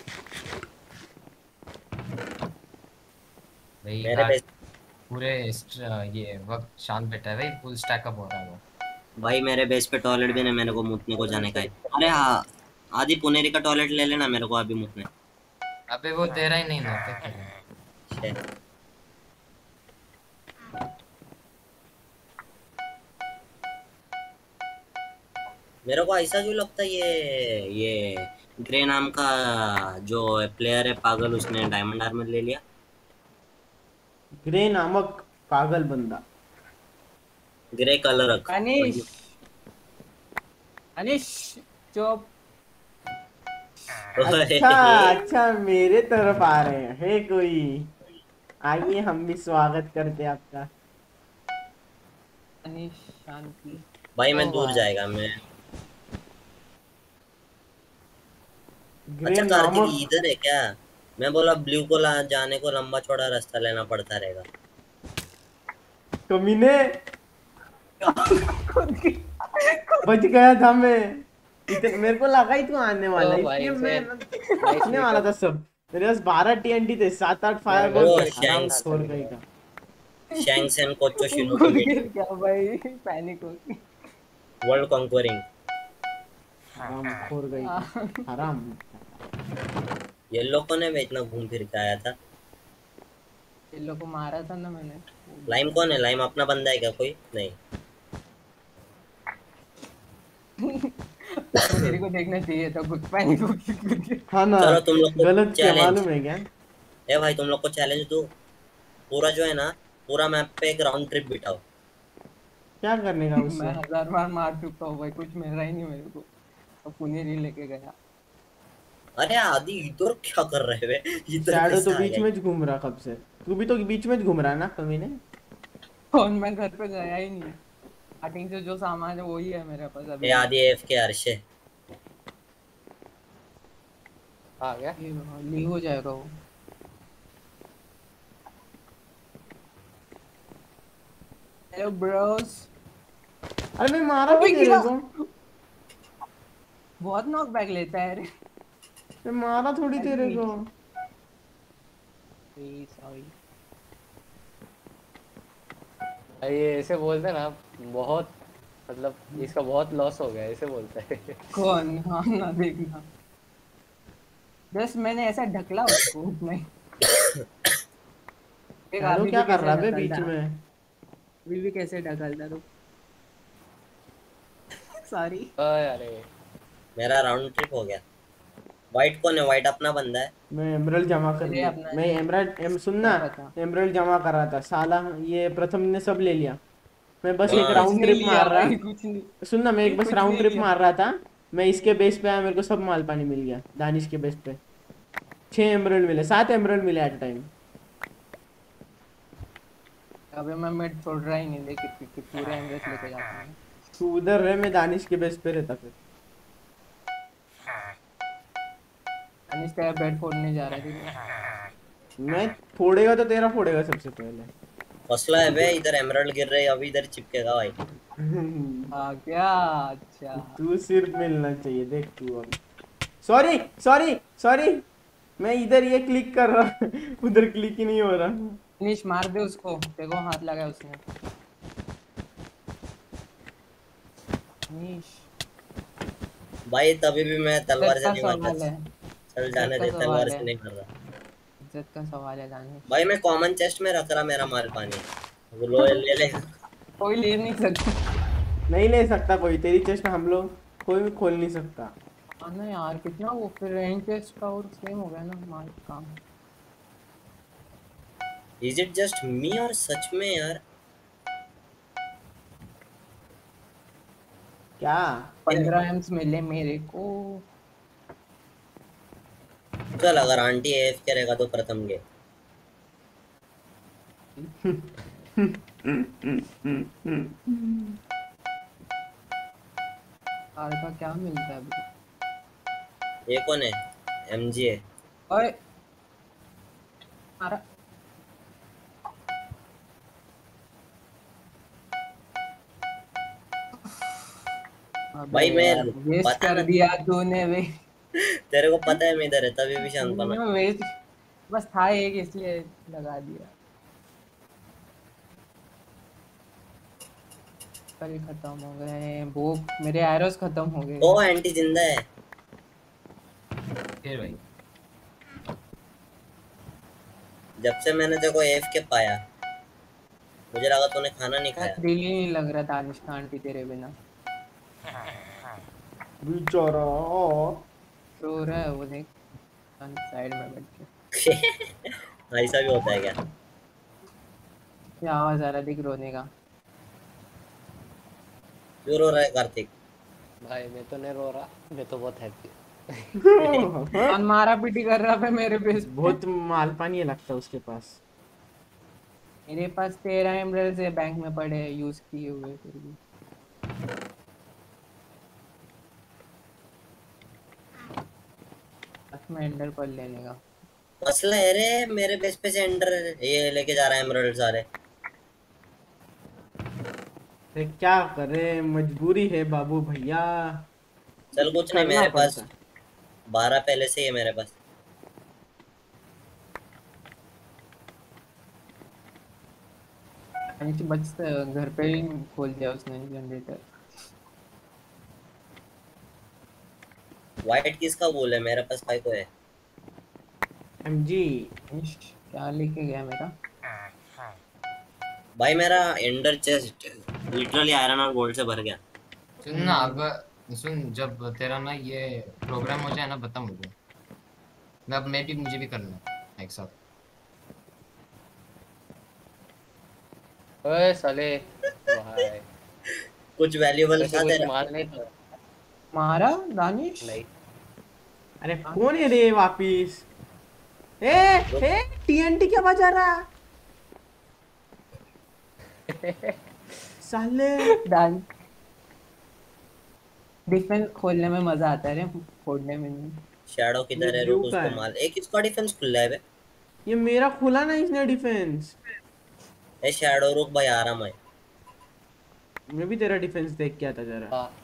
भाई मेरे हार्ट बेस पूरे स्ट्र- ये वक्त शांत बैठा है भाई, फुल स्टैक अप हो रहा है वो। भाई मेरे बेस पे टॉयलेट भी नहीं, मेरे को मुतने को जाने का है। अरे हाँ, आदि पुनेरी का टॉयलेट ले लेना, मेरे को अभी मुतने। अबे वो तेरा ही नहीं ना, क्या करें? छे। मेरे को ऐसा क्यों लगता है ये ये ग्रे नाम का जो प्लेयर है पागल, उसने डायमंड आर्मर ले लिया। ग्रे नामक पागल बंदा। ग्रे कलर रख। अनिश, अनिश चुप। अच्छा अच्छा, मेरे तरफ आ रहे हैं है कोई? आइए हम भी स्वागत करते हैं आपका। अनिश शांति। भाई मैं ओ दूर भाई। जाएगा मैं। ग्रे अच्छा कार्तिक नामक इधर है क्या? मैं बोला ब्लू को ला जाने को लंबा चौड़ा रास्ता लेना पड़ता रहेगा। कमीने, खुद की बच गया था मैं। इतने मेरे को लगा ही तू आने वाला, ओ भाई, इसलिए मैं इसे- नाइस रखने वाला था सब। मेरे पास बारह टीएनटी थे, सात आठ फायरबॉल ओ, थे। आराम शैंक्स। छोड़ गई का। शैंक्सन कोचो खुद शिनोबी गिर गया भाई, पैनिक हो गई। World conquering. आराम खोर गई का। आराम। ये लोगों ने मैं इतना घूम फिर के आया था। इन लोग को मारा था ना मैंने। लाइम कौन है? लाइम अपना बंदा है क्या कोई? नहीं। मेरे को देखना चाहिए था, खुद पैनिक हो गई। हाँ ना, चलो तुम लोग को गलत क्या चैलेंज। मालूम है क्या? ए भाई तुम लोग को चैलेंज दो। पूरा जो है ना, पूरा मैप पे एक राउंड ट्रिप बिठाओ। क्या करने का मैं उससे? हजार बार मार चुका हूँ भाई, कुछ मिल रहा ही नहीं मेरे को। अब पुनेरी लेके गया। अरे आदि इधर क्या कर रहे वे? इधर शैडो कैसे तो आ बीच गया? में घूम रहा कब से। तू भी तो बीच में घूम रहा है ना कमीने। कौन, मैं घर पे गया ही नहीं। स्टार्टिंग से जो सामान है वही है मेरे पास अभी। ए आदि एफ के अर्शे। आ गया। ये ली हो जाएगा वो। Hello bros. अरे मैं मारा ओए, भी तेरे गिरा। को। बहुत नॉक बैक लेता है रे। मैं मारा थोड़ी तेरे को। सॉरी। ये ऐसे बोलते हैं ना, बहुत मतलब इसका बहुत लॉस हो गया, ऐसे बोलता है। कौन? हाँ ना, देखना। बस मैंने ऐसा ढकला उसको नहीं। एक शैडो अभी क्या भी कर कैसे रहा है ढकलता, बीच में? अभी भी कैसे ढकलता तू। सॉरी। ओए अरे मेरा राउंड ट्रिप हो गया। वाइट कौन है? वाइट अपना बंदा है। मैं एमरल्ड जमा कर अरे लिया। अपना मैं एमरल्ड एम सुनना, क्या पता। एमरल्ड जमा कर रहा था साला। ये प्रथम ने सब ले लिया। मैं बस एक हाँ। राउंड कुछ नहीं ट्रिप लिया मार रहा। भाई, कुछ नहीं। सुनना, मैं एक बस कुछ राउंड नहीं ट्रिप लिया। मार रहा था। मैं इसके बेस पे आया, मेरे को सब माल पानी मिल गया। दानिश के बेस पे छह एमरल्ड मिले, सात एमरल्ड मिले एट टाइम। अबे मैं मिड छोड़ रहा ही नहीं, देख कि पूरे एमरेस लेके जाता हूँ। तू उधर रहे, मैं दानिश के बेस पे रहता फिर। अनिश तेरा बेड फोड़ने जा रहा है। मैं फोड़ेगा तो तेरा फोड़ेगा सबसे पहले। फसला है बे, इधर एमराल्ड गिर रही है, अभी इधर चिपकेगा भाई। हाँ क्या? अच्छा तू सिर्फ मिलना चाहिए, देख तू अब। सॉरी सॉरी सॉरी, मैं इधर ये क्लिक कर रहा उधर क्लिक ही नहीं हो रहा। अनिश मार दे उसको, देखो हाथ लगा उसने। अनिश भाई तभी भी मैं तलवार इज्जत से का नहीं सवाल मारता। है, चल जाने इज्जत दे, का तलवार सवाल से है, नहीं कर रहा। इज्जत का सवाल है दानिश। भाई मैं कॉमन चेस्ट में रख रहा मेरा माल पानी, वो लो ले ले। कोई ले नहीं सकता। नहीं ले सकता कोई, तेरी चेस्ट हम लोग कोई भी खोल नहीं सकता। हाँ ना यार, कितना वो फिर रेंज टेस्ट का और सेम हो गया ना माल काम। इज इट जस्ट मी और सच में यार? क्या पंद्रह एम्स मिले मेरे को। चल अगर आंटी एफ करेगा तो प्रथम गे। कार का क्या मिलता है bro? ये कौन है? एमजी है। ओए मारा भाई मैं वेस्ट पता कर ना दिया तूने वे तेरे को पता है मैं इधर है तभी भी शांत बना। तूने वेस्ट बस था एक इसलिए लगा दिया। पर ये खत्म हो गए भूख मेरे एरोस खत्म हो गए। ओ आंटी जिंदा है। फिर भाई जब से मैंने तेरे को एफ के पाया मुझे लगा तूने खाना नहीं यार खाया। दिल ही नहीं लग रहा दानिश का आंटी तेरे बिना। बेचारा। रो रहा है वो देख साइड में बैठ के। ऐसा भी होता है क्या? ये आवाज आ रहा दिख रोने का। क्यों रो रहा है कार्तिक? भाई मैं तो नहीं रो रहा, मैं तो बहुत हैप्पी। और मारा पीटी कर रहा है मेरे बेस पे। बहुत मालपानी है लगता है उसके पास। मेरे पास तेरह एमरल्ड्स है बैंक में पड़े हैं यूज किए हुए फिर भी। बस में एंडर पर लेने का मसला है रे मेरे बेस पे से एंडर ये लेके जा रहा है एमराल्ड सारे। अरे क्या करे मजबूरी है बाबू भैया। चल कुछ नहीं करना मेरे पास पड़ता है। बारह पहले से ही है मेरे पास। नीचे बच घर पे ही खोल दिया उसने जनरेटर। वाइट किसका बोल है? मेरे पास फाइव को है। एमजी क्या लेके गया मेरा? भाई मेरा एंडर चेस्ट लिटरली आयरन और गोल्ड से भर गया। सुन ना अगर सुन जब तेरा ना ये प्रोग्राम हो जाए ना बता मुझे। मैं अब मैं भी मुझे भी करना है एक साथ। ओए साले भाई, कुछ वैल्यूबल वैसे था कुछ तेरा? मार नहीं था। मारा दानिश? नहीं अरे कौन है रे वापिस? ए ए टीएनटी क्या बजा रहा? साले दान डिफेंस खोलने में मजा आता है रे फोड़ने में नहीं। शैडो किधर है? ब्लू रुक का उसको है। मार। एक इसका डिफेंस खुला है बे। ये मेरा खुला ना इसने डिफेंस। ए शैडो रुक भाई आराम है। मैं भी तेरा डिफेंस देख के आता जरा। हाँ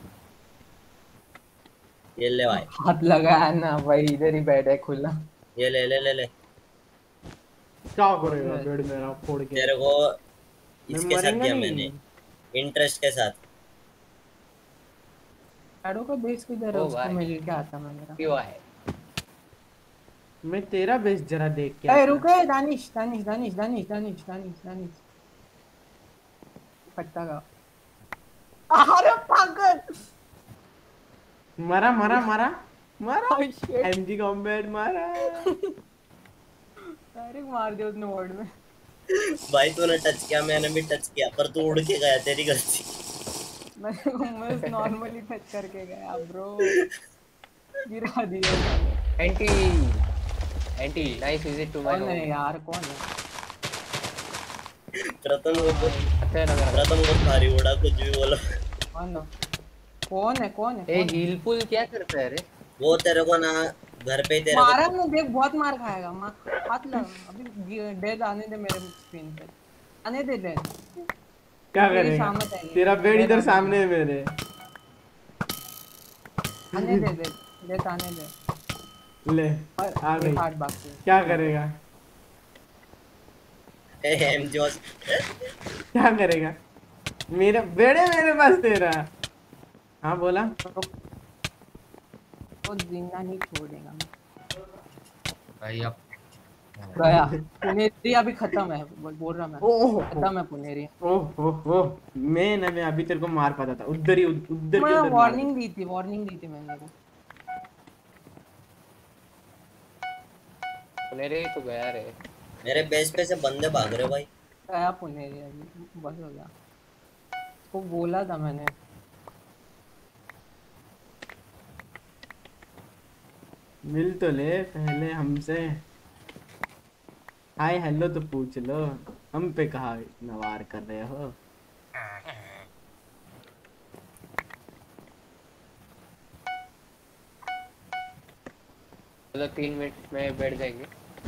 ये ले भाई। हाथ लगाया ना भाई इधर ही बैठा है खुला। ये ले ले ले ले। क्या करेगा बेड मेरा फोड़ के? तेरे को मैं इसके साथ मरेंगा दिया नहीं। मैंने इंटरेस्ट के साथ। शैडो का बेस किधर है ओ उसको भाई। मिल के आता मैं मेरा। क्यों है? मैं तेरा बेस जरा देख के ए आता। रुक ए दानिश दानिश दानिश दानिश दानिश दानिश दानिश फटका का। अरे पागल मरा मरा मरा मरा। Oh shit. एमजी कॉम्बैट मारा। डायरेक्ट मार दिया उसने वर्ड में। भाई तूने टच किया मैंने भी टच किया पर तू उड़ के गया तेरी गलती। मैं मैं नॉर्मली टच करके गया ब्रो गिरा दिया साले। Anti Anti nice visit to my कौन है होम। यार कौन है? प्रथम को अच्छा लगा। प्रथम को भारी उड़ा कुछ भी बोलो। कौन है कौन है कौन है ए कौन है? हील पुल क्या करता है रे? वो तेरे को ना घर पे तेरे मारा को ना देख बहुत मार खाएगा मार हाथ लगा अभी डेड आने दे मेरे स्क्रीन पे आने दे डेड। क्या तेरी करेगा? शामत है ये। तेरा बेड डेड इधर आने सामने दे। है मेरे। आने दे दे डेड आने दे। ले और आ एक गई। हार्ट बाकी है। क्या करेगा? एम जोस क्या करेगा? मेरा बेड है मेरे पास तेरा। हाँ बोला। वो जिंदा नहीं छोड़ेगा भाई अब गया। पुनेरी अभी खत्म है बोल बोल रहा मैं ओह खत्म है पुनेरी। ओह ओह ओह मैं ना मैं अभी तेरे को मार पाता था उधर ही उधर की मैं उधर मार वार्निंग दी थी वार्निंग दी थी मैंने को। मेरे ही तो गया रे। मेरे बेस पे से बंदे भाग रहे भाई। गया पुनेरी अभी बस हो गया उसको बोला था मैंने। मिल तो ले पहले हमसे, हाय हेलो तो पूछ लो, हम पे कहा इतना वार कर रहे हो। चलो तीन मिनट में बैठ जाएंगे।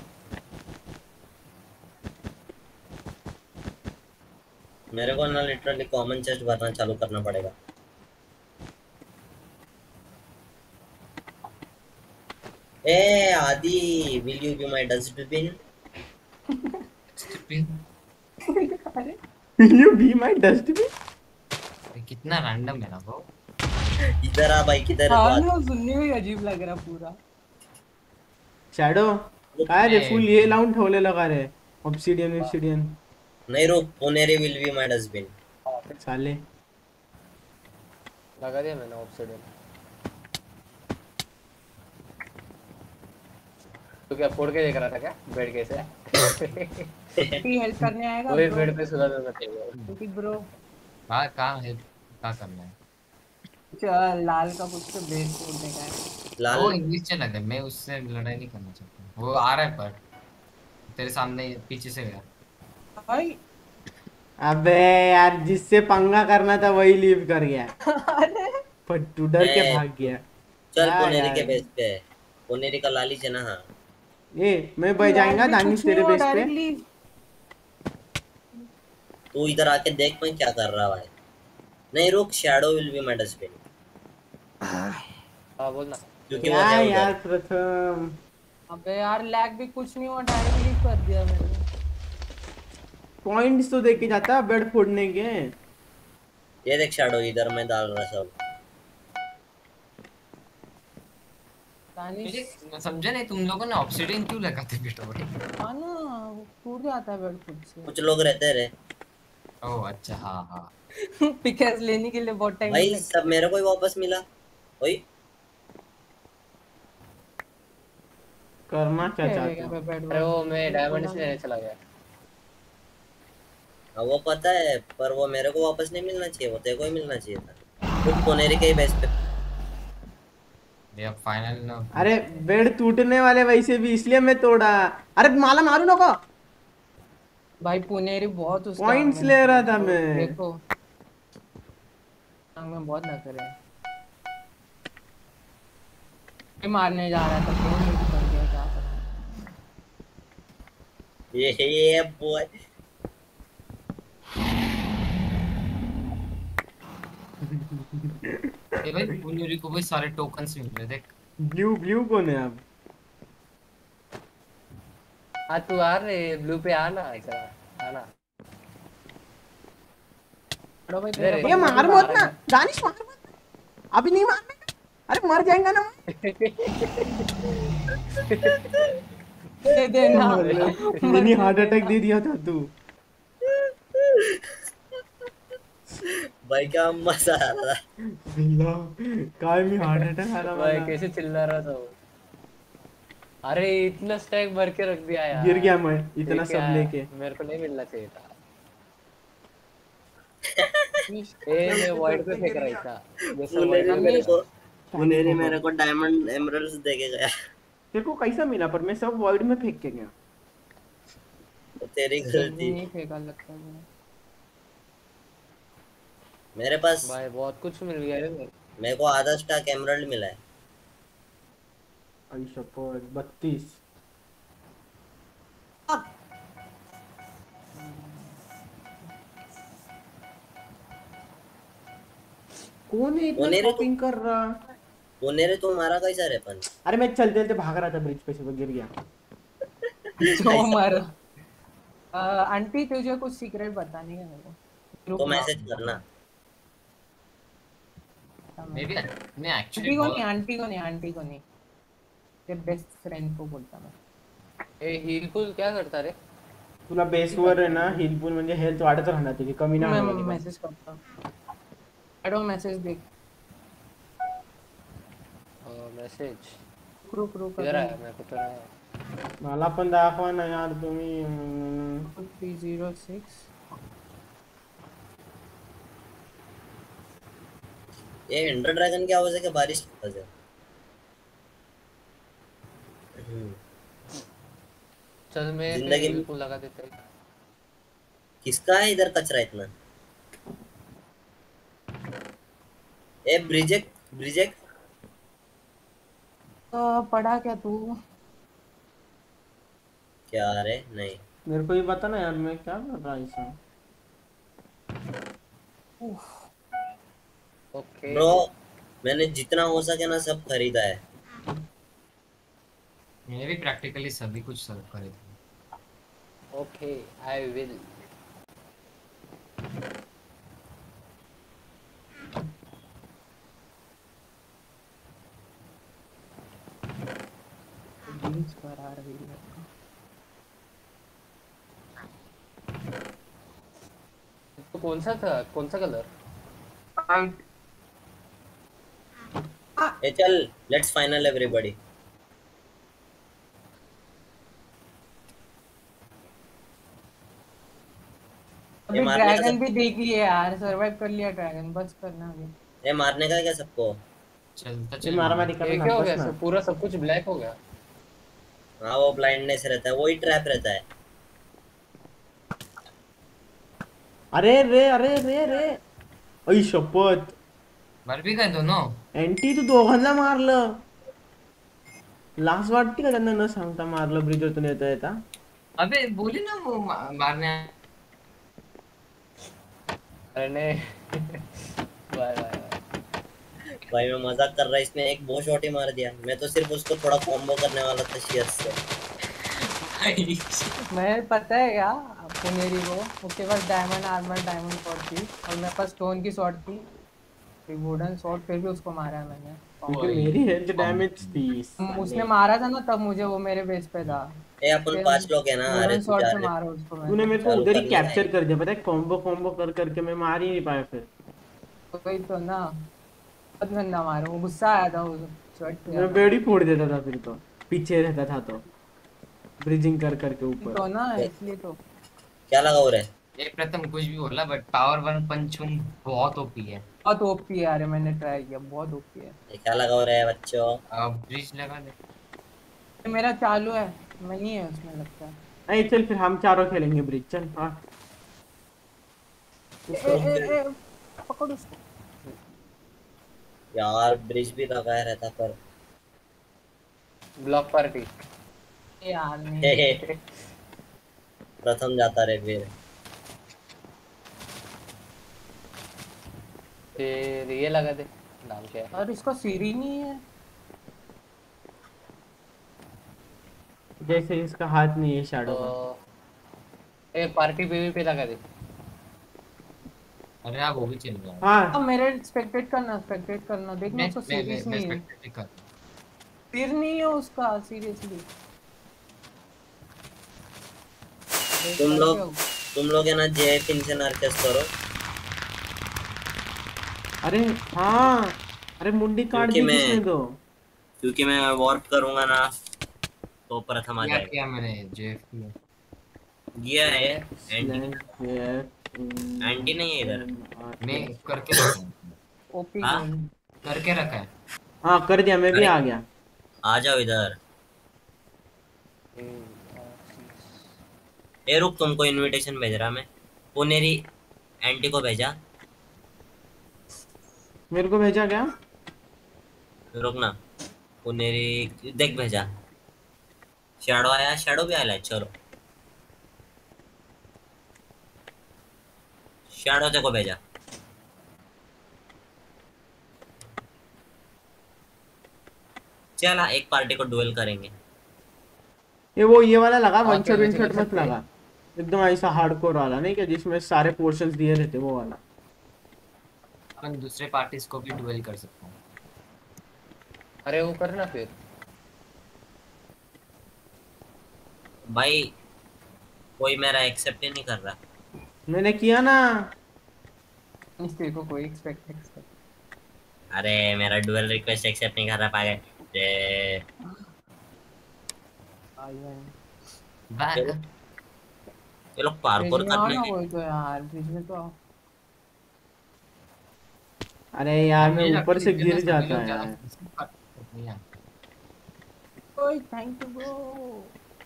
मेरे को ना लिटरली कॉमन चेस्ट भरना चालू करना पड़ेगा। ए आदि, will you be my dustbin? अरे Will you be my dustbin? कितना रैंडम है ना वो। इधर आ भाई, किधर है तू? हाँ आदि? ना, सुनने में ही अजीब लग रहा पूरा। शैडो काय रे फुल हे लावून ठेवलेलं का रे, ऑब्सिडियन ऑब्सिडियन नहीं रुक, Puneri will be my dustbin. साले। लगा दिया मैंने ऑब्सिडियन। तो क्या फोड़ के देख रहा था क्या बेड के से? कोई हेल्प करने आएगा वही ब्रो? बेड पे सुला देना चाहिए। क्योंकि ब्रो कहाँ कहाँ है, कहाँ करना है? कुछ अ, लाल का कुछ तो बेस बोलने का है। लाल वो इंग्लिश चला गया, मैं उससे लड़ाई नहीं करना चाहता। वो आ रहा है पर तेरे सामने पीछे से गया। भाई अबे यार जिससे पंगा करना था वही लीव कर गया, अरे फट्टू डर के ए, भाग गया। चल क्या पुनेरी के यार, बेस पे है। पुनेरी का लालिच है ना। हाँ ए मैं बह जाएगा भी दानिश कुछ नहीं तेरे हुआ बेस पे। डायरेक्टली। तू इधर आके देख मैं क्या कर रहा है। नहीं रुक, Shadow will be my dustbin, हाँ बोलना। क्योंकि वो क्या है यार उधर। प्रथम, अबे यार लैग भी कुछ नहीं हुआ, डायरेक्टली कर दिया मैंने। पॉइंट्स तो देके जाता बेड फोड़ने के। ये देख शैडो, इधर मैं डाल रहा सब। दानिश मुझे समझा नहीं, तुम लोगों ने ऑब्सिडियन क्यों लगाते बेटा भाई? हाँ ना, वो टूट जाता है बेड खुद से। कुछ लोग रहते रहे ओह अच्छा, हाँ हाँ। पिकेस लेने के लिए बहुत टाइम नहीं भाई, लगता। सब मेरे को ही वापस मिला। वही करना क्या चाहते खेलेगा हो? मैं बेड अरे वो मैं डायमंड से बोला लेने चला गया। हाँ, वो पता है, पर वो मेरे को वापस नहीं मिलना चाहिए, वो तेरे को ही मिलना चाहिए था। कुछ पुनेरी के ही बेस पे। ये अब फाइनल ना। अरे बेड टूटने वाले वैसे भी, इसलिए मैं तोड़ा। अरे माला मारू नको, भाई पुनेरी बहुत उसका पॉइंट्स में ले रहा नखरे था हैं। मैं। देखो में बहुत नखरे हैं। मैं मारने जा रहा था फोन में कर दिया, क्या करूं। ये ये बॉय। ए भाई पुनेरी को भी सारे टोकन्स मिल रहे देख। ब्लू ब्लू कौन है अब? हाँ तू आ रे ब्लू पे आना जरा, आना। चलो भाई अरे तेरा रे, ये बंदा मार भी मत बाहर ना है। दानिश, मार मत ना। अभी नहीं मारने का। अरे मर जाएगा ना। दे देना मिनी हार्ट अटैक दे दिया था तू। भाई क्या मजा आ रहा है। बिल्ला काय मी हार्ट अटैक आला भाई मला। कैसे चिल्ला रहा था वो। अरे इतना स्टैक भर के रख दिया यार। गिर गया मैं इतना ये क्या सब है? लेके। मेरे को नहीं मिलना चाहिए था। इस- ए मैं करते वाइड पे करते फेंक गिर रहा गया। था। ये सब वाइड पुनेरी पे मेरे फेंक को रहा। पुनेरी मेरे को डायमंड एमरल्ड्स दे के गया। तेरे को कैसा मिला? पर मैं सब वॉइड में फेंक के गया। तो तेरी जल्दी गलती। नहीं फेंका लगता है। मेरे पास भाई बहुत कुछ मिल गया है मेरे को। मेरे को आधा स्टैक एमरल्ड मिला है। आई शपथ बत्तीस। कौन है इतना पुनेरी तो शॉपिंग कर रहा? पुनेरी तो मारा कैसा रे अपन? अरे मैं चलते चलते भाग रहा था ब्रिज पे से, वो गिर गया। जो मर अ, आंटी तुझे कुछ सीक्रेट बतानी है मेरे को। तो रुक मैसेज करना। मे बी मैं आंटी एक्चुअली को नहीं, आंटी को नहीं, आंटी को नहीं, तेरे बेस्ट फ्रेंड को बोलता मैं। ए हील पुल क्या करता रे? तुला बेसवर आहे ना हिलपूल म्हणजे हेल्थ वाढत राहणार तुझी, कमी नाही मैं होणार अजिबात. मैसेज करता हूँ। एडो मैसेज देख। मैसेज रुक रुक किधर आया? मेरे को तो नहीं आया। मला पण दाखवा ना यार तुम्ही. अं, थ्री जीरो सिक्स। ये एंडर ड्रैगन की आवाज है कि बारिश की आवाज है? हम्म, चल मैं जिंदगी फिर में को लगा देता हूँ। किसका है इधर कचरा इतना? ए ब्रिजेक, ब्रिजेक तो पढ़ा क्या तू? क्या रे? नहीं मेरे को ये बता ना यार, मैं क्या कर रहा ऐसा? ओके ब्रो, मैंने जितना हो सके ना सब खरीदा है। मैंने भी प्रैक्टिकली सभी कुछ सर्व करे थे। Okay I will. रील्स पर आ रही है। तो कौन सा था, कौन सा कलर? ए चल, लेट्स फाइनल एवरीबॉडी। ये अभी मारने का ड्रैगन सब, भी देख लिया यार, सरवाइव कर लिया ड्रैगन, बस करना अभी। ये मारने का है क्या सबको? चलता ये चल मारा मार। मारी ये करना क्या हो बस गया, ना। सब पूरा सब कुछ ब्लैक हो गया। हाँ वो ब्लाइंडनेस रहता है, वही ट्रैप रहता है। अरे रे अरे रे रे आई शपथ, मर भी गए दोनों। एंटी तू दोघांना मारलं. लास्ट वाटते का त्यांना न सांगता मारलं ब्रिजवरतून येता येता. अबे बोली ना वो मा, मारने। अरे नहीं बाय बाय बाय। भाई मैं मजाक कर रहा, इसने एक बो शॉट ही मार दिया। मैं तो सिर्फ उसको थोड़ा कॉम्बो करने वाला था शेयर से। मैं पता है क्या, पुनेरी को उसके पास डायमंड आर्मर डायमंड स्वॉर्ड थी और मेरे पास स्टोन की स्वॉर्ड थी, फिर वुडन स्वॉर्ड, फिर भी उसको मारा है मैंने। क्योंकि ओए, मेरी हेल्थ डैमेज कॉम्बो। थी हम- साले. उसने मारा था ना तब मुझे, वो मेरे बेस पे था, ए अपन फिर पांच लोग है ना। अरे वुडन तू स्वॉर्ड जा से रहे, मारा उसको तूने मैंने। मेरे को चालू उधर ही कर ले भाई। कैप्चर कर दिया पता है, कॉम्बो कॉम्बो कर करके मैं मार ही नहीं पाया फिर. वही तो ना, बहुत गंदा मारा, वो गुस्सा आया था, स्वेट किया मैं था बेड ही फोड़ देता था फिर तो, पीछे रहता था तो ब्रिजिंग कर करके ऊपर. तो ना, ए, इसलिए तो। क्या लगा हो रहा है? ये प्रथम कुछ भी बोला बट पावर वन पंचुन बहुत ओपी है। बहुत ओपी है यार, मैंने ट्राई किया, बहुत ओपी है। ये क्या लगा हो रहा है बच्चों? अब ब्रिज लगा दे। ये मेरा चालू है, मैं नहीं है उसमें लगता है। नहीं चल फिर हम चारों खेलेंगे ब्रिज, चल. हाँ ए, ए, ए, ए, पकड़ उसको। यार ब्रिज भी लगाया रहता पर ब्लॉक पार्टी। ए यार हे नहीं। हे, प्रथम जाता रे फिर। फिर ये लगा दे, नाम क्या है? और इसका सीरी नहीं है। जैसे इसका हाथ नहीं है शैडो का. तो ए पार्टी पीवीपी लगा दे। अरे आप वो भी चल रहा है। हाँ अब मेरे स्पेक्टेट करना, स्पेक्टेट करना, देखना मैं उसका मैं मैं सीरीज मैं नहीं है, स्पेक्टेट कर। सिर नहीं है उसका सीरियसली। तुम लोग तुम लोग है ना जे पिन से नरकस करो, अरे हाँ, अरे मुंडी काट क्योंकि दी मैं किसने तो. क्योंकि मैं वॉर्प करूंगा ना तो प्रथम आ क्या जाएगा। किया मैंने जेएफ में। किया है Anti, Slash F in- Anti नहीं है इधर। मैं करके रखा हूँ। ओपी हाँ? गोल। करके रखा है। हाँ कर दिया, मैं भी अरे, आ गया. आ जाओ इधर। ए रुक, तुमको इनविटेशन भेज रहा मैं। पुनेरी एंटी को भेजा। मेरे को भेजा क्या? रुक ना, पुनेरी देख भेजा। शैडो आया, शैडो भी आया, चलो शैडो ते को भेजा। चला एक पार्टी को डुएल करेंगे। ये वो ये वाला लगा, वन हाँ, शॉट वन कैसे शॉट कर मत सकते हैं? लगा. एकदम ऐसा हार्डकोर वाला नहीं क्या, जिसमें सारे पोर्शंस दिए रहते, वो वाला. अपन दूसरे पार्टीज को भी डुएल कर सकते हैं। अरे वो करना फिर। भाई कोई मेरा एक्सेप्ट ही नहीं कर रहा। मैंने किया ना. इस तेरे को कोई एक्सपेक्ट एक्सपेक्ट। अरे मेरा डुएल रिक्वेस्ट एक्सेप्ट नहीं कर रहा पागल। ये बैक ये लोग पार्कोर करने ना, वही तो यार बीच में तो आओ। अरे यार मैं मुझे ऊपर लगता से है गिर सभी जाता लोग है ज्यादा यार. नहीं है। ओए थैंक यू ब्रो।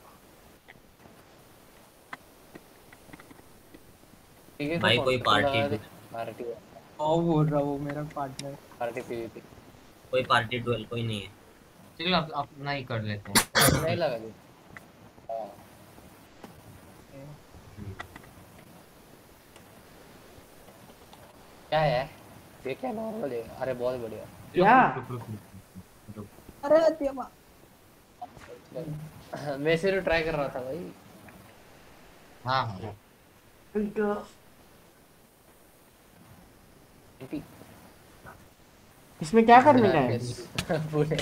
ठीक है, भाई कोई पार्टी पार्टी ओ बोल रहा वो मेरा पार्टनर। पार्टी पीवीपी कोई पार्टी डुएल कोई नहीं है। चलो आप अपना ही कर लेते हैं। नहीं लगा दी। हाँ क्या है ये, क्या नॉर्मल है? अरे बहुत बढ़िया। क्या? रुक, रुक, रुक, रुक, रुक। अरे देवा। मैं सिर्फ ट्राई कर रहा था भाई। हाँ हाँ इसमें क्या करने का है? पूरे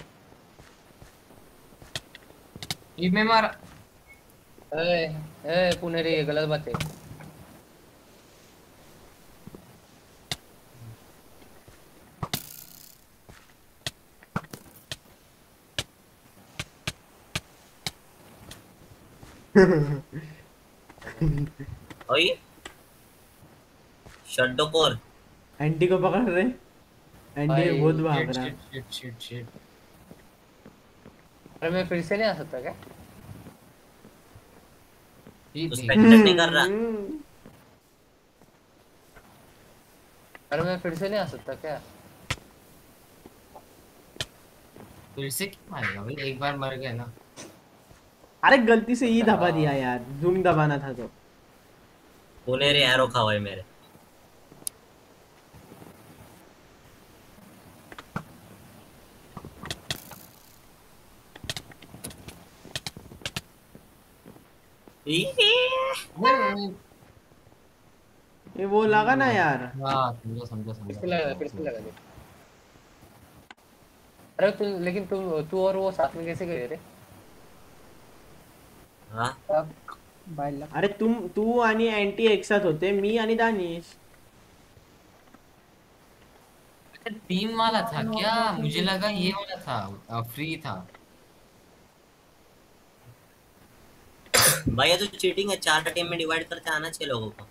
ये मैं मारा। ए ए पुनेरी, ये गलत बात है। ओए शट द कोर। एंटी को पकड़ रहे। एंटी भाई, बहुत भाग शिट रहा। Shit shit shit shit. अरे मैं फिर से नहीं आ सकता क्या? ये तो देख। स्पेक्टेट नहीं कर रहा। हम्म। अरे मैं फिर से नहीं आ सकता क्या? फिर से क्यों आएगा भाई, एक बार मर गया ना। अरे गलती से ई दबा दिया यार, जूम दबाना था तो। पुनेरी एरो खा हुआ है मेरे। ये वो लगा ना यार। हाँ समझो समझो फिर से समझो। लगा फिर से लगा दे। अरे तुम, लेकिन तुम तू और वो साथ में कैसे गए रे? हाँ अब बाय लक। अरे तुम तू आणि एंटी एक साथ होते, मी आणि दानिश। टीम वाला था क्या? मुझे लगा ये वाला था, फ्री था। भाई ये तो चीटिंग है, चार टीम में डिवाइड करके आना चाहिए लोगों को।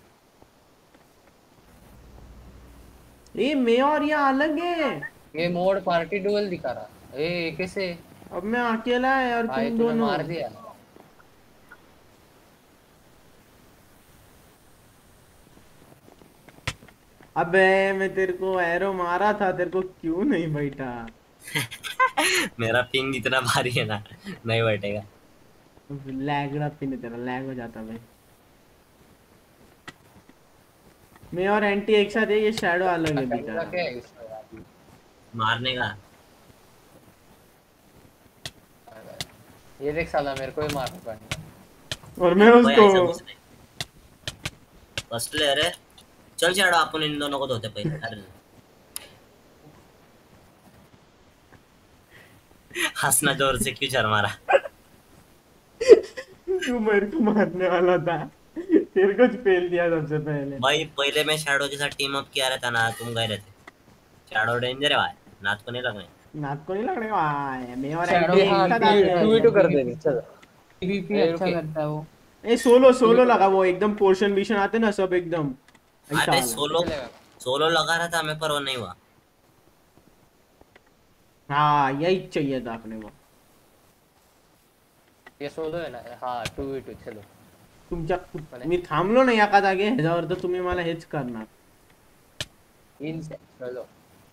ये मैं और ये अलग है। ये मोड पार्टी डुअल दिखा रहा। ए ये कैसे? अब मैं अकेला है और भाई तुम तूने दोनों। मार दिया। अबे मैं तेरे को एरो मारा था, तेरे को क्यों नहीं बैठा? मेरा पिंग इतना भारी है ना, नहीं बैठेगा। लैग ना पिन तेरा लैग हो जाता भाई। मैं और एंटी एक साथ है, ये शैडो अलग है करने का बेचारा। क्या है इसमें यार? मारने का। ये देख साला मेरे को ही मार पाएगा। और मैं कोई ऐसा उसको। कुछ नहीं। फर्स्ट ले रे। चल चढ़ो, अपन इन दोनों को धोते पहले। अरे हंसना जोर से क्यों शर्मा रहा? तू मेरे को मारने वाला था, तेरे को फेल दिया सबसे पहले। भाई पहले मैं शैडो के साथ टीम अप किया रहता ना, तुम गए रहते। शैडो डेंजर है भाई, नाथ को नहीं लगने। नाक को नहीं लगने का भाई, मैं और Shadow एंटी हाँ, एक साथ टू- आते टू ही हैं। टू कर दे चल। पीवीपी ए, अच्छा रुके। करता है वो। ए सोलो सोलो लगा वो, एकदम पोर्शन विशन आते ना सब एकदम ऐसा अरे वाला। सोलो चलेगा। सोलो लगा रहा था मैं, पर वो नहीं हुआ। हाँ यही चाहिए था अपने को। ये सोलो है ना? हाँ टू वी टू चलो। तुमच्या मी थांबलो नाही एका जागे ह्याच्यावर, तर तुम्ही मला हेच करणार। इन से चलो।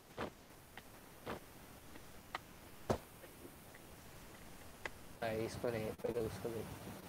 नहीं इसको नहीं, पहले उसको दे।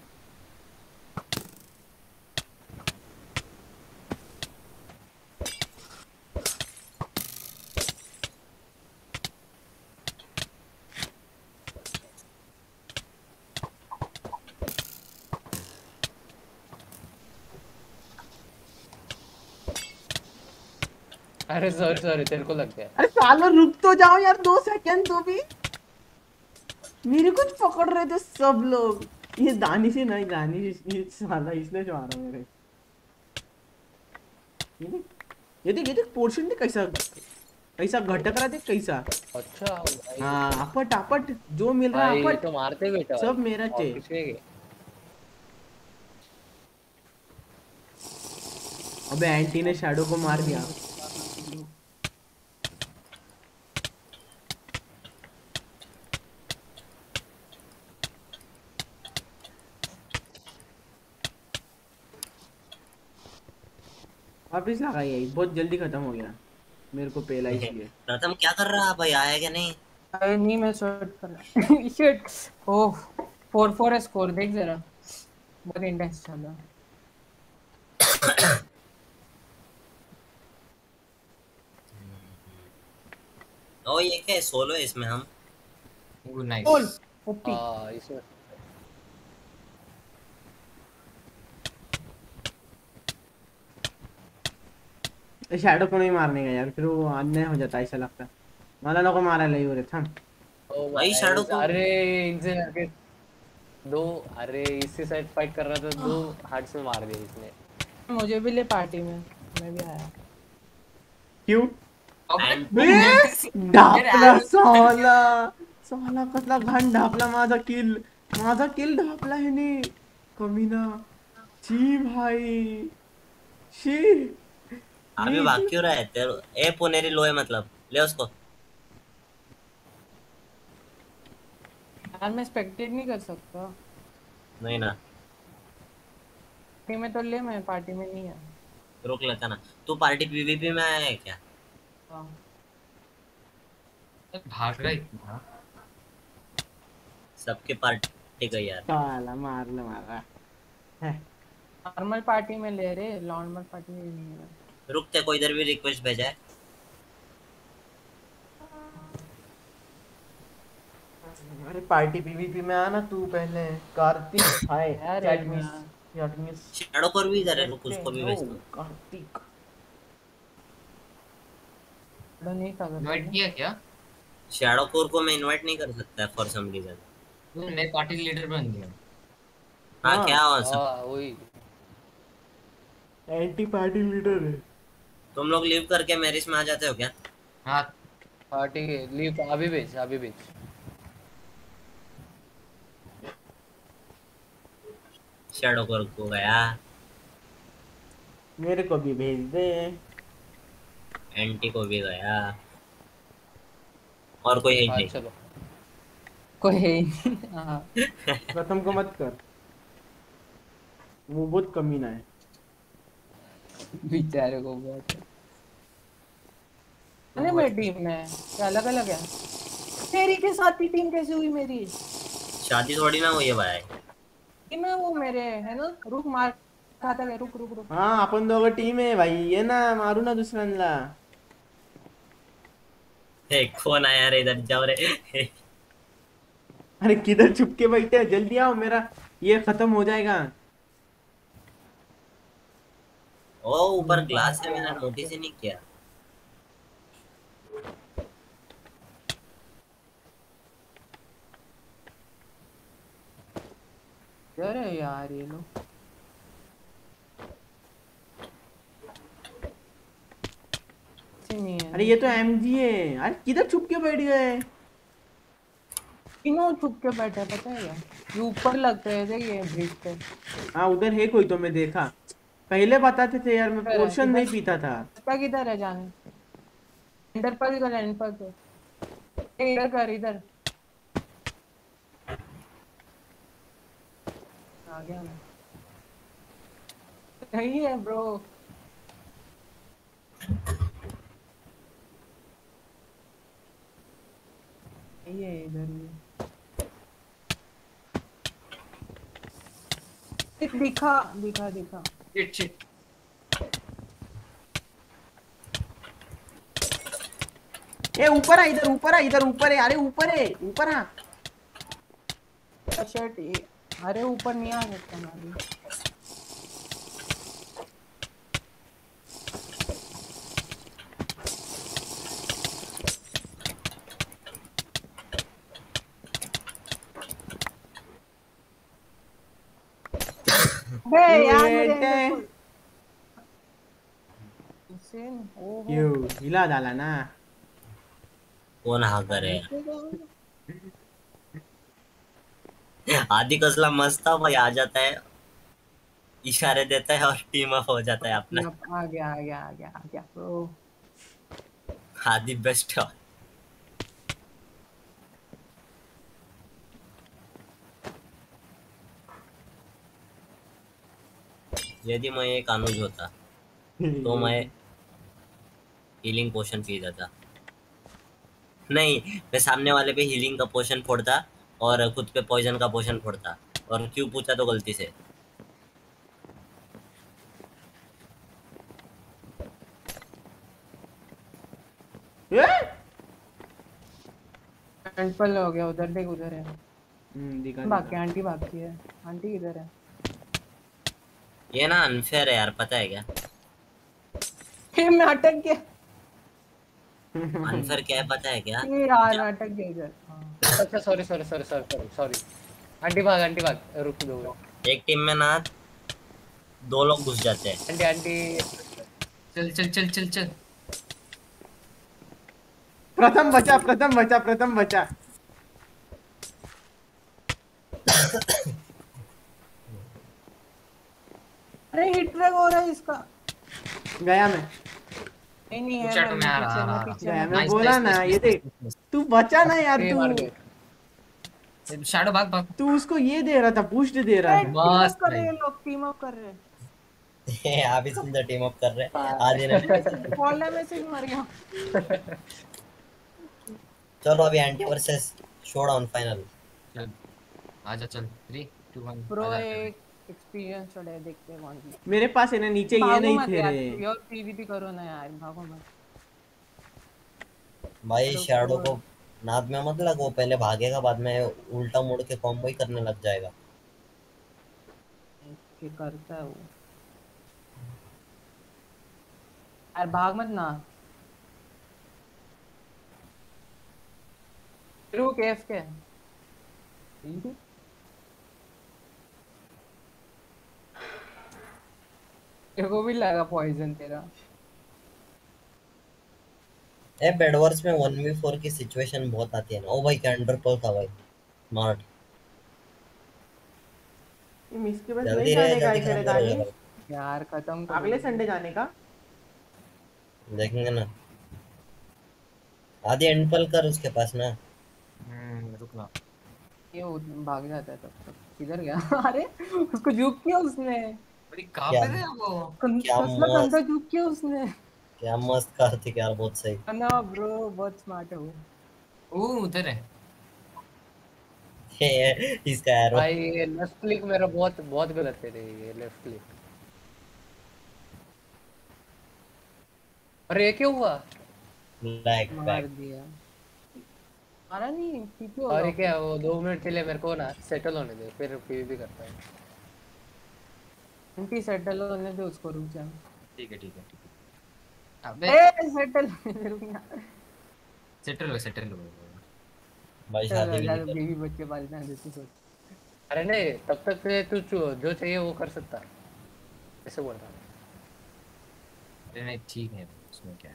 अरे सॉरी सॉरी तेरे को लग गया। अरे सालो रुक तो जाओ यार दो सेकंड तो भी। मेरे को पकड़ रहे थे सब लोग। ये दानिश ही नहीं, दानिश ये साला इसने जो मारा मेरे। ये देख ये देख ये देख पोर्शन देख कैसा कैसा घटक रहा, देख कैसा। अच्छा भाई। हाँ अपट अपट जो मिल रहा भाई है अपट तो मारते बेटा सब मेरा और चे। किसके के? अबे एंटी ने शैडो को मार दिया। वापिस लगा यही, बहुत जल्दी खत्म हो गया, मेरे को पहला इसलिए। प्रथम क्या कर रहा है भाई, आया क्या नहीं? अरे नहीं मैं शॉट कर रहा शिट। ओह फोर फोर है स्कोर, देख जरा बहुत इंटेंस चल रहा। ओ ये क्या है, सोलो है इसमें हम? वो नाइस। गोल ओपी। हाँ इसमें शैडो को नहीं मारने का यार, फिर वो अन्याय हो जाता है ऐसा लगता है। मला नको मारायला येऊ रे, थांब। ओ भाई shadow को- अरे इनसे आके दो, अरे इससे साइड फाइट कर रहा था, दो हार्ट्स में मार दिया इसने। मुझे भी ले पार्टी में, मैं भी आया। क्यों? And- ढापला साला, साला कसला घाण ढापला माझा किल, माझा किल ढापला ह्याने, कमीना। छी भाई, छी। अभी मी- भाग क्यों रहा है तेरे? ए पुनेरी लो है मतलब, ले उसको। यार मैं स्पेक्टेट नहीं कर सकता नहीं ना, पार्टी में, तो ले मैं पार्टी में नहीं है। रोक लेता ना। तू पार्टी पीवीपी में आया है क्या? हाँ। भाग रहा है इतना। सबके पार्टी का यार। साला मारला मारा है। नॉर्मल पार्टी में ले रहे, नॉर्मल पार्टी में नहीं है। रुकते कोई इधर भी रिक्वेस्ट भेजा है। अरे पार्टी पीवीपी में आना तू पहले। कार्तिक हाय, अरे चैट मिस, यार। Chat miss. शैडो पर भी इधर है, रुक उसको भी भेज ओ, दो। कार्तिक तो नहीं कर इनवाइट सकता। किया क्या? शैडो कोर को मैं इनवाइट नहीं कर सकता फॉर सम रीजन। तो मैं पार्टी लीडर बन गया। हाँ हाँ। क्या हो सब? हाँ वही। एंटी पार्टी लीडर है। तुम लोग लीव करके मैरिज में आ जाते हो क्या? हाँ पार्टी के लीव अभी भेज, अभी भेज। शैडो कोर को गया, मेरे को भी भेज दे। एंटी को भी गया, और कोई है ही हाँ नहीं। चलो। कोई है ही नहीं। हाँ प्रथम को मत कर, वो बहुत कमीना है। बेचारे को बहुत है। अरे मेरी टीम में क्या अलग अलग है? तेरी के साथ ही टीम कैसे हुई मेरी? शादी थोड़ी ना हुई है भाई। टीम है वो मेरे, है ना? रुक मार खाता है, रुक रुक रुक। हाँ आपण दोघं टीम आहे भाई, ये ना मारू ना दुसऱ्यांना। हे कौन आया रे, इधर जाओ रे। अरे किधर छुप के बैठे हैं, जल्दी आओ, मेरा ये खत्म हो जाएगा। ओ ऊपर ग्लास है, मैंने नोटिस ही नहीं किया। अरे यार ये लोग नहीं है। अरे ये तो एमजी है, अरे किधर छुप के बैठ गए। तीनों छुप के बैठे, पता है क्या? ये ऊपर लगते हैं देख, ये ब्रिज पे। हाँ उधर है कोई, तो मैं देखा, पहले बताते थे यार, मैं पोर्शन नहीं पीता था। रास्ता किधर है जाने? एंटर पर कर, एंटर पर कर, इधर कर, इधर आ गया मैं। सही है ब्रो। सही है इधर ही। दिखा दिखा दिखा। Shit shit. ए ऊपर आ, इधर ऊपर आ, इधर ऊपर है, अरे ऊपर है, ऊपर आ। शर्ट ये, अरे ऊपर नहीं आ सकता मैं अभी। बे यार मेरे बेटे। इंसेन। ओहो क्यों हिला झाला ना। कोण हा करे? आदि कसला मस्त था भाई, आ जाता है, इशारे देता है और टीम अप हो जाता है अपना। आ गया आ गया आ गया आ गया ब्रो। आदि बेस्ट है। यदि मैं एक अनुज होता तो मैं हीलिंग पोशन पी जाता। नहीं, मैं सामने वाले पे हीलिंग का पोशन फोड़ता और खुद पे पॉइजन का पोशन फोड़ता। और क्यों पूछा तो गलती से। ए? टेंपल हो गया उधर, देख उधर है। हम्म दिखा भाग के दिखा। आंटी भागती है। आंटी किधर है? ये ना अनफेयर है यार, पता है क्या? ये मैं अटक गया। अनफेयर क्या है पता है क्या? ये यार मैं अटक गया इधर। हाँ। अच्छा sorry sorry sorry sorry sorry sorry aunty भाग आंटी भाग रुक दो एक टीम में ना दो लोग घुस जाते हैं। आंटी आंटी चल चल चल चल चल। प्रथम बचा, प्रथम बचा, प्रथम बचा। अरे हिट ट्रैक हो रहा है इसका। गया मैं नहीं नहीं है, पूछा तो मैं मैं आ रहा, पीछे आ रहा, मैं आ रहा। पीछे गया मैं मैं Nice, बोला nice, ना। nice, ये देख, nice, nice. तू बचा ना यार। ये मार तू गए शैडो भाग भाग। तू उसको ये दे रहा था, बूस्ट दे रहा था। टीम अप मस्त कर रहे भाई। हैं लोग, टीम अप कर रहे हैं। आप ही समझो टीम अप कर रहे हैं आधे ने। बॉल में से ही मर गया। चलो अभी एंटी वर्सेस शोडाउन फाइनल। चल आजा चल थ्री टू वन। प्रो एक एक्सपीरियंस चढ़े, देखते हैं कौन सी। मेरे पास है ना नीचे ये भागो नहीं मत थे यार, रे। प्योर पीवीपी करो ना यार, भागो मत। भाई शैडो को नाद में मत लगो, पहले भागेगा बाद में उल्टा मुड़ के कॉम्बो ही करने लग जाएगा। क्या करता है वो यार, भाग मत ना। रुक एफ के तेरे को भी लगा पॉइजन तेरा। ए बेडवर्स में वन वी फोर की सिचुएशन बहुत आती है ना। ओ भाई कैंडर पल था भाई, स्मार्ट। ये मिस के पास जल्दी नहीं रहे, जाने का जल्दी है तेरे खत्म करो गाने। जरा। यार खत्म कर अगले दो। संडे जाने का। देखेंगे ना। आधी एंड पल कर उसके पास ना। हम्म रुकना। ये वो भाग जाता है तब तक। किधर गया? अरे उसको जुक किया उसने। अरे कहाँ क्या पे थे वो? क्या कसला मस्त गंदा जुक किया उसने। क्या मस्त कार्तिक यार, बहुत सही। ना ब्रो बहुत स्मार्ट है वो। ओ उधर है। ये इसका एरो। भाई ये लेफ्ट क्लिक मेरा बहुत बहुत गलत है रे ये लेफ्ट क्लिक। अरे ये क्यों हुआ? लैग मार बैक। दिया। मारा नहीं, पीछे और ये होगा। क्या वो दो मिनट के लिए मेरे को ना सेटल होने दे फिर पीवीपी करता है। एंटी सेटल होने दे उसको, रुक जा। ठीक है ठीक है ठीक है। अबे ए सेटल रुक ना। सेटल हो सेटल हो। भाई चल शादी भी यार, नहीं कर। बीवी बच्चे पालना है तू सोच। अरे नहीं तब तक के तू जो जो चाहिए वो कर सकता है, ऐसे बोल रहा हूँ। अरे नहीं ठीक है, उसमें क्या है।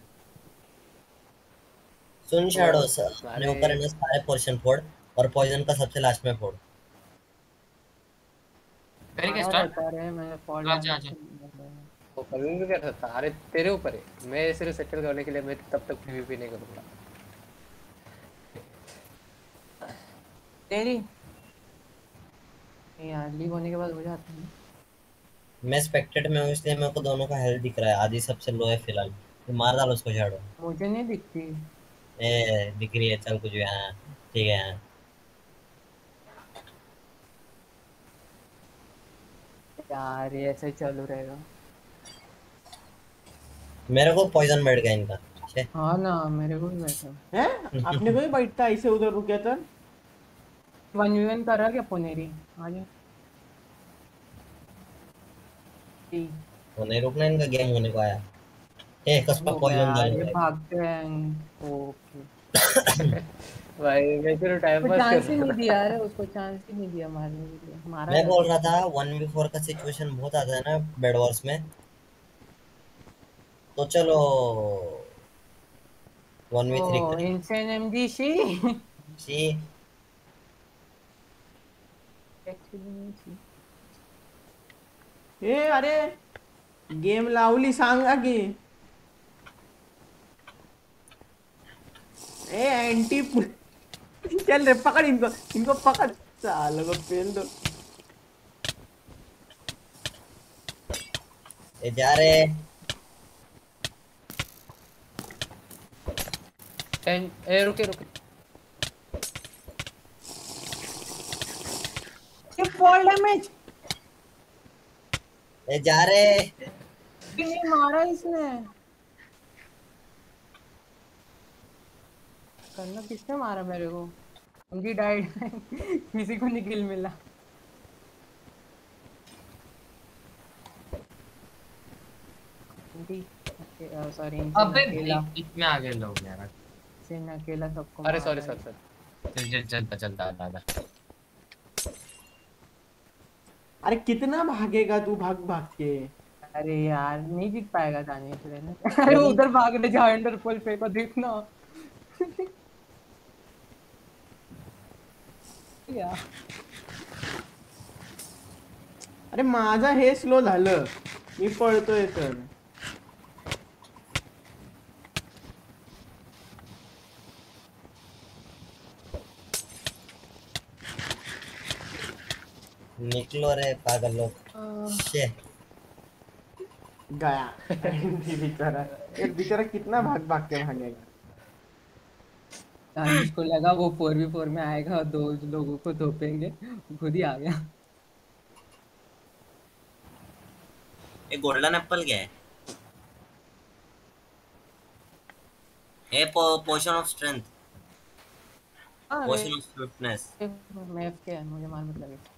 सुन शैडो सर, अपने अरे ऊपर है ना सारे पोर्शन फोड़ और पॉइजन का सबसे लास्ट में फोड़। करेंगे मारा स्टार्ट। रहता है, मैं फॉल आजा, आजा। वो कभी भी कर सकता। अरे तेरे ऊपर है, मैं सिर्फ सेटल करने के लिए मैं तब तक पीवीपी नहीं करूँगा। तेरी यार लीव होने के बाद हो जाता है। मैं स्पेक्टेट में हूँ इसलिए मेरे को दोनों का हेल्थ दिख रहा है। आधी सबसे लो है फिलहाल। तो मार डालो उसको शैडो। मुझे नहीं दिखती ए दिख रही है, चल कुछ भी। हाँ ठीक है। हाँ यार, ये ऐसे चालू रहेगा। मेरे को पॉइजन बैठ गया इनका। छे। हाँ ना, मेरे को भी बैठा। हैं? अपने को ही बैठता ऐसे उधर रुके तो। वन वी वन कर रहा क्या पुनेरी? आ जा। ठीक। वो नहीं रुकना, इनका गेम होने को आया। ए कसम हो गया पॉइजन यार, डालो ये भाई। भागते हैं। ओके। भाई मैं सिर्फ टाइम उसको पास कर चांस ही रहा नहीं था। दिया, अरे उसको चांस ही नहीं दिया मारने के लिए। मारा मैं बोल जाता। रहा था वन वी फोर का सिचुएशन बहुत आता है ना बेड वॉर्स में। तो चलो वन वी थ्री ओ करें। इंसेन एमजी शी। सी ए अरे गेम लावली सांगा की। ए एंटी चल रे, पकड़ इनको, इनको पकड़। सालों को पेल दो। ए जा रे। टेन ए रुके रुके ये फॉल डैमेज ए जा रे। नहीं मारा इसने। करना किसने मारा मेरे को? उनकी डाइड किसी को नहीं किल मिला। सॉरी अबे अकेला बीच में आ गए लोग यार। से मैं अकेला सबको अरे मार सॉरी रहा सॉरी है। सॉरी चल चल चलता चलता दादा। अरे कितना भागेगा तू भाग भाग के। अरे यार नहीं जीत पाएगा जाने से ना। अरे वो उधर भाग रहे जहाँ अंडर पुल पे को देखना। यार अरे माझा हे स्लो झालं, मी पळतोय तर. निकलो रे पागल लोग। शे गया ये बेचारा, ये बेचारा कितना भाग भाग के भागेगा. इसको लगा वो फोर वी फोर में आएगा और दो लोगों को धोपेंगे, खुद ही आ गया. ये गोल्डन एप्पल क्या है? A potion of strength, potion of swiftness. मैं एफ के है, मुझे मार मत लगे.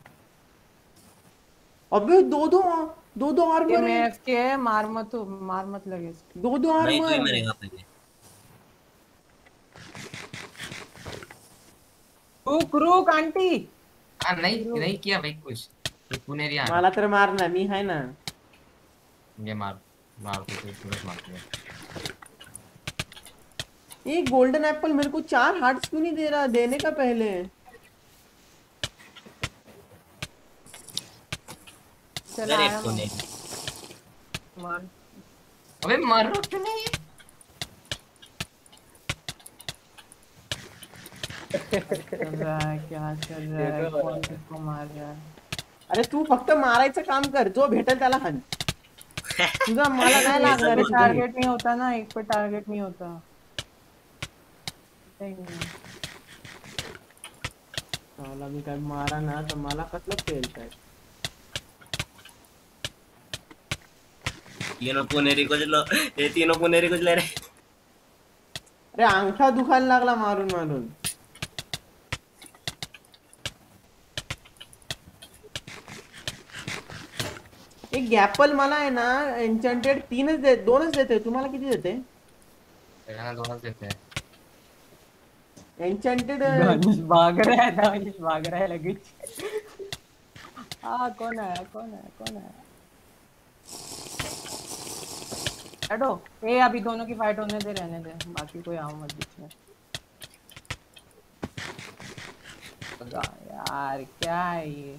अबे दो दो दो दो ये आर्मर मैं है, एफ के है, मार मत मार मत लगे. दो दो नहीं तू ही आर्मर. मरेगा पहले। रुक रुक आंटी. हाँ नहीं नहीं किया भाई कुछ। ये पुनेरी आ मला तर मारना, मी है ना. ये मार मार तो तुरंत मार दिया। ये गोल्डन एप्पल मेरे को चार हार्ट्स क्यों नहीं दे रहा, देने का पहले. चला अरे आया पुनेरी मार. अबे मर रहा क्यों नहीं? चल रहा है क्या चल रहा है, कौन किसको मार रहा है. अरे तू फक्त मारायचं काम कर, जो भेटेल त्याला हाण. तुझा मला काय लागणार आहे पे तुझं हे? टारगेट नहीं होता ना, एक पे टारगेट नहीं होता. नहीं, नहीं. साला मी काय मारा ना तर मला कसलं पेलताय. तीनों पुनेरी को लो, ये तीनों पुनेरी को ले रहे। अरे अंगठा दुखायला लागला मारून मारून. एक गॅपल मला आहे ना एन्चंटेड तीनच दे, दोनच देते. तुम्हाला किती देते देखना दोनों देते हैं। एन्चंटेड? दानिश भाग रहा है, दानिश भाग रहा है लगेज. हाँ कौन आया कौन आया कौन आया. हटो. ए अभी दोनों की फाइट होने दे, रहने दे, बाकी कोई आओ मत बीच में. यार क्या है ये.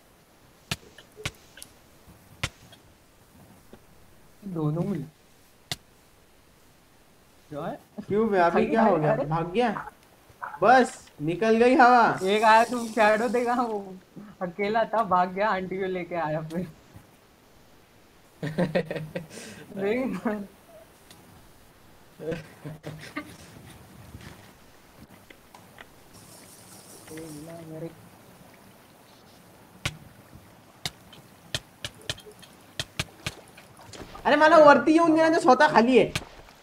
दोनों मिल जो है. क्यों बे, अभी अरे, क्या हो अरे, गया, अरे। भाग गया बस, निकल गई हवा. एक आया तुम शैडो देखा, वो अकेला था, भाग गया, आंटी को लेके आया फिर. देख मेरे अरे मला वरती येऊन गेला, तो स्वतः खाली आहे.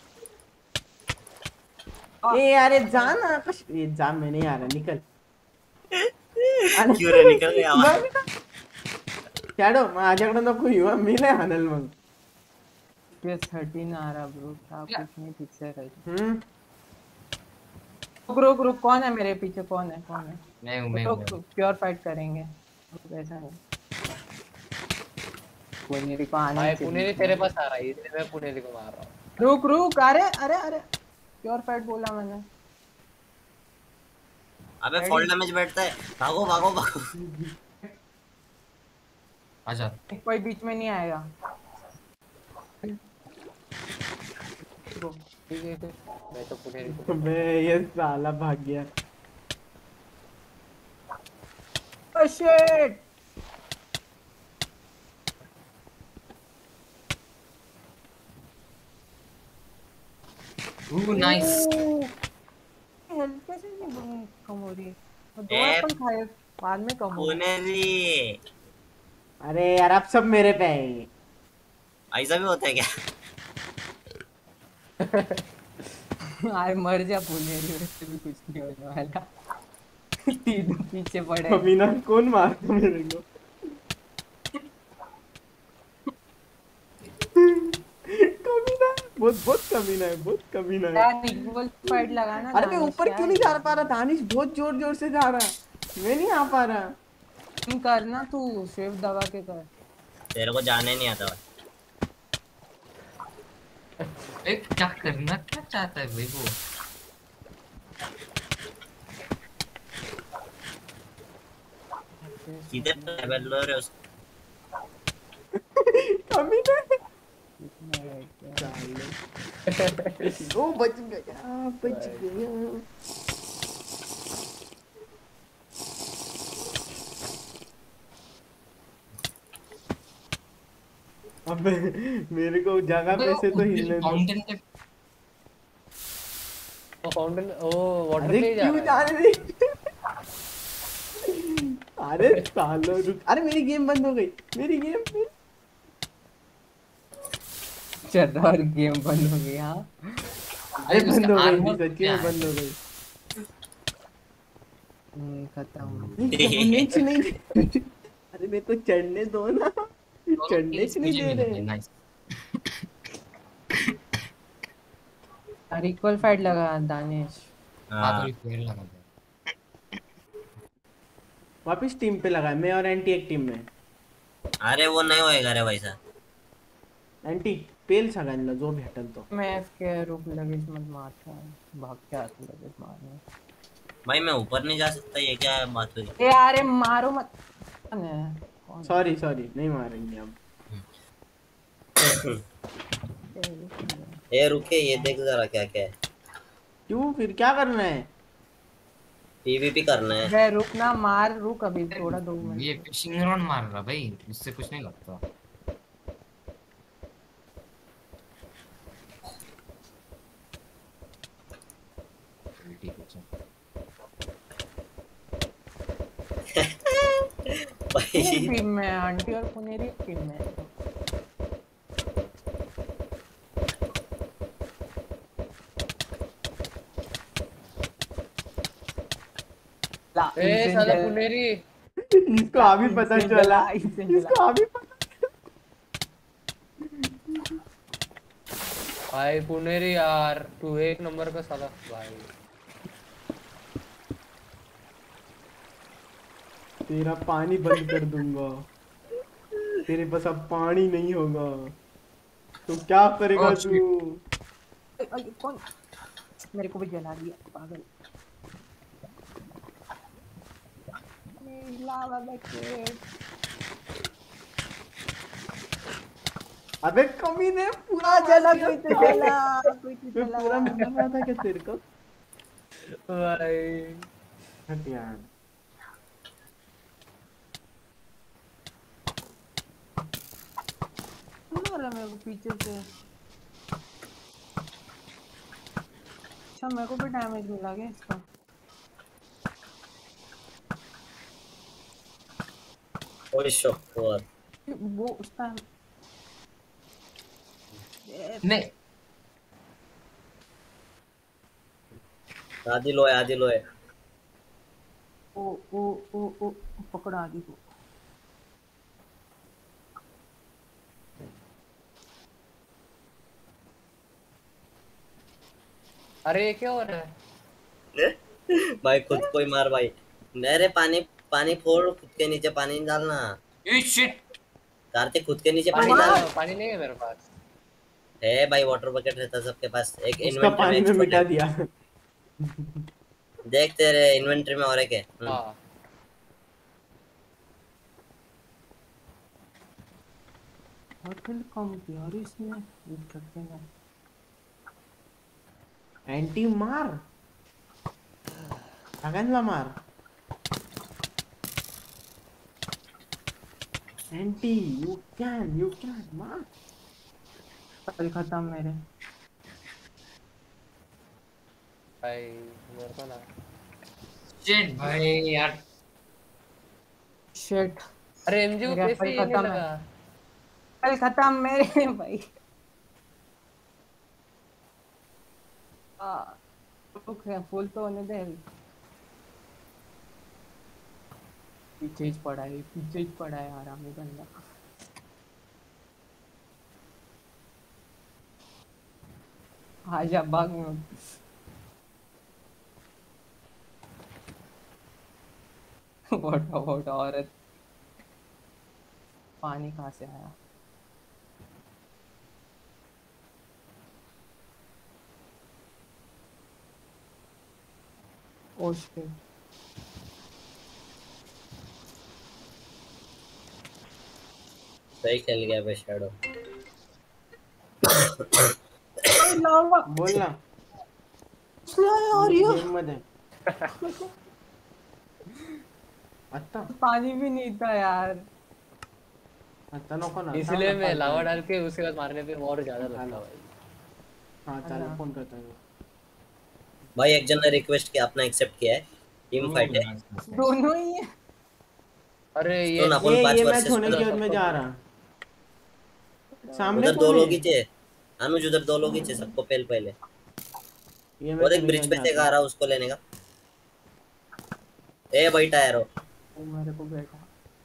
ए अरे जा ना, कश ए, जा, मैं नहीं आ रहा, निकल. क्यों रे निकल गया आवाज? शॅडो माझ्याकडे नको येऊ, मी नाही हाणल मग. पे थर्टीन आ रहा ब्रो, था कुछ नहीं पीछे रह. हम्म रुक रुक रुक, कौन है मेरे पीछे, कौन है कौन है. मैं हूँ मैं हूँ। रुक प्योर फाइट करेंगे, ऐसा नहीं. पुनेरी को आना भाई चाहिए. पुनेरी तेरे पास आ रहा है, इसलिए मैं पुनेरी को मार रहा हूँ. रुक रुक, अरे अरे अरे प्योर फाइट बोला मैंने. अबे फॉल डैमेज बैठता है, भागो भागो भागो। आजा। कोई बीच में नहीं आएगा. ठीक है फिर मैं तो पुनेरी को बे ये साला भाग गया. Oh shit! Ooh, nice. Ooh, कैसे नहीं कम हो रही है? और दो ए, एप्पल खाए बाद में कम हो पुनेरी अरे यार अब सब मेरे पे आएंगे। ऐसा भी होता है क्या? यार मर जा पुनेरी, वैसे भी कुछ नहीं होने वाला। तीनों पीछे पड़े हैं। अभी ना कौन मारता मेरे को? कमीना है, बहुत बहुत कमीना है, बहुत कमीना है। यार इक्वल फाइट लगाना। अरे मैं दानिश, ऊपर क्या क्यों है? नहीं जा पा रहा? दानिश बहुत जोर जोर से जा रहा है, मैं नहीं आ पा रहा। तुम करना, तू शिफ्ट दबा के कर। तेरे को जाने नहीं आता भाई। ए, क्या करना क्या चाहता है भाई वो? सीधे लेवल लो रे उस कमीना है। कितना है क्या? ओ बच गया, बच गया। अबे मेरे को जगह पे से तो हिलने दो। फाउंटेन के वो फाउंटेन, ओ वाटर अरे पे जा क्यों रहा जा है। रहे थे? अरे सालो रुक, अरे मेरी गेम बंद हो गई, मेरी गेम मेरी... चल रहा और गेम बंद हो गया। अरे उसका बंद हो गई armor थी, सच्ची क्या में है? बंद हो गई। हम्म, खत्म। चढ़ने च नहीं। अरे मेरे को चढ़ने दो ना, चढ़ने च नहीं मुझे दे मिला रहे। है, नाइस। यार इक्वल फाइट लगा दानिश। हाँ हाँ तो रिपेयर लगा दे। वापिस टीम पे लगा है, मैं और एंटी एक टीम में। अरे वो नहीं होएगा रे वैसा। एंटी पेल सगळ्यांना जो भेटल तो। मैं एफके रुक, लगेच मत मारता, भाग के आता लगेच मारने। भाई मैं ऊपर नहीं जा सकता, ये क्या बात हुई? ए अरे मारो मत। कौन सॉरी सॉरी, नहीं मारेंगे अब। ए रुके, ये देख जरा क्या क्या है। क्यों, फिर क्या करना है? पीवीपी करना है। है? रुक ना, मार, रुक अभी थोड़ा, दो ये मिनट। फिशिंग रॉड मार रहा भाई, उससे कुछ नहीं लगता। ठीक है चल। भाई टीम में आंटी और पुनेरी टीम में। ला, ए इसे साला जल- पुनेरी। इसको अभी पता इसे चला, जला, इसे जला। इसको अभी पता। भाई पुनेरी यार, तू एक नंबर का साला भाई। तेरा पानी बंद कर दूंगा, तेरे पास अब पानी नहीं होगा तो क्या करेगा Oh, तू? अरे, कौन मेरे को भी जला दिया, पागल। Lava bucket. अबे कमी ने पूरा आ जला जला, कोई कोई तो जला, कोई तो मैं जला। पूरा मिल रहा था क्या तेरे को? भाई हट यार। मारा मेरे को पीछे से। अच्छा मेरे को भी डैमेज मिला क्या इसका? ओए शॉट। वो उसका नहीं आधी लो है, आधी लो है। ओ ओ ओ ओ पकड़ा दी को। अरे ये क्या हो रहा है? भाई खुद को ही मार भाई। मेरे पानी पानी फोड़, खुद के नीचे पानी नहीं डालना। ये शिट। कार्तिक खुद के नीचे पानी पानी डाल। डाल, पानी नहीं है मेरे पास। है भाई, वाटर बकेट रहता सबके पास। एक उसका इन्वेंटरी पानी में में मिटा देख, दिया। देख तेरे इन्वेंटरी में और एक है। हम्म। हाँ होटल कम किया और इसने ये करते ना। एंटी मार, सगळ्यांना मार। Anti you can, you can मार। कल खत्म मेरे। भाई मेरे को ना शिट भाई यार। शिट अरे एमजी को मेरा कैसे एप्पल ये नहीं खत्म है। लगा? कल खत्म मेरे भाई। आ, रुक रहे फुल तो होने दे। पीछे ही पड़ा है, पीछे ही पड़ा है आराम बंदा। आजा भाग में। वोटा वोटा औरत। पानी कहाँ से आया? Oh shit. सही खेल गया बे शैडो। लावा बोल ना यार ये गेम मध्ये आता पानी भी नहीं था यार। आता नको ना, थांब इसलिए ना, मैं पाच लावा मिनिट. डाल के उसके बाद मारने पे और ज्यादा लगता हेलो. भाई। हाँ चालू फोन करता है. भाई एक जन ने रिक्वेस्ट किया, अपना एक्सेप्ट किया है, टीम फाइट है। दोनों ही है। अरे ये सुन अपन ये पांच ये मैच वर्सेस होने के बाद में जा रहा. सामने उधर दो कौन लोग ही है? थे अनुज, उधर दो लोग ही थे, सबको पहले पहले ये वो मैच देख होने के ब्रिज बाद पे से जाता आ रहा उसको लेने का। ए बैठा यार, वो मेरे को बैठा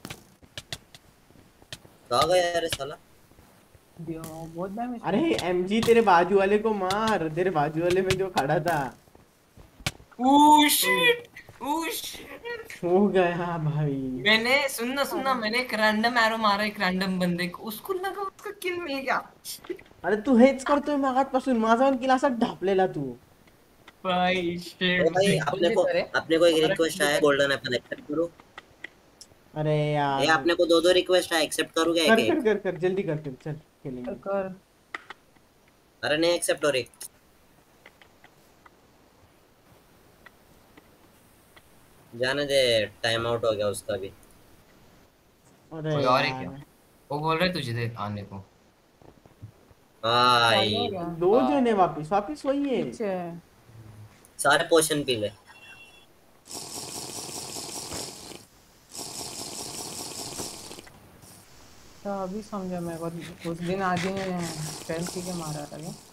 कहाँ गया यार ये साला। दिया बहुत डैमेज। अरे एमजी तेरे बाजू वाले को मार, तेरे बाजू वाले में जो खड़ा था. Oh shit, oh shit. हो गया भाई. मैंने सुनना सुनना मैंने एक रैंडम एरो मारा एक रैंडम बंदे को, उसको लगा उसका किल मिल गया। अरे तू हेच करतोय मागासपासून, माझा पण किला असा ढापलेला तू. भाई ए शिट भाई भाई। अपने को करे अपने को एक हमारा रिक्वेस्ट team आया, जीता। गोल्डन एप्पल एक्सेप्ट करो। अरे ए यार अपने को दो दो रिक्वेस्ट आया, एक्सेप्ट करूँ क्या एक कर कर एक? कर कर जल्दी कर कर चल कर खेलेंगे. कर अरे नहीं एक्सेप्ट हो रही, जाने दे, टाइम आउट हो गया उसका भी। अरे कोई और है यार क्या? वो बोल रहे तुझे देख आने को। चालू हो भाई गया। दो जन है, वापिस वापिस वही है. पीछे है। सारे पोशन पी ले। तो अभी समझा मैं को। उस दिन आदि ने स्टेल पी के मारा था क्या?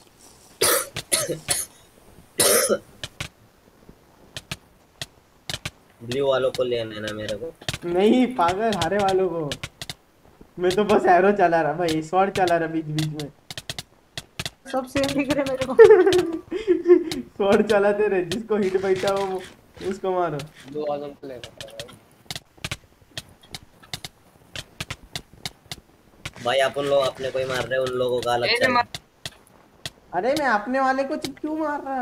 ब्लू वालों को लेना है ना मेरे को। नहीं पागल, हारे वालों को. मैं तो बस एरो चला रहा भाई, स्वॉर्ड चला रहा बीच बीच में. सब सेम दिख रहे मेरे को। स्वॉर्ड चलाते रहे, जिसको हिट बैठा हो उसको मारो. दो आजम को लेना है भाई। भाई अपन लोग अपने को ही मार रहे हैं, उन लोगों का अलग ए, चल। मत- अरे मैं अपने वाले को क्यों मार रहा?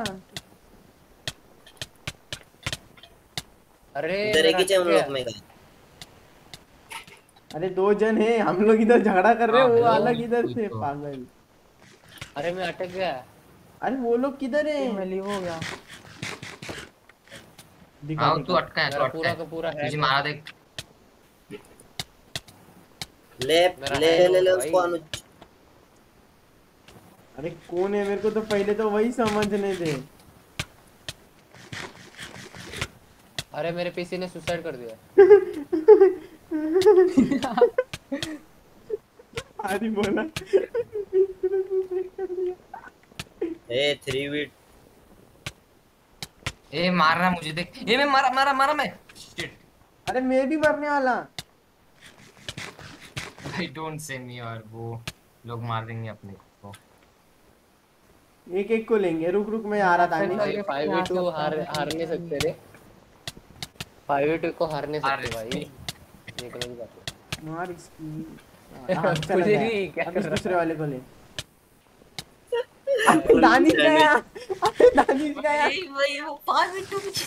अरे इधर एक मेरा ही चे उन अटक लोग में का। अरे दो जन है, हम लोग इधर झगड़ा कर रहे हैं, हाँ, वो हेलो, अलग इधर कोई से तो। पागल. गया। अरे मैं अटक गया। अरे वो लोग किधर है? मैं लीव हो गया। दिखा हाँ तू दिखा. अटका है, तू मेरा अटका पूरा है। का पूरा है। तुझे मारा देख। ले मेरा ले hand ले ले over उसको भाई। अनुज। अरे कौन है, मेरे को तो पहले तो वही समझने दे. अरे मेरे पीसी ने सुसाइड कर दिया। आदि बोला. ए थ्री वी ए मार रहा मुझे देख। ए मैं मारा मारा मारा मैं। शिट अरे मैं भी मरने वाला. भाई डोंट से मी, और वो लोग मार देंगे अपने को। एक एक को लेंगे. रुक रुक मैं आ रहा था. फिर भाई लगे फाइव वी यहाँ टू से हार अपना हार नहीं सकते रे। फाइव वी टू को हार नहीं हार सकते भाई। नहीं। निकल की बात है। मार इसकी. हाँ, चला मुझे गया. नहीं, क्या अब कर इस रहा दूसरे वाले को ले. अरे दानिश गया. अरे दानिश गया. भाई भाई वो पाँच मिनटों में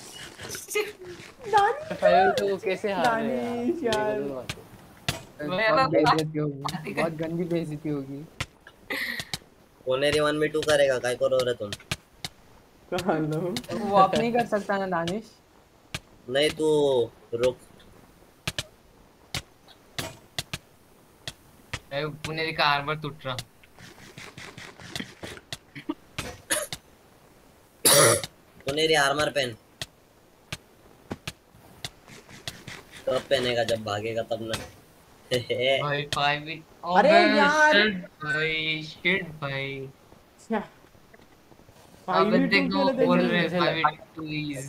दानिश. फाइव वी टू को कैसे हार रहे हैं दानिश यार. निकल की बात है। मैं बहुत अलग- बेइज्जती होगी, बहुत गंदी बेइज्जती होगी। ओनेरी वन में टू करेगा, काय करो रे तुम? कहाँ लो? वो आप नहीं कर सकता ना दानिश? नहीं तू रुक। ए, पुनेरी का आर्मर टूट रहा। ओनेरी आर्मर पेन तब पहनेगा जब भागेगा तब ना। भाई फाइव अरे यार। भाई शिट भाई। छ्या, अब फाईव्ह टू देखो केलं बोल त्यांनी. रहे कैसे फाइव लगा? टू इज।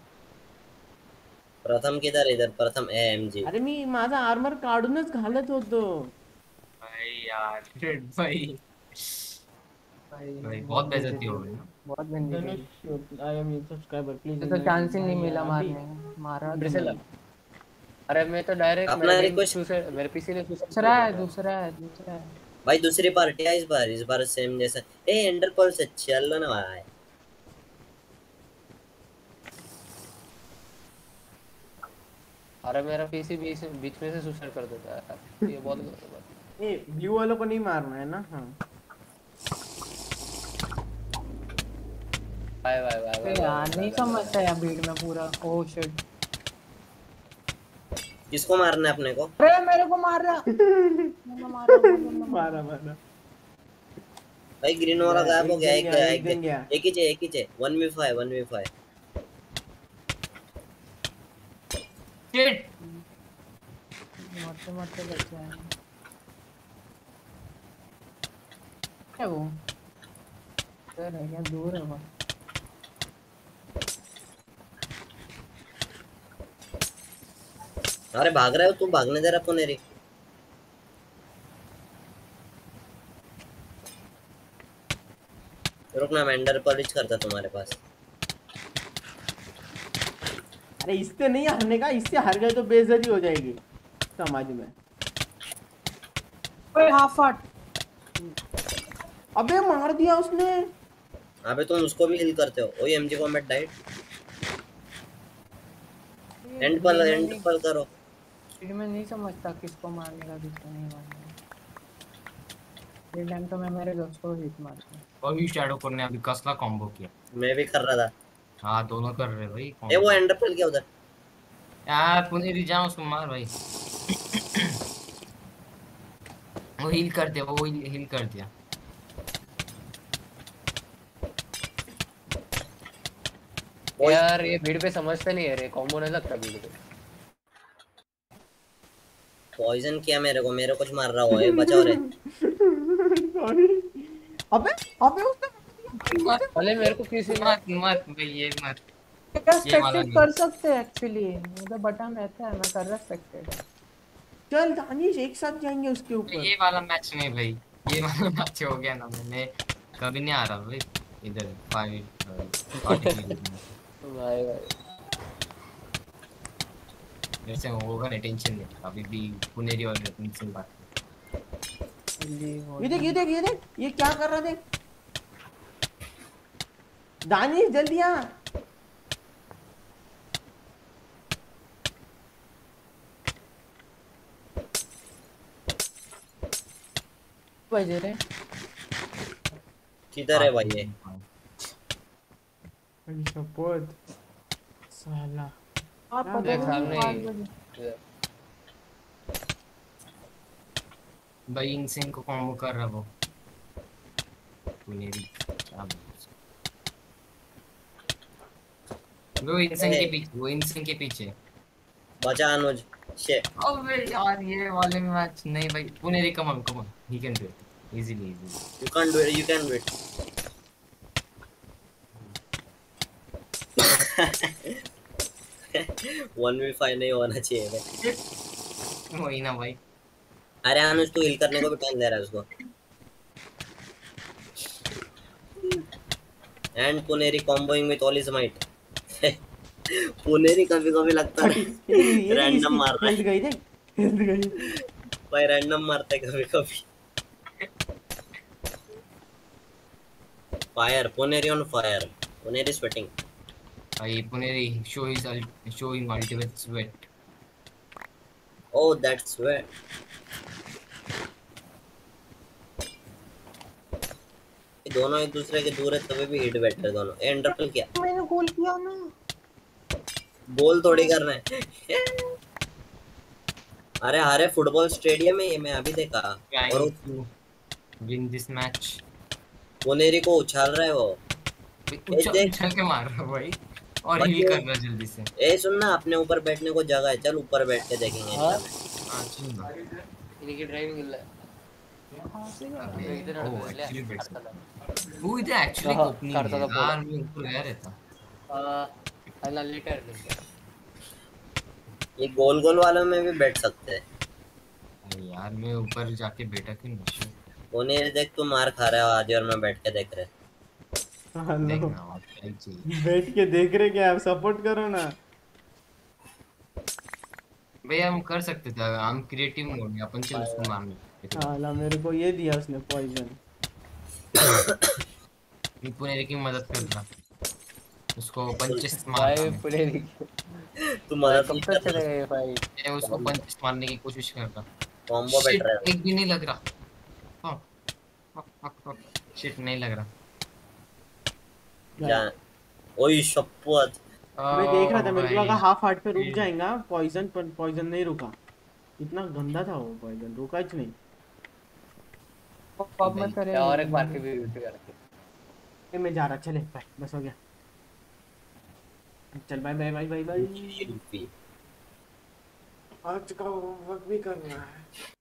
प्रथम किधर इधर प्रथम एएमजी। अरे मी माझा आर्मर काढूनच घालत होतो. भाई यार शिट भाई। भाई भाई बहुत बेइज्जती हो गई ना। बहुत गंदी धनुष गई। I am your subscriber please. तो चांस ही नहीं मिला मारने का, मारा फिर तो से नहीं। लगा। अरे मैं तो डायरेक्ट अपना मेरा request- सुसाइड मेरे पीसी ने सुसाइड दूसरा है दूसरा है दूसरा है। भाई दूसरी पार्टी है इस बार इस बार सेम जैसा। ए एंडर पर्ल से चल ना भाई। अरे मेरा पीसी बीच बीच में से सुसाइड कर देता है यार, ये बहुत गलत बात है। ए ब्लू वालों को नहीं मारना है ना. हाँ बाय बाय बाय अरे यार नहीं समझता यार भीड़ में पूरा। Oh shit. किसको मारना है अपने को? अरे मेरे को मार रहा। मैंने मारा मारा मारा. भाई ग्रीन वाला गायब हो गया। एक एक जन गया, एक एक जन गया. एक ही चे एक ही चे one v five one v five. Shit मरते मरते बच गए। क्या वो इधर है क्या दूर है वो? अरे भाग रहा है तू भागने दे रहा पुनेरी। रुकना मैं एंडर पॉलिश करता तुम्हारे पास। अरे इससे नहीं हारने का. इससे हार गए तो बेइज्जती हो जाएगी समाज में. ओए हाफ फाट। अबे मार दिया उसने. अबे तुम उसको भी हिल करते हो। ओए एमजी कॉम्बैट डाइट। एंड पर एंड पर करो। फिर मैं नहीं समझता किसको मारने का किसको नहीं मारने का। ये टाइम तो मैं मेरे दोस्त को हिट मारता हूँ। अभी शैडो कोड ने अभी कसला कॉम्बो किया। मैं भी कर रहा था। हाँ दोनों कर रहे भाई। ए वो एंडर पर क्या उधर? यार पुनेरी जाओ उसको मार भाई। वो हील कर दिया वो हील कर दिया। यार ये भीड़ पे समझते नहीं है रे, कॉम्बो नहीं लगता भीड़ पे। पॉइजन किया मेरे को मेरे कुछ मार रहा हो। ए बचाओ रे। सॉरी. अबे अबे उसने अरे मेरे को किसी ने मत मत भाई ये मत। क्या ये वाला स्पेक्टेट नहीं। कर सकते हैं एक्चुअली। मेरा बटन रहता है मैं कर रहा स्पेक्टेट। चल दानिश एक साथ जाएंगे उसके ऊपर. ये वाला मैच नहीं भाई। ये वाला मैच हो गया ना मैंने कभी नहीं आ रहा भाई इधर फाइव भाई भाई जैसे होगा ना टेंशन नहीं। अभी भी पुनेरी और टेंशन बात। ये देख ये देख ये देख ये क्या कर रहा है देख. दानिश जल्दी आ. बजे रे। किधर है भाई ये? शपथ साला. आप हाँ, पता देख नहीं सामने पाँच ही। बजे। भाई इनसिंग को कॉम्बो कर रहा वो पुनेरी। क्या वो इनसिंग के पीछे वो इनसिंग के पीछे। बचा अनुज। शे अबे यार ये वाले मैच नहीं भाई। Puneri come on come on he can do it easily easily. You can do it you can do it. One v five नहीं होना चाहिए भाई। वही ना भाई। अरे अनुज तू हिल करने को भी टाइम दे रहा है उसको। And Puneri comboing with all his might. Puneri कभी कभी लगता है रैंडम मार रहा है गई देख हेल्थ गई. भाई रैंडम मारता है कभी कभी। Fire Puneri on fire Puneri sweating. भाई Puneri show is showing ultimate sweat. Oh that's sweat. दोनों एक दूसरे के दूर है तभी भी हिट बैठ रहे दोनों। एंडर पर क्या मैंने गोल किया ना। गोल थोड़ी करना है। अरे अरे फुटबॉल स्टेडियम में ये मैं अभी देखा। और विन दिस मैच। पुनेरी को उछाल रहा है वो। उछल उछल के मार रहा है भाई। और हील कर रहा जल्दी से। ए सुन ना, अपने ऊपर बैठने को जगह है, चल ऊपर बैठ के देखेंगे हाँ? इंडिया में। हाँ चल ना। इनकी ड्राइविंग ಇಲ್ಲ अबे, इधर ओ नಡ್ದಿದೆ एक्चुअली बैठ ಕರ್ತಲ್ಲ सकते। वो इधर एक्चुअली हाँ, ओपनिंग करता है था पूरा। यार, मैं ऊपर गया रहता। ಅಲ್ಲಿ ಅಲ್ಲಿ ಇಟ್ಟಿರ್ತೀನಿ ये गोल गोल वालों में भी बैठ सकते हैं। अरे यार मैं ऊपर जाके बैठा क्यों नहीं? उन्हें देख, तू मार खा रहा है आदि और मैं बैठ के देख रहे। देख हेलो ना और क्या ही चाहिए। बैठ के देख रहे क्या, आप सपोर्ट करो ना। भैया हम कर सकते थे, हम क्रिएटिव मोड में अपन चल उसको मारने लेते थे। हाला मेरे को ये दिया उसने पॉइजन। मैं पुनेरी की मदद कर रहा, उसको पंचेस भाई मारने में। पुनेरी तू मदद कब नहीं तक कर रहा, चलेगा ये फाइट मैं उसको पंचेस मारने की कोशिश कर रहा। कॉम्बो बैठ शिट, रहा है। एक भी नहीं लग रहा। हाँ, हाँ, हाँ, हाँ, शिट नहीं लग रहा। जा ओए शपथ। मैं देख रहा था, ओ मेरे को भाई, लगा हाफ हार्ट पे रुक ये- जाएगा पॉइजन, पर पॉइजन नहीं रुका। इतना गंदा था वो पॉइजन, रुका ही नहीं। पॉप मत करे। और एक मार के भी यूटी करके ए, मैं जा रहा, चले बाय, बस हो गया। चल bye bye bye bye bye. UP आज का होमवर्क भी करना है।